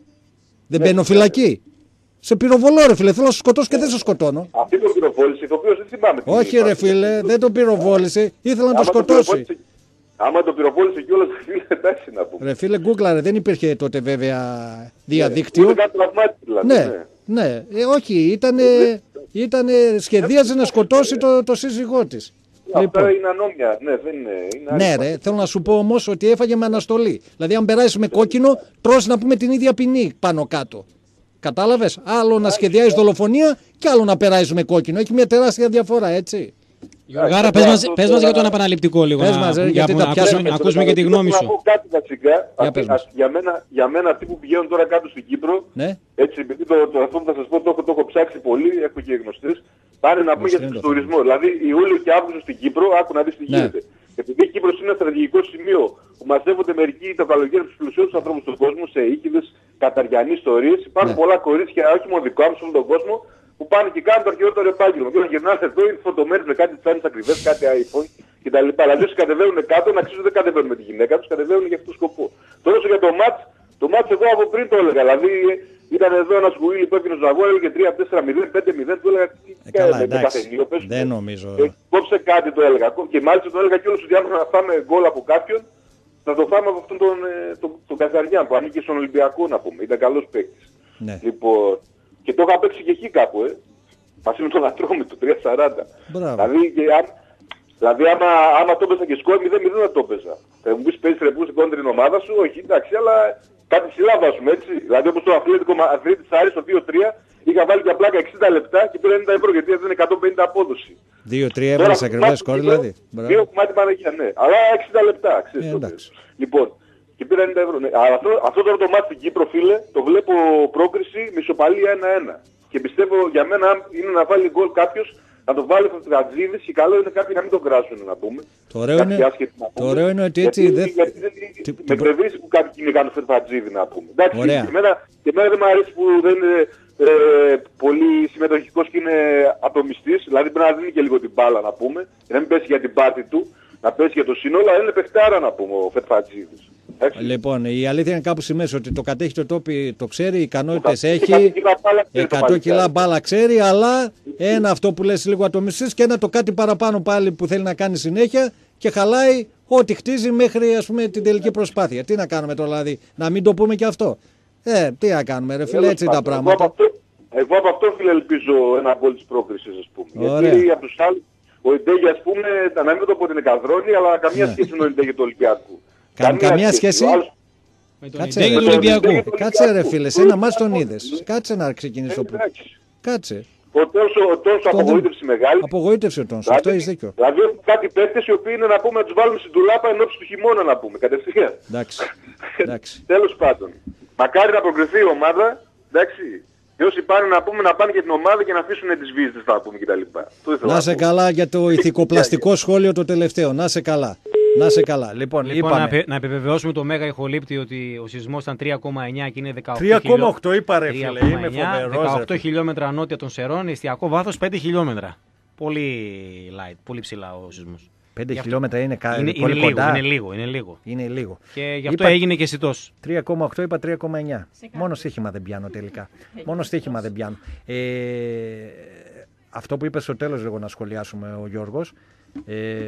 Δεν Ναι, μπαίνω ναι. φυλακή. Σε πυροβολώ, ρε φίλε. Θέλω να σε σκοτώσω και δεν σε σκοτώνω. Αυτή τον πυροβόλησε, ηθοποιός δεν θυμάμαι. τι Όχι, είπα. ρε φίλε, δεν τον πυροβόλησε. Ήθελα να Άμα τον σκοτώσει. πυροβόλησε- Άμα τον πυροβόλησε κιόλας, φίλε, εντάξει να πούμε. Ρε φίλε, γκούγκλαρε, δεν υπήρχε τότε βέβαια διαδίκτυο. Ούτε κάτι τραυμάτι δηλαδή. Ναι, ναι. Ε, όχι, ήτανε, ήτανε, σχεδίαζε να σκοτώσει το, το σύζυγό της. Αυτά είναι ανώμια. Ναι, δεν είναι. είναι Ναι, άλλη ρε, θέλω να σου πω όμως ότι έφαγε με αναστολή. Δηλαδή, αν περάσει με κόκκινο, τρως να πούμε την ίδια ποινή πάνω κάτω. Κατάλαβες. Άλλο να σχεδιάζει δολοφονία και άλλο να περάσει με κόκκινο. Έχει μια τεράστια διαφορά, έτσι. Γιωργάρα, πες μας, πες μας για τον επαναληπτικό λίγο. Πες να, μας, ρε, για γιατί που- τα να πιάσαμε. ακούσουμε, να ακούσουμε και τη γνώμη Να σου. πω κάτι βασικά. Για Αυτοί- πες μας. α- Για μένα, για μένα αυτοί που πηγαίνουν τώρα κάτω στην Κύπρο, Ναι. έτσι, επειδή το, το, αυτό που θα σας πω το, έχω- το έχω ψάξει πολύ, έχω και γνωστές, πάνε να πούμε για είναι τον το τουρισμό. Δηλαδή Ιούλιο και Αύγουστο στην Κύπρο, άκου να δεις τι Ναι. γίνεται. Επειδή η Κύπρος είναι ένα στρατηγικό σημείο που μαζεύονται μερικοί το καλοκαίρι τους πλουσιότερους ανθρώπους στον κόσμο, σε οίκηδες, καταριανοί ιστορίες, υπάρχουν Ναι. πολλά κορίτσια, όχι μόνο δικό μου, σε όλο τον κόσμο, που πάνε και κάνουν το αρχαιότερο επάγγελμα. Και όταν γυρνάνε εδώ είναι φωτομένες με κάτι τσάνες ακριβές, κάτι iPhone κτλ. Δηλαδή όσοι κατεβαίνουν κάτω να ξέρουν δεν κατεβαίνουν με τη γυναίκα τους, κατεβαίνουν για αυτόν τον σκοπό. Τώρα όσο για το μάτς, το μάτς εγώ από πριν το έλεγα. Δηλαδή ήταν εδώ ένας γουίλι που έφυγε στον αγώνα, έλεγε τρία τέσσερα μηδέν, πέντε μηδέν, του έλεγα τι Ε, καλά, με- με εντάξει. καφενείο, πες του. Δεν νομίζω. Ε, Κόψε κάτι το έλεγα. Και μάλιστα το έλεγα κιόλας ότι αν να φάμε γκολ από κάποιον, θα το φάμε από αυτόν τον, ε, τον, τον Καζαριάν που ανήκει στον Ολυμπιακό να πούμε. Ήταν καλός παίκτης. Ναι. Λοιπόν, και το είχα παίξει και εκεί κάπου, ε. Μαζί με τον Ατρόμητο, τρία σαράντα. Μπράβο. Δηλαδή, και αν, δηλαδή άμα, άμα το έπαιζα και σκόρ μηδέν μηδέν θα το έπαιζα. Θα μου πεις παίζεις ρεπούς στην κόντρη την ομάδα σου, όχι εντάξει, αλλά κάτι ψηλά βάζουμε έτσι. Δηλαδή όπως το Αθλήτικο Μαδρίτης της Άρης το δύο τρία, είχα βάλει για πλάκα εξήντα λεπτά και πήρα ενενήντα ευρώ γιατί έδινε εκατόν πενήντα απόδοση. δύο τρία Τώρα, έβαλες ακριβές κομμάτι σκορ, Κύπρο, δηλαδή. Μπράβο. Δύο κομμάτι Παναγία, ναι. Αλλά εξήντα λεπτά, ξέρεις Ε, τότε. εντάξει. Λοιπόν, και πήρα ενενήντα ευρώ. Ναι. Αλλά αυτό, αυτό τώρα το μάτι στην Κύπρο, φίλε, το βλέπω πρόκριση με ισοπαλία ένα ένα. Και πιστεύω για μένα αν είναι να βάλει γκολ κάποιος, να το βάλει ο Φωτογατζίδης και καλό είναι κάποιοι να μην τον κράσουν να πούμε. Το ωραίο Κάποιοι είναι- άσχετοι να το πούμε. ωραίο είναι ότι έτσι Γιατί- δεν- γιατί δεν- Τι- με την προ- πρεβρίσει που κάποιοι κυνηγάνε Φωτογατζίδη να πούμε. Εντάξει, Ωραία. και εμένα, και εμένα δεν μου αρέσει που δεν είναι ε, πολύ συμμετοχικός και είναι ατομιστής. Δηλαδή πρέπει να δίνει και λίγο την μπάλα να πούμε. Και να μην πέσει για την πάρτη του, να πέσει για το σύνολο, αλλά είναι παιχτάρα να πούμε ο Φετφατζίδης. Εντάξει. Λοιπόν, η αλήθεια είναι κάπου σημαίνει ότι το κατέχει το τόπι, το ξέρει, οι ικανότητες Το έχει, εκατό κιλά μπάλα ξέρει το εκατό παλικάρι. κιλά μπάλα ξέρει, αλλά ένα αυτό που λες λίγο ατομιστής και ένα το κάτι παραπάνω πάλι που θέλει να κάνει συνέχεια και χαλάει ό,τι χτίζει μέχρι ας πούμε την τελική προσπάθεια. Τι να κάνουμε τώρα δηλαδή, να μην το πούμε και αυτό. Ε, τι να κάνουμε ρε φίλε, Τέλος έτσι είναι τα πάντων, εγώ από πράγματα. αυτό- Εγώ από αυτό φίλε ελπίζω ένα γκολ της πρόκρισης ας πούμε. Ωραία. Γιατί από τους άλλους, ο Ιντέγι ας πούμε, να μην το πω ότι είναι καδρόνι, αλλά καμία Ναι. σχέση με τον Ιντέγι του Ολυμπιακού. Κα- καμία σχέση. Ο άλλος- Με τον Κάτσε, Ιντέγι ρε. του Ολυμπιακού. Ιντέγι του Κάτσε ρε Ολυμπιακού. φίλε, σε ένα μάτς τον είδες. Κάτσε να ξεκινήσει το Ε, πρώτο. εντάξει. Κάτσε. Ο Τόνσο, ο Τόνσο Τον- απογοήτευση μεγάλη. Απογοήτευσε τον, σε αυτό έχεις δίκιο. Δηλαδή έχουν κάτι παίκτες οι οποίοι είναι να πούμε να τους βάλουμε στην τουλάπα εν ώψη του χειμώνα να πούμε, κατευθείαν. Εντάξει. Εντάξει. Τέλος πάντων. Μακάρι να προκριθεί η ομάδα, εντάξει. Και όσοι πάνε να πούμε να πάνε για την ομάδα και να αφήσουν τις βίζες να πούμε κτλ. Το ήθελα Να σε πω. καλά για το ηθικοπλαστικό σχόλιο το τελευταίο. Να σε καλά. Να σε καλά. Λοιπόν, Λοιπόν, να, είπαμε. επι- να επιβεβαιώσουμε το μέγα ηχολήπτη ότι ο σεισμός ήταν τρία κόμμα εννιά και είναι δεκαοκτώ τρία κόμμα χιλιό- οκτώ είπα ρε φίλε, τρία κόμμα είμαι εννιά, φοβερός, ρε δεκαοκτώ φίλε. χιλιόμετρα νότια των Σερών, εστιακό βάθος πέντε χιλιόμετρα. Πολύ light, πολύ ψηλά ο σεισμός. πέντε Γι' αυτό- χιλιόμετρα είναι, κα... Είναι, πολύ είναι, λίγο, κοντά. είναι λίγο, είναι λίγο. Είναι λίγο. Και γι' αυτό Είπα- έγινε και αισθητός. τρία κόμμα οκτώ είπα τρία κόμμα εννιά. Σε κάθε. Μόνο στοίχημα δεν πιάνω τελικά. Μόνο στοίχημα δεν πιάνω. Ε, αυτό που είπε στο τέλος λίγο να σχολιάσουμε ο Γιώργος. Ε,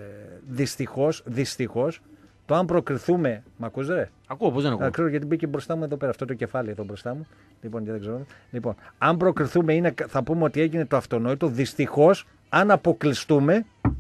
δυστυχώς, δυστυχώς, το αν προκριθούμε. Μ' ακούς ρε? Ακούω, πώς δεν Α, ακούω. ξέρω γιατί μπήκε μπροστά μου εδώ πέρα, αυτό το κεφάλι εδώ μπροστά μου. Λοιπόν, και δεν ξέρω. Λοιπόν, αν προκριθούμε, είναι, θα πούμε ότι έγινε το αυτονόητο. Δυστυχώς, αν αποκλειστούμε.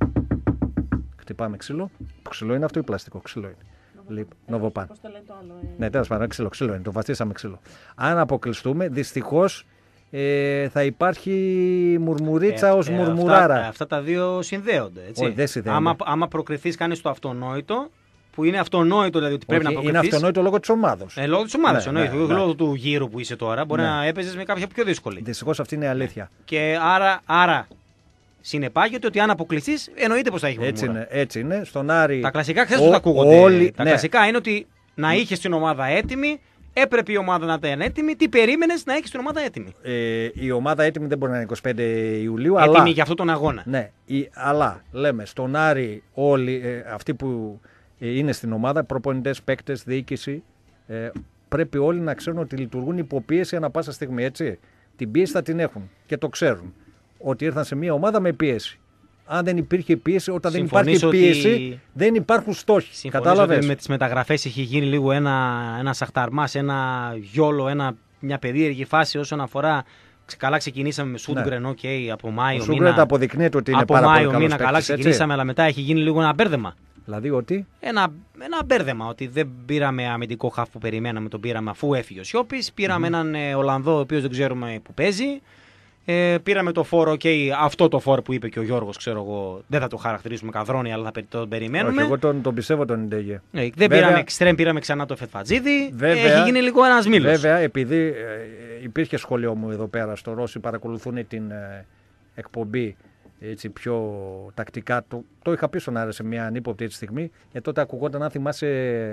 Χτυπάμε ξύλο. Ξύλο είναι αυτό ή πλαστικό? Ξύλο είναι. Λοιπόν, Νοβοπάν. Πώς το λένε το άλλο. ε. Ναι, τέλος πάντων, ξύλο, ξύλο είναι. Το βαστίσαμε ξύλο. Αν αποκλειστούμε, δυστυχώς ε, θα υπάρχει μουρμουρίτσα ως μουρμουράρα. Αυτά, αυτά τα δύο συνδέονται. Έτσι. Όχι, δεν συνδέονται. Άμα, άμα προκριθείς, κάνεις το αυτονόητο, που είναι αυτονόητο δηλαδή ότι πρέπει Όχι, να είναι αποκλειθείς. αυτονόητο λόγω της ομάδας. Ε, λόγω της ομάδας, Ναι, εννοείται. ναι, ναι. Λόγω του γύρου που είσαι τώρα, μπορεί Ναι. να έπαιζες με κάποια πιο δύσκολη. Δυστυχώς αυτή είναι η αλήθεια. Και άρα, άρα συνεπάγεται ότι αν αποκλειστείς, εννοείται πως θα έχει Έτσι μουρμούρα. είναι, έτσι είναι. Στον Άρη. Τα κλασικά ξέρεις ο- πώς τα ακούγονται. όλοι- τα ναι. κλασικά είναι ότι να είχες την ομάδα έτοιμη, έπρεπε η ομάδα να ήταν έτοιμη. Τι περίμενες να έχεις την ομάδα έτοιμη. Ε, η ομάδα έτοιμη δεν μπορεί να είναι είκοσι πέντε Ιουλίου, Έτοιμη αλλά. για αυτόν τον αγώνα. Ναι, η, αλλά λέμε στον Άρη όλοι ε, αυτοί που ε, είναι στην ομάδα, προπονητές, παίκτες, διοίκηση, ε, πρέπει όλοι να ξέρουν ότι λειτουργούν υποπίεση ανά πάσα στιγμή, έτσι. Την πίεση θα την έχουν και το ξέρουν. Ότι ήρθαν σε μια ομάδα με πίεση. Αν δεν υπήρχε πίεση, όταν Συμφωνείς δεν υπάρχει ότι- πίεση, δεν υπάρχουν στόχοι. Συμφωνείς Κατάλαβες. ότι με τις μεταγραφές έχει γίνει λίγο ένα, ένα σαχταρμάς, ένα γιόλο, ένα, μια περίεργη φάση όσον αφορά. ξε- Καλά ξεκινήσαμε με Σούντγκρεν, Ναι. οκ, από Μάιο Ο Σούγκρετ μήνα. αποδεικνύεται ότι είναι από πάρα Μάιο πολύ καλός μήνα καλά παίκτης, έτσι. ξεκινήσαμε, αλλά μετά έχει γίνει λίγο ένα μπέρδεμα. Δηλαδή ότι. Ένα, ένα μπέρδεμα ότι δεν πήραμε αμυντικό χαφ που περιμέναμε, τον πήραμε αφού έφυγε ο Σιώπης. Πήραμε έναν ε, Ολλανδό, ο οποίος δεν ξέρουμε που παίζει. Ε, πήραμε το φόρο, οκ, αυτό το φόρο που είπε και ο Γιώργος, ξέρω εγώ, δεν θα το χαρακτηρίσουμε καδρόνι, αλλά θα πε- τον περιμένουμε. Όχι, εγώ τον, τον πιστεύω τον Ιντέγε. Ναι, δεν Βέβαια- πήραμε εξτρέμ, πήραμε ξανά το Φετφατζίδη. Βέβαια- Έχει γίνει λίγο ένας μήλος. Βέβαια, επειδή ε, υπήρχε σχολείο μου εδώ πέρα στο Ρώση, παρακολουθούν την ε, εκπομπή έτσι, πιο τακτικά. Το, το είχα πει στον Άρη σε μια ανύποπτη έτσι στιγμή, γιατί τότε ακουγόταν, αν θυμάσαι,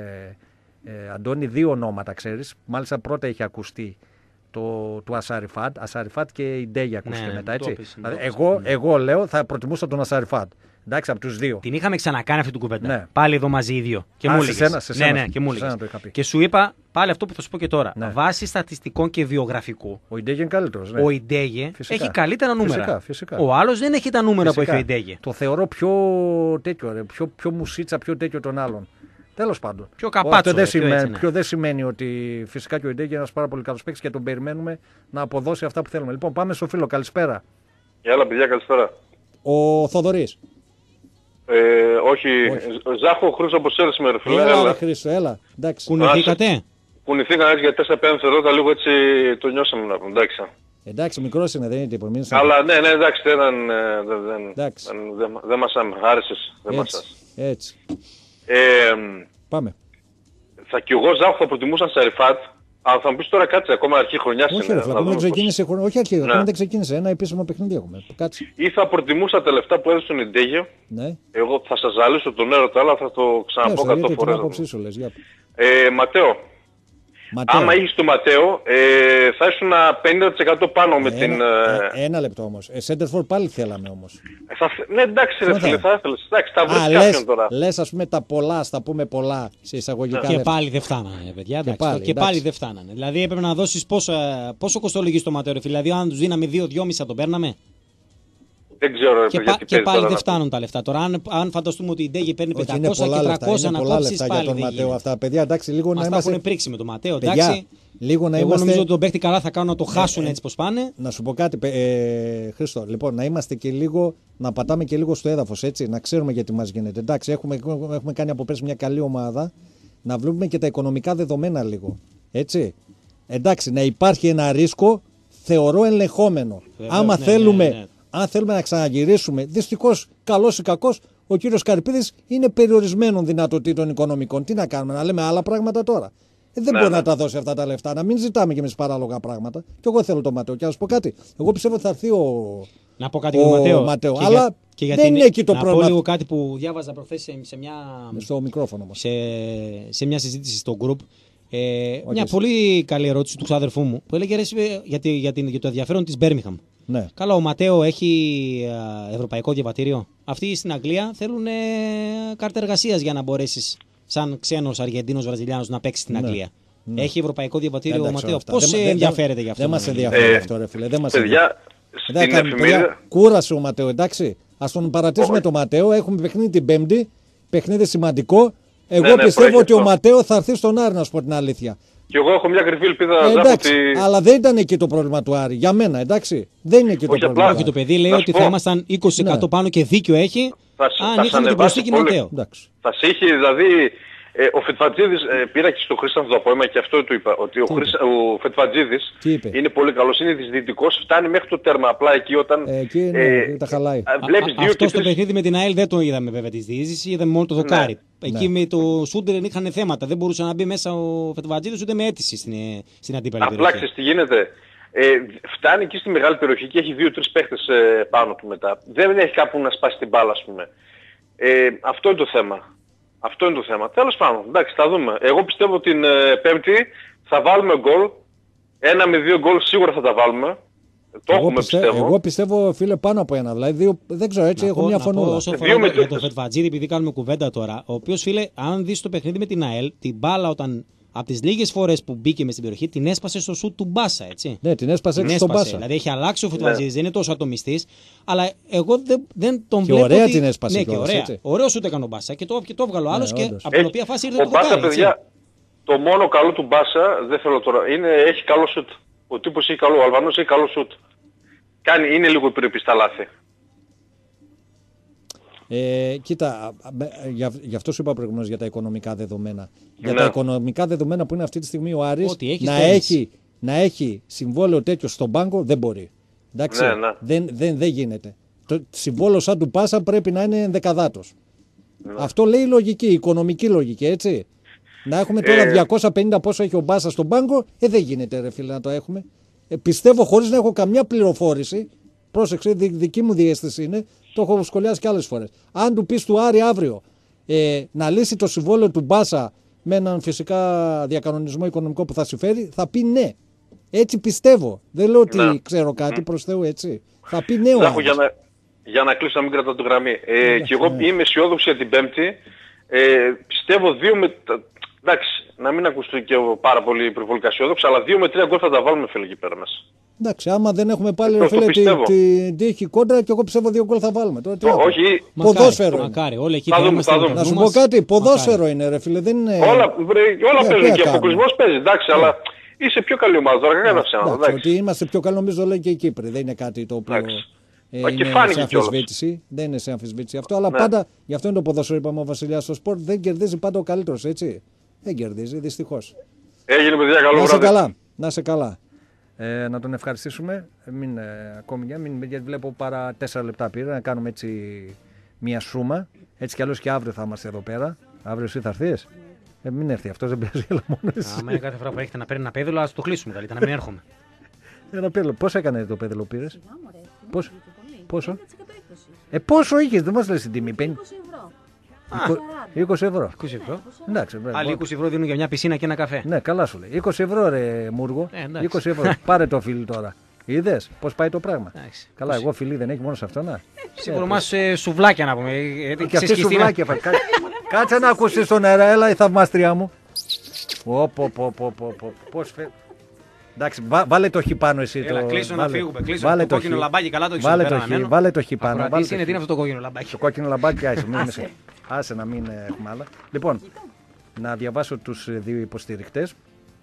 ε, ε, Αντώνη, δύο ονόματα, ξέρεις. Μάλιστα πρώτα είχε ακουστεί το, του Ασάριφάτ, Ασάριφάτ και η Ντέγια ακούστηκε Ναι, μετά, το έτσι. έπεισε, Δηλαδή, το έπεισε, εγώ, ναι. εγώ λέω θα προτιμούσα τον Ασάριφάτ. Εντάξει, από τους δύο. Την είχαμε ξανακάνει αυτή την κουβέντα. Ναι. Πάλι εδώ μαζί οι δύο. Και Α, μου σε έλεγες. σένα, σε Ναι, σένα, ναι, και μου σε σένα έλεγες. το είχα πει. Και σου είπα πάλι αυτό που θα σου πω και τώρα. Ναι. Βάσει στατιστικών και βιογραφικού, Ο Ιντέγε είναι καλύτερος. Ναι. ο Ιντέγε Φυσικά. έχει καλύτερα νούμερα. Φυσικά, φυσικά. Ο άλλος δεν έχει τα νούμερα Φυσικά. που έχει ο Ιντέγε. Το θεωρώ πιο τέτοιο, ρε, πιο, πιο μουσίτσα, πιο τέτοιο των άλλων. Τέλος πάντων. Πιο καπάτσο, Αυτό δεν ρε, πιο σημαίνει, έτσι, ναι. πιο δεν σημαίνει ότι φυσικά και ο Ιντέγε είναι ένας πάρα πολύ καλός παίκτης και τον περιμένουμε να αποδώσει αυτά που θέλουμε. Λοιπόν, πάμε στο φίλο. Καλησπέρα. Γεια άλλα παιδιά, καλησπέρα. Ο Θοδωρής. Ε, όχι, Όχι. Ζάχο Χρήστο από Σέρ σήμερα, φίλε. Έλα, Έλα. ρε Χρήστο, έλα. Εντάξει. Κουνηθήκατε. Κουνηθήκαν έτσι για τέσσερα πέντε δευτερόλεπτα, λίγο έτσι το νιώσαμε να πούμε, εντάξει. Εντάξει, μικρός είναι, δεν είναι τίποτα. Μην σαν- Αλλά ναι, ναι, εντάξει, δεν, ε, δεν, δεν, Εντάξει. δεν, δεν, δεν μας άρεσες, δεν μας Έτσι. άρεσε. Έτσι. Ε, Πάμε. θα κι εγώ Ζάχο θα προτιμούσα Σαριφάτ, αλλά θα μου πεις τώρα κάτσε, ακόμα αρχή χρονιάς Όχι, είναι, ρε να Φλακό, δεν δούμε πώς. ξεκίνησε. χρόνο- Όχι, αρχή, Ναι. ακόμα δεν ξεκίνησε. Ένα επίσημο παιχνίδι έχουμε. Κάτσε. Ή θα προτιμούσα τα λεφτά που έδωσε τον Ιντέγε, Ναι. εγώ θα σας ζαλίσω τον έρωτα, αλλά θα το ξαναπώ Ναι, εκατό γιατί την φορές. άποψή σου λες. Για. Ε, Ματέο, Ματέο. άμα είχες το Ματέο, ε, θα ήσουν πενήντα τοις εκατό πάνω με την... Ένα, ε, ε, ένα λεπτό όμως. Ε, Σέντερφορ πάλι θέλαμε όμως. θα, ναι, εντάξει ρε Ποιο φίλε, θα- θα ήθελες. Εντάξει, θα βρεις Α, κάποιον λες, τώρα. λες ας πούμε τα πολλά, ας τα πούμε πολλά σε εισαγωγικά. Και δεν- πάλι δεν φτάνανε, παιδιά. εντάξει, πάλι, και εντάξει. πάλι δεν φτάνανε. Δηλαδή έπρεπε να δώσει πόσο, πόσο κοστολογεί στο Ματέο, ρε φίλε. Δηλαδή, αν του δίναμε δύο δυόμισι θα τον παίρναμε. Δεν ξέρω ρε Και, παιδιά πα- τι και παίζει πάλι τώρα δεν να πω. φτάνουν τα λεφτά. Τώρα, αν, αν φανταστούμε ότι η Ντέγη παίρνει Όχι, είναι πεντακόσια πολλά και λεφτά, τριακόσια είναι να πολλά κόψει λεφτά για πάλι. τον δεν Ματέο γίνεται. αυτά. Παιδιά, εντάξει, λίγο να Μας τα είμαστε... έχουν πρίξει με τον Ματέο, Παιδιά, εντάξει. λίγο να Εγώ είμαστε... νομίζω ότι τον παίχτη καλά θα κάνουν να το χάσουν έτσι πως πάνε. Να σου πω κάτι, παι- ε, Χρήστο. Λοιπόν, να είμαστε και λίγο, να πατάμε και λίγο στο έδαφος, έτσι, να ξέρουμε γιατί μας γίνεται. Εντάξει, έχουμε, έχουμε κάνει από πέρσι μια καλή ομάδα, να βλέπουμε και τα οικονομικά δεδομένα λίγο. Έτσι. Εντάξει, να υπάρχει ένα ρίσκο, θεωρώ ελεγχόμενο. Βεβαίως, Άμα ναι, θέλουμε, ναι, ναι. αν θέλουμε να ξαναγυρίσουμε, δυστυχώς, καλός ή κακός, ο κύριος Καρυπίδης είναι περιορισμένων δυνατοτήτων οικονομικών. Τι να κάνουμε, να λέμε άλλα πράγματα τώρα. Ε, δεν Ναι, μπορεί ναι. να τα δώσει αυτά τα λεφτά, να μην ζητάμε κι εμείς παράλογα πράγματα. Και εγώ θέλω το Ματέο. Και να σου πω κάτι, εγώ πιστεύω ότι θα έρθει ο. Να πω κάτι Ο για τον Ματέο. Ματέο, Και αλλά για- και για δεν την- είναι εκεί το να πρόβλημα. πω λίγο κάτι που διάβαζα προχθές σε, σε μια, Στο μικρόφωνο μας. σε, σε μια συζήτηση στο group. Ε, μια εσύ. πολύ καλή ερώτηση του ξάδερφού μου που έλεγε ρε, εσύ, για, τη- για, την, για το ενδιαφέρον της Μπέρμιχαμ. Ναι. Καλά, ο Ματέο έχει α, ευρωπαϊκό διαβατήριο. Αυτοί στην Αγγλία θέλουν ε, κάρτα εργασίας για να μπορέσεις σαν ξένος Αργεντίνος Βραζιλιάνος να παίξεις στην Ναι. Αγγλία. Ναι. Έχει ευρωπαϊκό διαβατήριο Εντάξει, ο Ματέο. αυτά. Πώς Δεν- δεν- ενδιαφέρεται γι' αυτό? Δεν μας να ενδιαφέρει Ε, αυτό, ρε φίλε. Δεν μας Παιδιά, Δεν θα στην κάνουμε, παιδιά, εφημερίδα... κούρασε ο Ματέο, εντάξει. Ας τον παρατήσουμε το Ματέο. Έχουμε παιχνίδι την Πέμπτη. Παιχνίδι σημαντικό. Εγώ Ναι, ναι, πιστεύω προέχει ότι ο αυτό. Ματέο θα έρθει στον Άρη, να σου πω την αλήθεια. Και εγώ έχω μια κρυφή ελπίδα Ε, Ζάχο, εντάξει, ότι... αλλά δεν ήταν εκεί το πρόβλημα του Άρη. Για μένα, εντάξει. Δεν είναι εκεί το Όχι, πρόβλημα. απλά- του Όχι, το Άρη. παιδί λέει Να σου ότι πω. θα ήμασταν είκοσι τοις εκατό Ναι. πάνω και δίκιο έχει. Θα σ- θα Αν σ' είχαμε την ανεβάσει προσθήκη πολύ. Ματέο. Εντάξει. Θα σε είχε δηλαδή Ε, ο Φετφατζίδης, ε, πήρα και στο Χρήστανθο το απόημα και αυτό του είπα, ότι ο, Χρυσ, ο Φετφατζίδης είναι πολύ καλός, είναι δυσδυτικός, φτάνει μέχρι το τέρμα, απλά εκεί όταν... Ε, εκεί είναι, ε, τα χαλάει. Βλέπεις Α, δύο αυτό και στο τρεις... παιχνίδι με την ΑΕΛ δεν το είδαμε βέβαια τη διείσδυση, είδαμε μόνο το δοκάρι. Ναι. Εκεί ναι. με το Σούντερ είχαν θέματα, δεν μπορούσε να μπει μέσα ο Φετφατζίδης ούτε με αίτηση στην, στην αντίπαλη περιοχή. Απλά ξέρεις τι γίνεται. Ε, φτάνει εκεί στη μεγάλη περιοχή και έχει δύο-τρεις παίχτες ε, πάνω του μετά. Δεν έχει κάπου να σπάσει την μπάλα, ας πούμε. Ε, αυτό είναι το θέμα. Αυτό είναι το θέμα. Τέλος πάντων, εντάξει, θα δούμε. Εγώ πιστεύω την ε, Πέμπτη θα βάλουμε γκολ. Ένα με δύο γκολ σίγουρα θα τα βάλουμε. Το εγώ έχουμε πιστε... πιστεύω. Εγώ πιστεύω, φίλε, πάνω από ένα. Δηλαδή, δύο... δεν ξέρω, έτσι να έχω πω, μια να φωνούλα. πω, όσο φορά με... για τον Φετφατζίδη, επειδή κάνουμε κουβέντα τώρα, ο οποίος, φίλε, αν δεις το παιχνίδι με την ΑΕΛ, την μπάλα όταν. Από τις λίγες φορές που μπήκε μες στην περιοχή, την έσπασε στο σουτ του Μπάσα, έτσι. Ναι, την έσπασε την στον Μπάσα. Δηλαδή έχει αλλάξει ο Φετφατζίδης, ναι. δεν είναι τόσο ατομιστής, αλλά εγώ δεν, δεν τον και βλέπω. Ωραία ότι... την έσπασε. Ναι, κιόλας, και ωραία. έτσι. Ωραίο σουτ έκανε ο Μπάσα και το, και το έβγαλε ο άλλος, Ναι, και όντως. από την οποία φάση ήρθε ο το Μπάσα, δοκάρι. παιδιά, το μόνο καλό του Μπάσα, δεν θέλω τώρα, είναι, έχει καλό σουτ. Ο τύπος έχει καλό, ο Αλβανός έχει καλό σουτ. Κάνει, είναι λίγο υπερεπί στα λάθη. Ε, κοίτα, για, γι' αυτό σου είπα προηγουμένως για τα οικονομικά δεδομένα. Για Ναι. τα οικονομικά δεδομένα που είναι αυτή τη στιγμή ο Άρης έχει να, έχει, να έχει συμβόλαιο τέτοιο στον πάγκο δεν μπορεί. Εντάξει, Ναι, ναι. Δεν, δεν, δεν γίνεται. Το συμβόλαιο σαν του Πάσα πρέπει να είναι δεκαδάτος. Ναι. Αυτό λέει η λογική, η οικονομική λογική, έτσι. Να έχουμε τώρα Ε... διακόσια πενήντα πόσο έχει ο Μπάσα στον πάγκο, ε, δεν γίνεται ρε φίλε να το έχουμε. Ε, πιστεύω χωρίς να έχω καμιά πληροφόρηση, πρόσεξε, δι, δική μου διαίσθηση είναι, το έχω σχολιάσει και άλλες φορές. Αν του πεις του Άρη αύριο ε, να λύσει το συμβόλαιο του Μπάσα με έναν φυσικά διακανονισμό οικονομικό που θα συμφέρει, θα πει ναι. Έτσι πιστεύω. Δεν λέω ότι ναι. ξέρω κάτι mm. προς Θεού, έτσι. Θα πει ναι ο Άρης. Άρης. Για να, για να κλείσω να μην κρατάω τη γραμμή. Ε, και εγώ ναι. είμαι αισιόδοξη για την Πέμπτη. Ε, πιστεύω δύο με... Εντάξει, να μην ακουστεί και πάρα πολύ υπερβολικά αισιόδοξο, αλλά δύο με τρία γκολ θα τα βάλουμε φίλε εκεί πέρα μέσα. Εντάξει, άμα δεν έχουμε πάλι ρε φίλε την τη, τύχη κόντρα και εγώ πιστεύω δύο γκολ θα βάλουμε. Τώρα, τι όχι. Ποδόσφαιρο. Μακάρι, όλοι εκεί θα δούμε, θα δούμε. Να σου πω κάτι, ποδόσφαιρο είναι ρε φίλε. Δεν είναι... Όλα, όλα παίζουν και αποκλεισμός παίζει, εντάξει, yeah. αλλά είσαι πιο καλή ομάδα τώρα, κανένα ψέματα. Ότι είμαστε πιο καλοί νομίζω λέει και οι Κύπροι, δεν είναι κάτι το οποίο ε, είναι σε αμφισβήτηση. Δεν είναι σε αμφισβήτηση αυτό, αλλά ναι. πάντα, γι' αυτό είναι το ποδόσφαιρο, είπαμε ο Βασιλιάς στο σπορτ, δεν κερδίζει πάντα ο καλύτερος, έτσι. Δεν κερδίζει, δυστυχώς. Έγινε παιδιά, καλό να βράδυ. Καλά, να σε καλά. Ε, να τον ευχαριστήσουμε. Μην, ε, ακόμη για μην, γιατί βλέπω παρά τέσσερα λεπτά πήρε να κάνουμε έτσι μια σούμα. Έτσι κι αλλιώς και αύριο θα είμαστε εδώ πέρα. Αύριο εσύ θα έρθεις. Ε, μην έρθει αυτό, δεν πειράζει, αλλά μόνο εσύ. Άμα είναι κάθε φορά που έχετε να παίρνει ένα πέδελο, ας το κλείσουμε καλύτερα, να μην έρχομαι. Ένα πέδελο. Πώς έκανε το πέδελο πήρες? Πώς? Πόσο? Ε, πόσο είχες, δεν μας λες την τιμή. είκοσι ευρώ. είκοσι ευρώ. είκοσι ευρώ. Εντάξει, άλλοι είκοσι ευρώ δίνουν για μια πισίνα και ένα καφέ. Ναι, καλά σου λέει. είκοσι ευρώ ρε Μούργο. Ε, είκοσι ευρώ. Πάρε το φιλί τώρα. Είδες πώς πάει το πράγμα. Εντάξει. Καλά, εγώ φιλί δεν έχει μόνο σε αυτό, να. Σίγουρα μας ε, σουβλάκια να πούμε. Και αυτή σουβλάκια πάει. Κάτσε να ακούσεις τον αέρα, έλα η θαυμάστριά μου. Πω, πω, πω, πω, πω. Πώς φε... Εντάξει, βά, βάλε το χι πάνω εσύ. Έλα, το... κλείσω βάλε... να φύγουμε. Κλείσω βάλε το κόκκινο λαμπάκι, καλά το έχεις βάλε το χι, βάλε το χι πάνω. Ακροατής είναι, τι είναι αυτό το κόκκινο λαμπάκι. Το κόκκινο λαμπάκι, άσε, μην άσε. άσε να μην έχουμε άλλα. Λοιπόν, να διαβάσω τους δύο υποστηρικτές,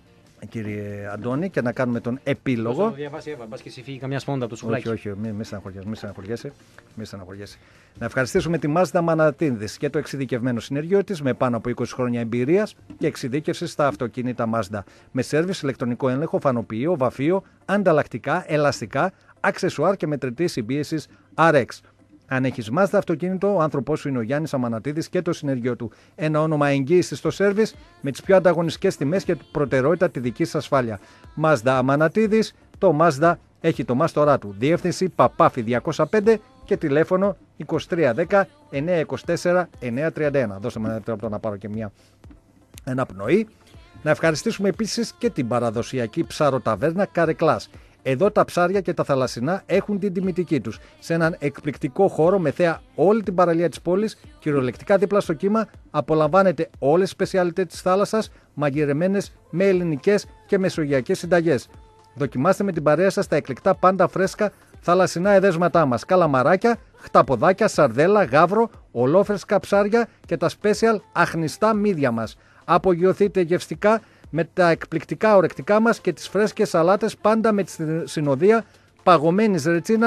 κύριε Αντώνη, και να κάνουμε τον επίλογο. Να διαβάσει, Εύα, μπας και εσύ φύγει καμιά σπόντα από το σουβλάκι. Όχι, όχι, μην στεναχωριέσαι. Μη στεναχωριέσαι. Να ευχαριστήσουμε τη Mazda Manatidis και το εξειδικευμένο συνεργείο της με πάνω από είκοσι χρόνια εμπειρίας και εξειδίκευση στα αυτοκίνητα Mazda. Με σέρβις, ηλεκτρονικό έλεγχο, φανοποιείο, βαφείο, ανταλλακτικά, ελαστικά, αξεσουάρ και μετρητή συμπίεσης αρ εξ. Αν έχεις Mazda αυτοκίνητο, ο άνθρωπός σου είναι ο Γιάννης Αμανατίδης και το συνεργείο του. Ένα όνομα εγγύησης στο σέρβις με τις πιο ανταγωνιστικές τιμές και προτεραιότητα τη δική σας ασφάλεια. Mazda Αμανατίδης, το Mazda έχει το μάστορά του. Διεύθυνση Παπάφη διακόσια πέντε και τηλέφωνο είκοσι τρία δέκα εννιακόσια είκοσι τέσσερα εννιακόσια τριάντα ένα. Δώστε με ένα λεπτό να πάρω και μια αναπνοή. Να ευχαριστήσουμε επίσης και την παραδοσιακή ψαροταβέρνα Καρεκλάς. Εδώ τα ψάρια και τα θαλασσινά έχουν την τιμητική τους. Σε έναν εκπληκτικό χώρο με θέα όλη την παραλία της πόλης, κυριολεκτικά δίπλα στο κύμα, απολαμβάνετε όλες τις σπεσιαλιτές της θάλασσας, μαγειρεμένες με ελληνικές και μεσογειακές συνταγές. Δοκιμάστε με την παρέα σας τα εκλεκτά πάντα φρέσκα θαλασσινά εδέσματά μας. Καλαμαράκια, χταποδάκια, σαρδέλα, γάβρο, ολόφρεσκα ψάρια και τα special αχνιστά μύδια μας. Απογειωθείτε γευστικά με τα εκπληκτικά ορεκτικά μας και τις φρέσκες σαλάτες πάντα με τη συνοδεία παγωμένης ρετσίνας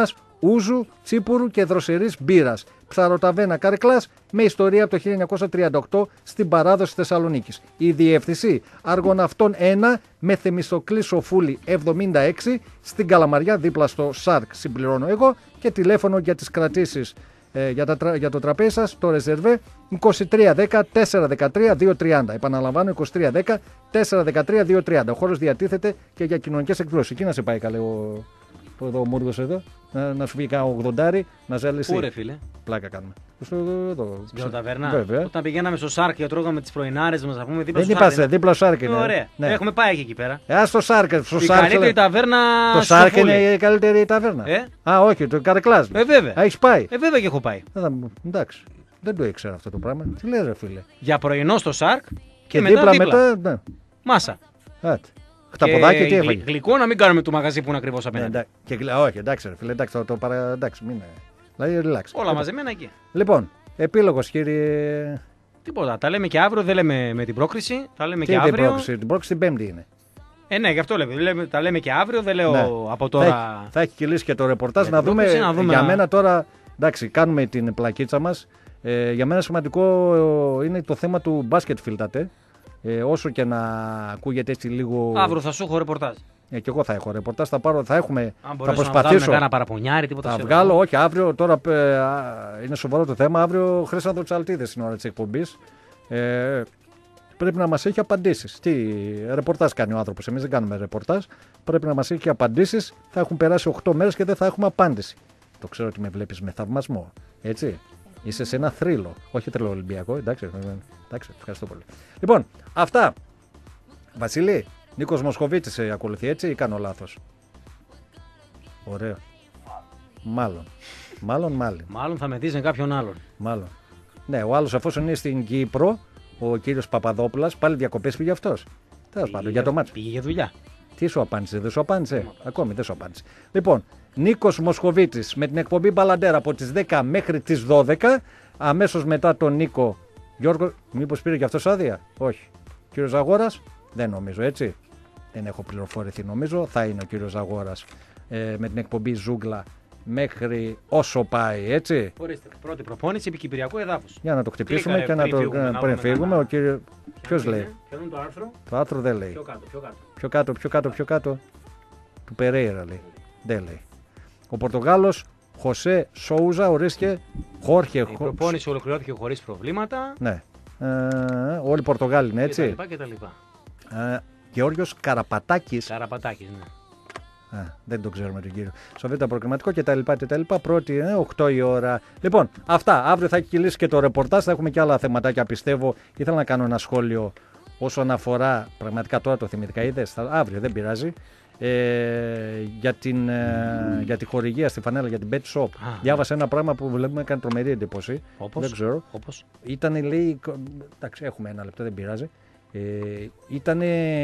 ούζου, τσίπουρου και δροσερής μπύρας. Ψαροταβέρνα Καρκλάς με ιστορία από το χίλια εννιακόσια τριάντα οκτώ στην παράδοση Θεσσαλονίκης. Η διεύθυνση Αργοναυτών ένα με Θεμιστοκλή Σοφούλη εβδομήντα έξι στην Καλαμαριά δίπλα στο ΣΑΡΚ, συμπληρώνω εγώ, και τηλέφωνο για τις κρατήσεις ε, για, τα, για το τραπέζι σας, το ρεζερβέ είκοσι τρία δέκα τέσσερα δεκατρία δύο τριάντα. Επαναλαμβάνω, είκοσι τρία δέκα τέσσερα δεκατρία δύο τριάντα. Ο χώρος διατίθεται και για κοινωνικές εκδηλώσεις. Εκεί να σε πάει καλέ ο, εδώ, ο Μούργος εδώ, να, να σου βγει κάνα ογδοντάρι, να ζέλει. Πού ρε φίλε? Πλάκα κάνουμε. Στο, εδώ, εδώ, στην Ψαροταβέρνα. Βέβαια. Όταν πηγαίναμε στο ΣΑΡΚ και τρώγαμε τις πρωινάρες μας, να πούμε δίπλα Δεν στο είπα, ΣΑΡΚ. δίπλα στο ΣΑΡΚ είναι. Ωραία. Ναι. Έχουμε πάει εκεί πέρα. Ε, στο ΣΑΡΚ. Στο Η ΣΑΡΚ, καλύτερη ταβέρνα. το ΣΑΡΚ Σοφούλη. είναι η καλύτερη ταβέρνα. Ε? Α, όχι, το Καρκλάς. Ε, βέβαια. Έχει πάει. Ε, βέβαια και έχω πάει. Ε, θα μου- εντάξει. Δεν το ήξερα αυτό το πράγμα. Τι λέει, ρε φίλε. Για πρωινό στο ΣΑΡΚ και, Και, μετά δίπλα, δίπλα. μετά. Ναι. Μάσα. Άτε. Χταποδάκι, τι Και έφαγε. γλυ- Γλυκό να μην κάνουμε το μαγαζί που είναι ακριβώς Ναι, απέναντι. εντάξει. Και γλυ- όχι, εντάξει, ρε φίλε, εντάξει, το, το παρα... εντάξει, μην. Δηλαδή, relax. Όλα μαζεμένα εκεί. Λοιπόν, επίλογος, κύριε. Τίποτα. Τα λέμε και αύριο, δεν λέμε με την πρόκριση. Τα λέμε Τι και είναι η αύριο. πρόκληση, την πρόκληση την Πέμπτη είναι. Ε, ναι, γι' αυτό λέμε. λέμε. Τα λέμε και αύριο, δεν λέω Ναι. από Θα τώρα. έχει, θα έχει κυλήσει και το ρεπορτάζ. Με Να την δούμε, πρόκληση, να δούμε για να- μένα τώρα. Εντάξει, κάνουμε την πλακίτσα μας. Ε, για μένα σημαντικό ε, είναι το θέμα του μπάσκετ φίλτατε. Ε, όσο και να ακούγεται έτσι λίγο. Αύριο θα σου έχω ρεπορτάζ. Ε, και εγώ θα έχω ρεπορτάζ. Θα, πάρω, θα, έχουμε, Αν θα μπορέσω να προσπαθήσω. βγάλουμε κάνα παραπονιάρι, τίποτα Θα σε βγάλω, όχι αύριο. Τώρα ε, α, είναι σοβαρό το θέμα. Αύριο Χρήσανδρο Τσαλτίδες στην ώρα της εκπομπής. Ε, πρέπει να μας έχει απαντήσεις. Τι ρεπορτάζ κάνει ο άνθρωπος. Εμείς δεν κάνουμε ρεπορτάζ. Πρέπει να μας έχει απαντήσεις. Θα έχουν περάσει οκτώ μέρες και δεν θα έχουμε απάντηση. Το ξέρω ότι με βλέπεις με θαυμασμό. Έτσι. Είσαι σε ένα θρύλο. Όχι θρύλο Ολυμπιακό. Εντάξει, εντάξει, ευχαριστώ πολύ. Λοιπόν, αυτά. Βασίλη, Νίκος Μοσχοβίτης σε ακολουθεί, έτσι, ή κάνω λάθος? Ωραίο. Μάλλον. Μάλλον, μάλλον. Μάλλον θα με δεις με κάποιον άλλον. Μάλλον. Ναι, ο άλλος εφόσον είναι στην Κύπρο, ο κύριος Παπαδόπουλας, πάλι διακοπές πήγε αυτός. Τέλος πάντων, για το μάτσο. Πήγε για δουλειά. Τι σου απάντησε, δεν σου απάντησε? Ακόμη δεν σου απάντησε. Λοιπόν, Νίκος Μοσχοβίτης με την εκπομπή Μπαλαντέρα από τις δέκα μέχρι τις δώδεκα. Αμέσως μετά τον Νίκο Γιώργο. Μήπως πήρε και αυτός άδεια? Όχι. Κύριος Ζαγόρας, δεν νομίζω, έτσι. Δεν έχω πληροφορηθεί, νομίζω. Θα είναι ο κύριος Ζαγόρας ε, με την εκπομπή Ζούγκλα μέχρι όσο πάει, έτσι. Ορίστε. Πρώτη προπόνηση επί Κυπριακού εδάφους. Για να το χτυπήσουμε Κλίκαρε και να πριν το φύγουμε, να πριν δούμε φύγουμε. κανένα. Ο κύριο... Ποιος λέει? Ποιο είναι το άρθρο? Το άρθρο δεν λέει. Πιο κάτω, πιο κάτω. Πιο κάτω, πιο κάτω, πιο κάτω. Του Περέιρα λέει. Δεν λέει. Ο Πορτογάλος Χωσέ Σόουζα ορίστηκε. Χόρχε. Η προπόνηση ολοκληρώθηκε χωρίς προβλήματα. Ναι. Ε, όλοι οι Πορτογάλοι είναι, Και τα έτσι. λοιπά και τα λοιπά. Ε, Γεώργιος Καραπατάκης. Καραπατάκης, ναι. Α, δεν το ξέρουμε τον κύριο. Σοβιέτα προκριματικό κτλ. κτλ. Πρώτη, ε, οκτώ η ώρα. Λοιπόν, αυτά. Αύριο θα έχει κυλήσει και το ρεπορτάζ. Θα έχουμε και άλλα θεματάκια, πιστεύω. Ήθελα να κάνω ένα σχόλιο όσον αφορά. Πραγματικά τώρα το θυμηθήκα. Είδες, θα, αύριο δεν πειράζει. Ε, για, την, ε, για τη χορηγία στη φανέλα, για την Bet Shop. Α, Διάβασα ένα πράγμα που βλέπουμε έκανε τρομερή εντύπωση. Όπως, Δεν ξέρω. όπως. Ήταν, λέει. Εντάξει, έχουμε ένα λεπτό, δεν πειράζει. Ε, ήταν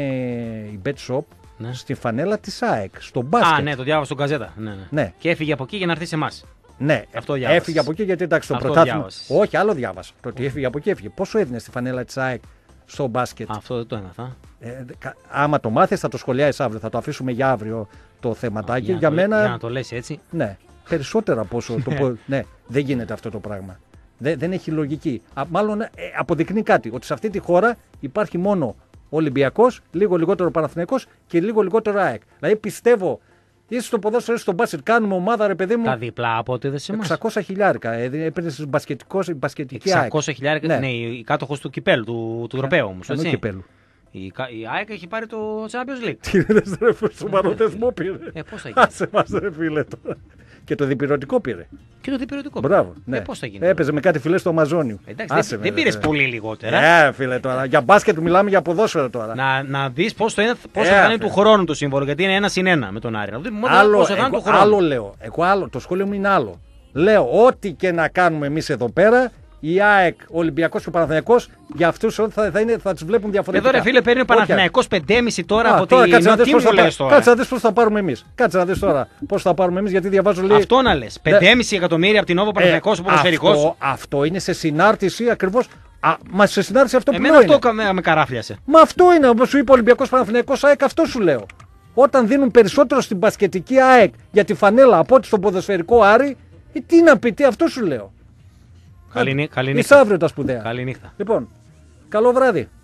η Bet Shop Ναι. στη φανέλα της ΑΕΚ, στο μπάσκετ. Α, ναι, το διάβασα στον καζέτα. Ναι, ναι. Ναι. Και έφυγε από εκεί για να έρθει σε εμάς. Ναι, Αυτό διάβασες. έφυγε από εκεί γιατί εντάξει το Αυτό πρωτάθλημα. διάβασες. Όχι, άλλο διάβασα. Το ότι έφυγε από εκεί έφυγε. Πόσο έδινε στη φανέλα της ΑΕΚ στο μπάσκετ? Αυτό δεν το έμαθα. Ε, κα- άμα το μάθεις θα το σχολιάσεις αύριο. Θα το αφήσουμε για αύριο το θεματάκι. Για, Για, να το, μένα. για να το λες έτσι. Ναι, περισσότερα από όσο το πω. Ναι, δεν γίνεται αυτό το πράγμα. Δεν, δεν έχει λογική. Α, μάλλον ε, αποδεικνύει κάτι. Ότι σε αυτή τη χώρα υπάρχει μόνο Ολυμπιακός, λίγο λιγότερο Παναθηναϊκός και λίγο λιγότερο ΑΕΚ. Δηλαδή πιστεύω, είσαι στο ποδόσφαιρο, είσαι στο μπάσκετ, κάνουμε ομάδα, ρε παιδί μου. Τα διπλά από ό,τι δεν σε εμάς. εξακόσια χιλιάρικα. Ε, έπαιρνε η μπασκετική ΑΕΚ. εξακόσια χιλιάρικα. Ναι. Ναι, η κάτοχος του κυπέλου, του, του Ευρωπαίου όμως. Εννοώ Έτσι. κυπέλου. Η, κα- η ΑΕΚ έχει πάρει το Champions League. Τι είδες ρε φίλε, στον παροθεσμό πήρε. Ε, πώς θα γίνει. Άσε μας ρε φίλε τώρα. Και το διπυρωτικό πήρε. Και το διπυρωτικό. Μπράβο. Ναι. Ε, πώς θα γίνει. Έπαιζε με κάτι φιλές του Αμαζόνιου. Εντάξει, Άσε δεν, με, δεν ρε, πήρες φίλε. πολύ λιγότερα. Ε, φίλε τώρα. Για μπάσκετ μιλάμε για ποδόσφαιρο τώρα. Να, να δεις πώς, το είναι, πώς Ε, θα κάνει φίλε. του χρόνου το σύμβολο. Γιατί είναι ένα συν ένα με τον Άρη. Να δούμε μόνο Άλλο, πώς θα κάνει εγώ, του χρόνου. άλλο λέω. Εγώ άλλο. Το σχόλιο μου είναι άλλο. Λέω ό,τι και να κάνουμε εμείς εδώ πέρα, η ΑΕΚ, ο Ολυμπιακός και ο Παναθηναϊκός, για αυτούς θα, θα, είναι, θα τους βλέπουν διαφορετικά. Εδώ ρε φίλε παίρνει ο Όχι, Παναθηναϊκός πέντε κόμμα πέντε τώρα Α, από τώρα, την κάτσε να δεις τι πώς μου θα λες πάρει- τώρα. Κάτσε να δεις πώς θα πάρουμε εμείς. Κάτσε να δεις τώρα πώς θα πάρουμε εμείς, γιατί διαβάζω λέει. Αυτό να λες. πέντε κόμμα πέντε εκατομμύρια από την Νόβο Παναθηναϊκός ο ποδοσφαιρικός. Αυτό, αυτό είναι σε συνάρτηση ακριβώς. Α, μα σε συνάρτηση αυτό που Εμένα λέω αυτό είναι. κα- με, με καράφλιασε. Μα αυτό είναι, όπως σου είπε ο Ολυμπιακός Παναθηναϊκός ΑΕΚ, αυτό σου λέω. όταν δίνουν περισσότερο στην μπασκετική ΑΕΚ για τη φανέλα από ό,τι στο ποδοσφαιρικό Άρη, ε, τι να πει, τι αυτό σου λέω. Καλή, καλή Είσαι νύχτα. αύριο τα σπουδαία. Καλή νύχτα. Λοιπόν, καλό βράδυ.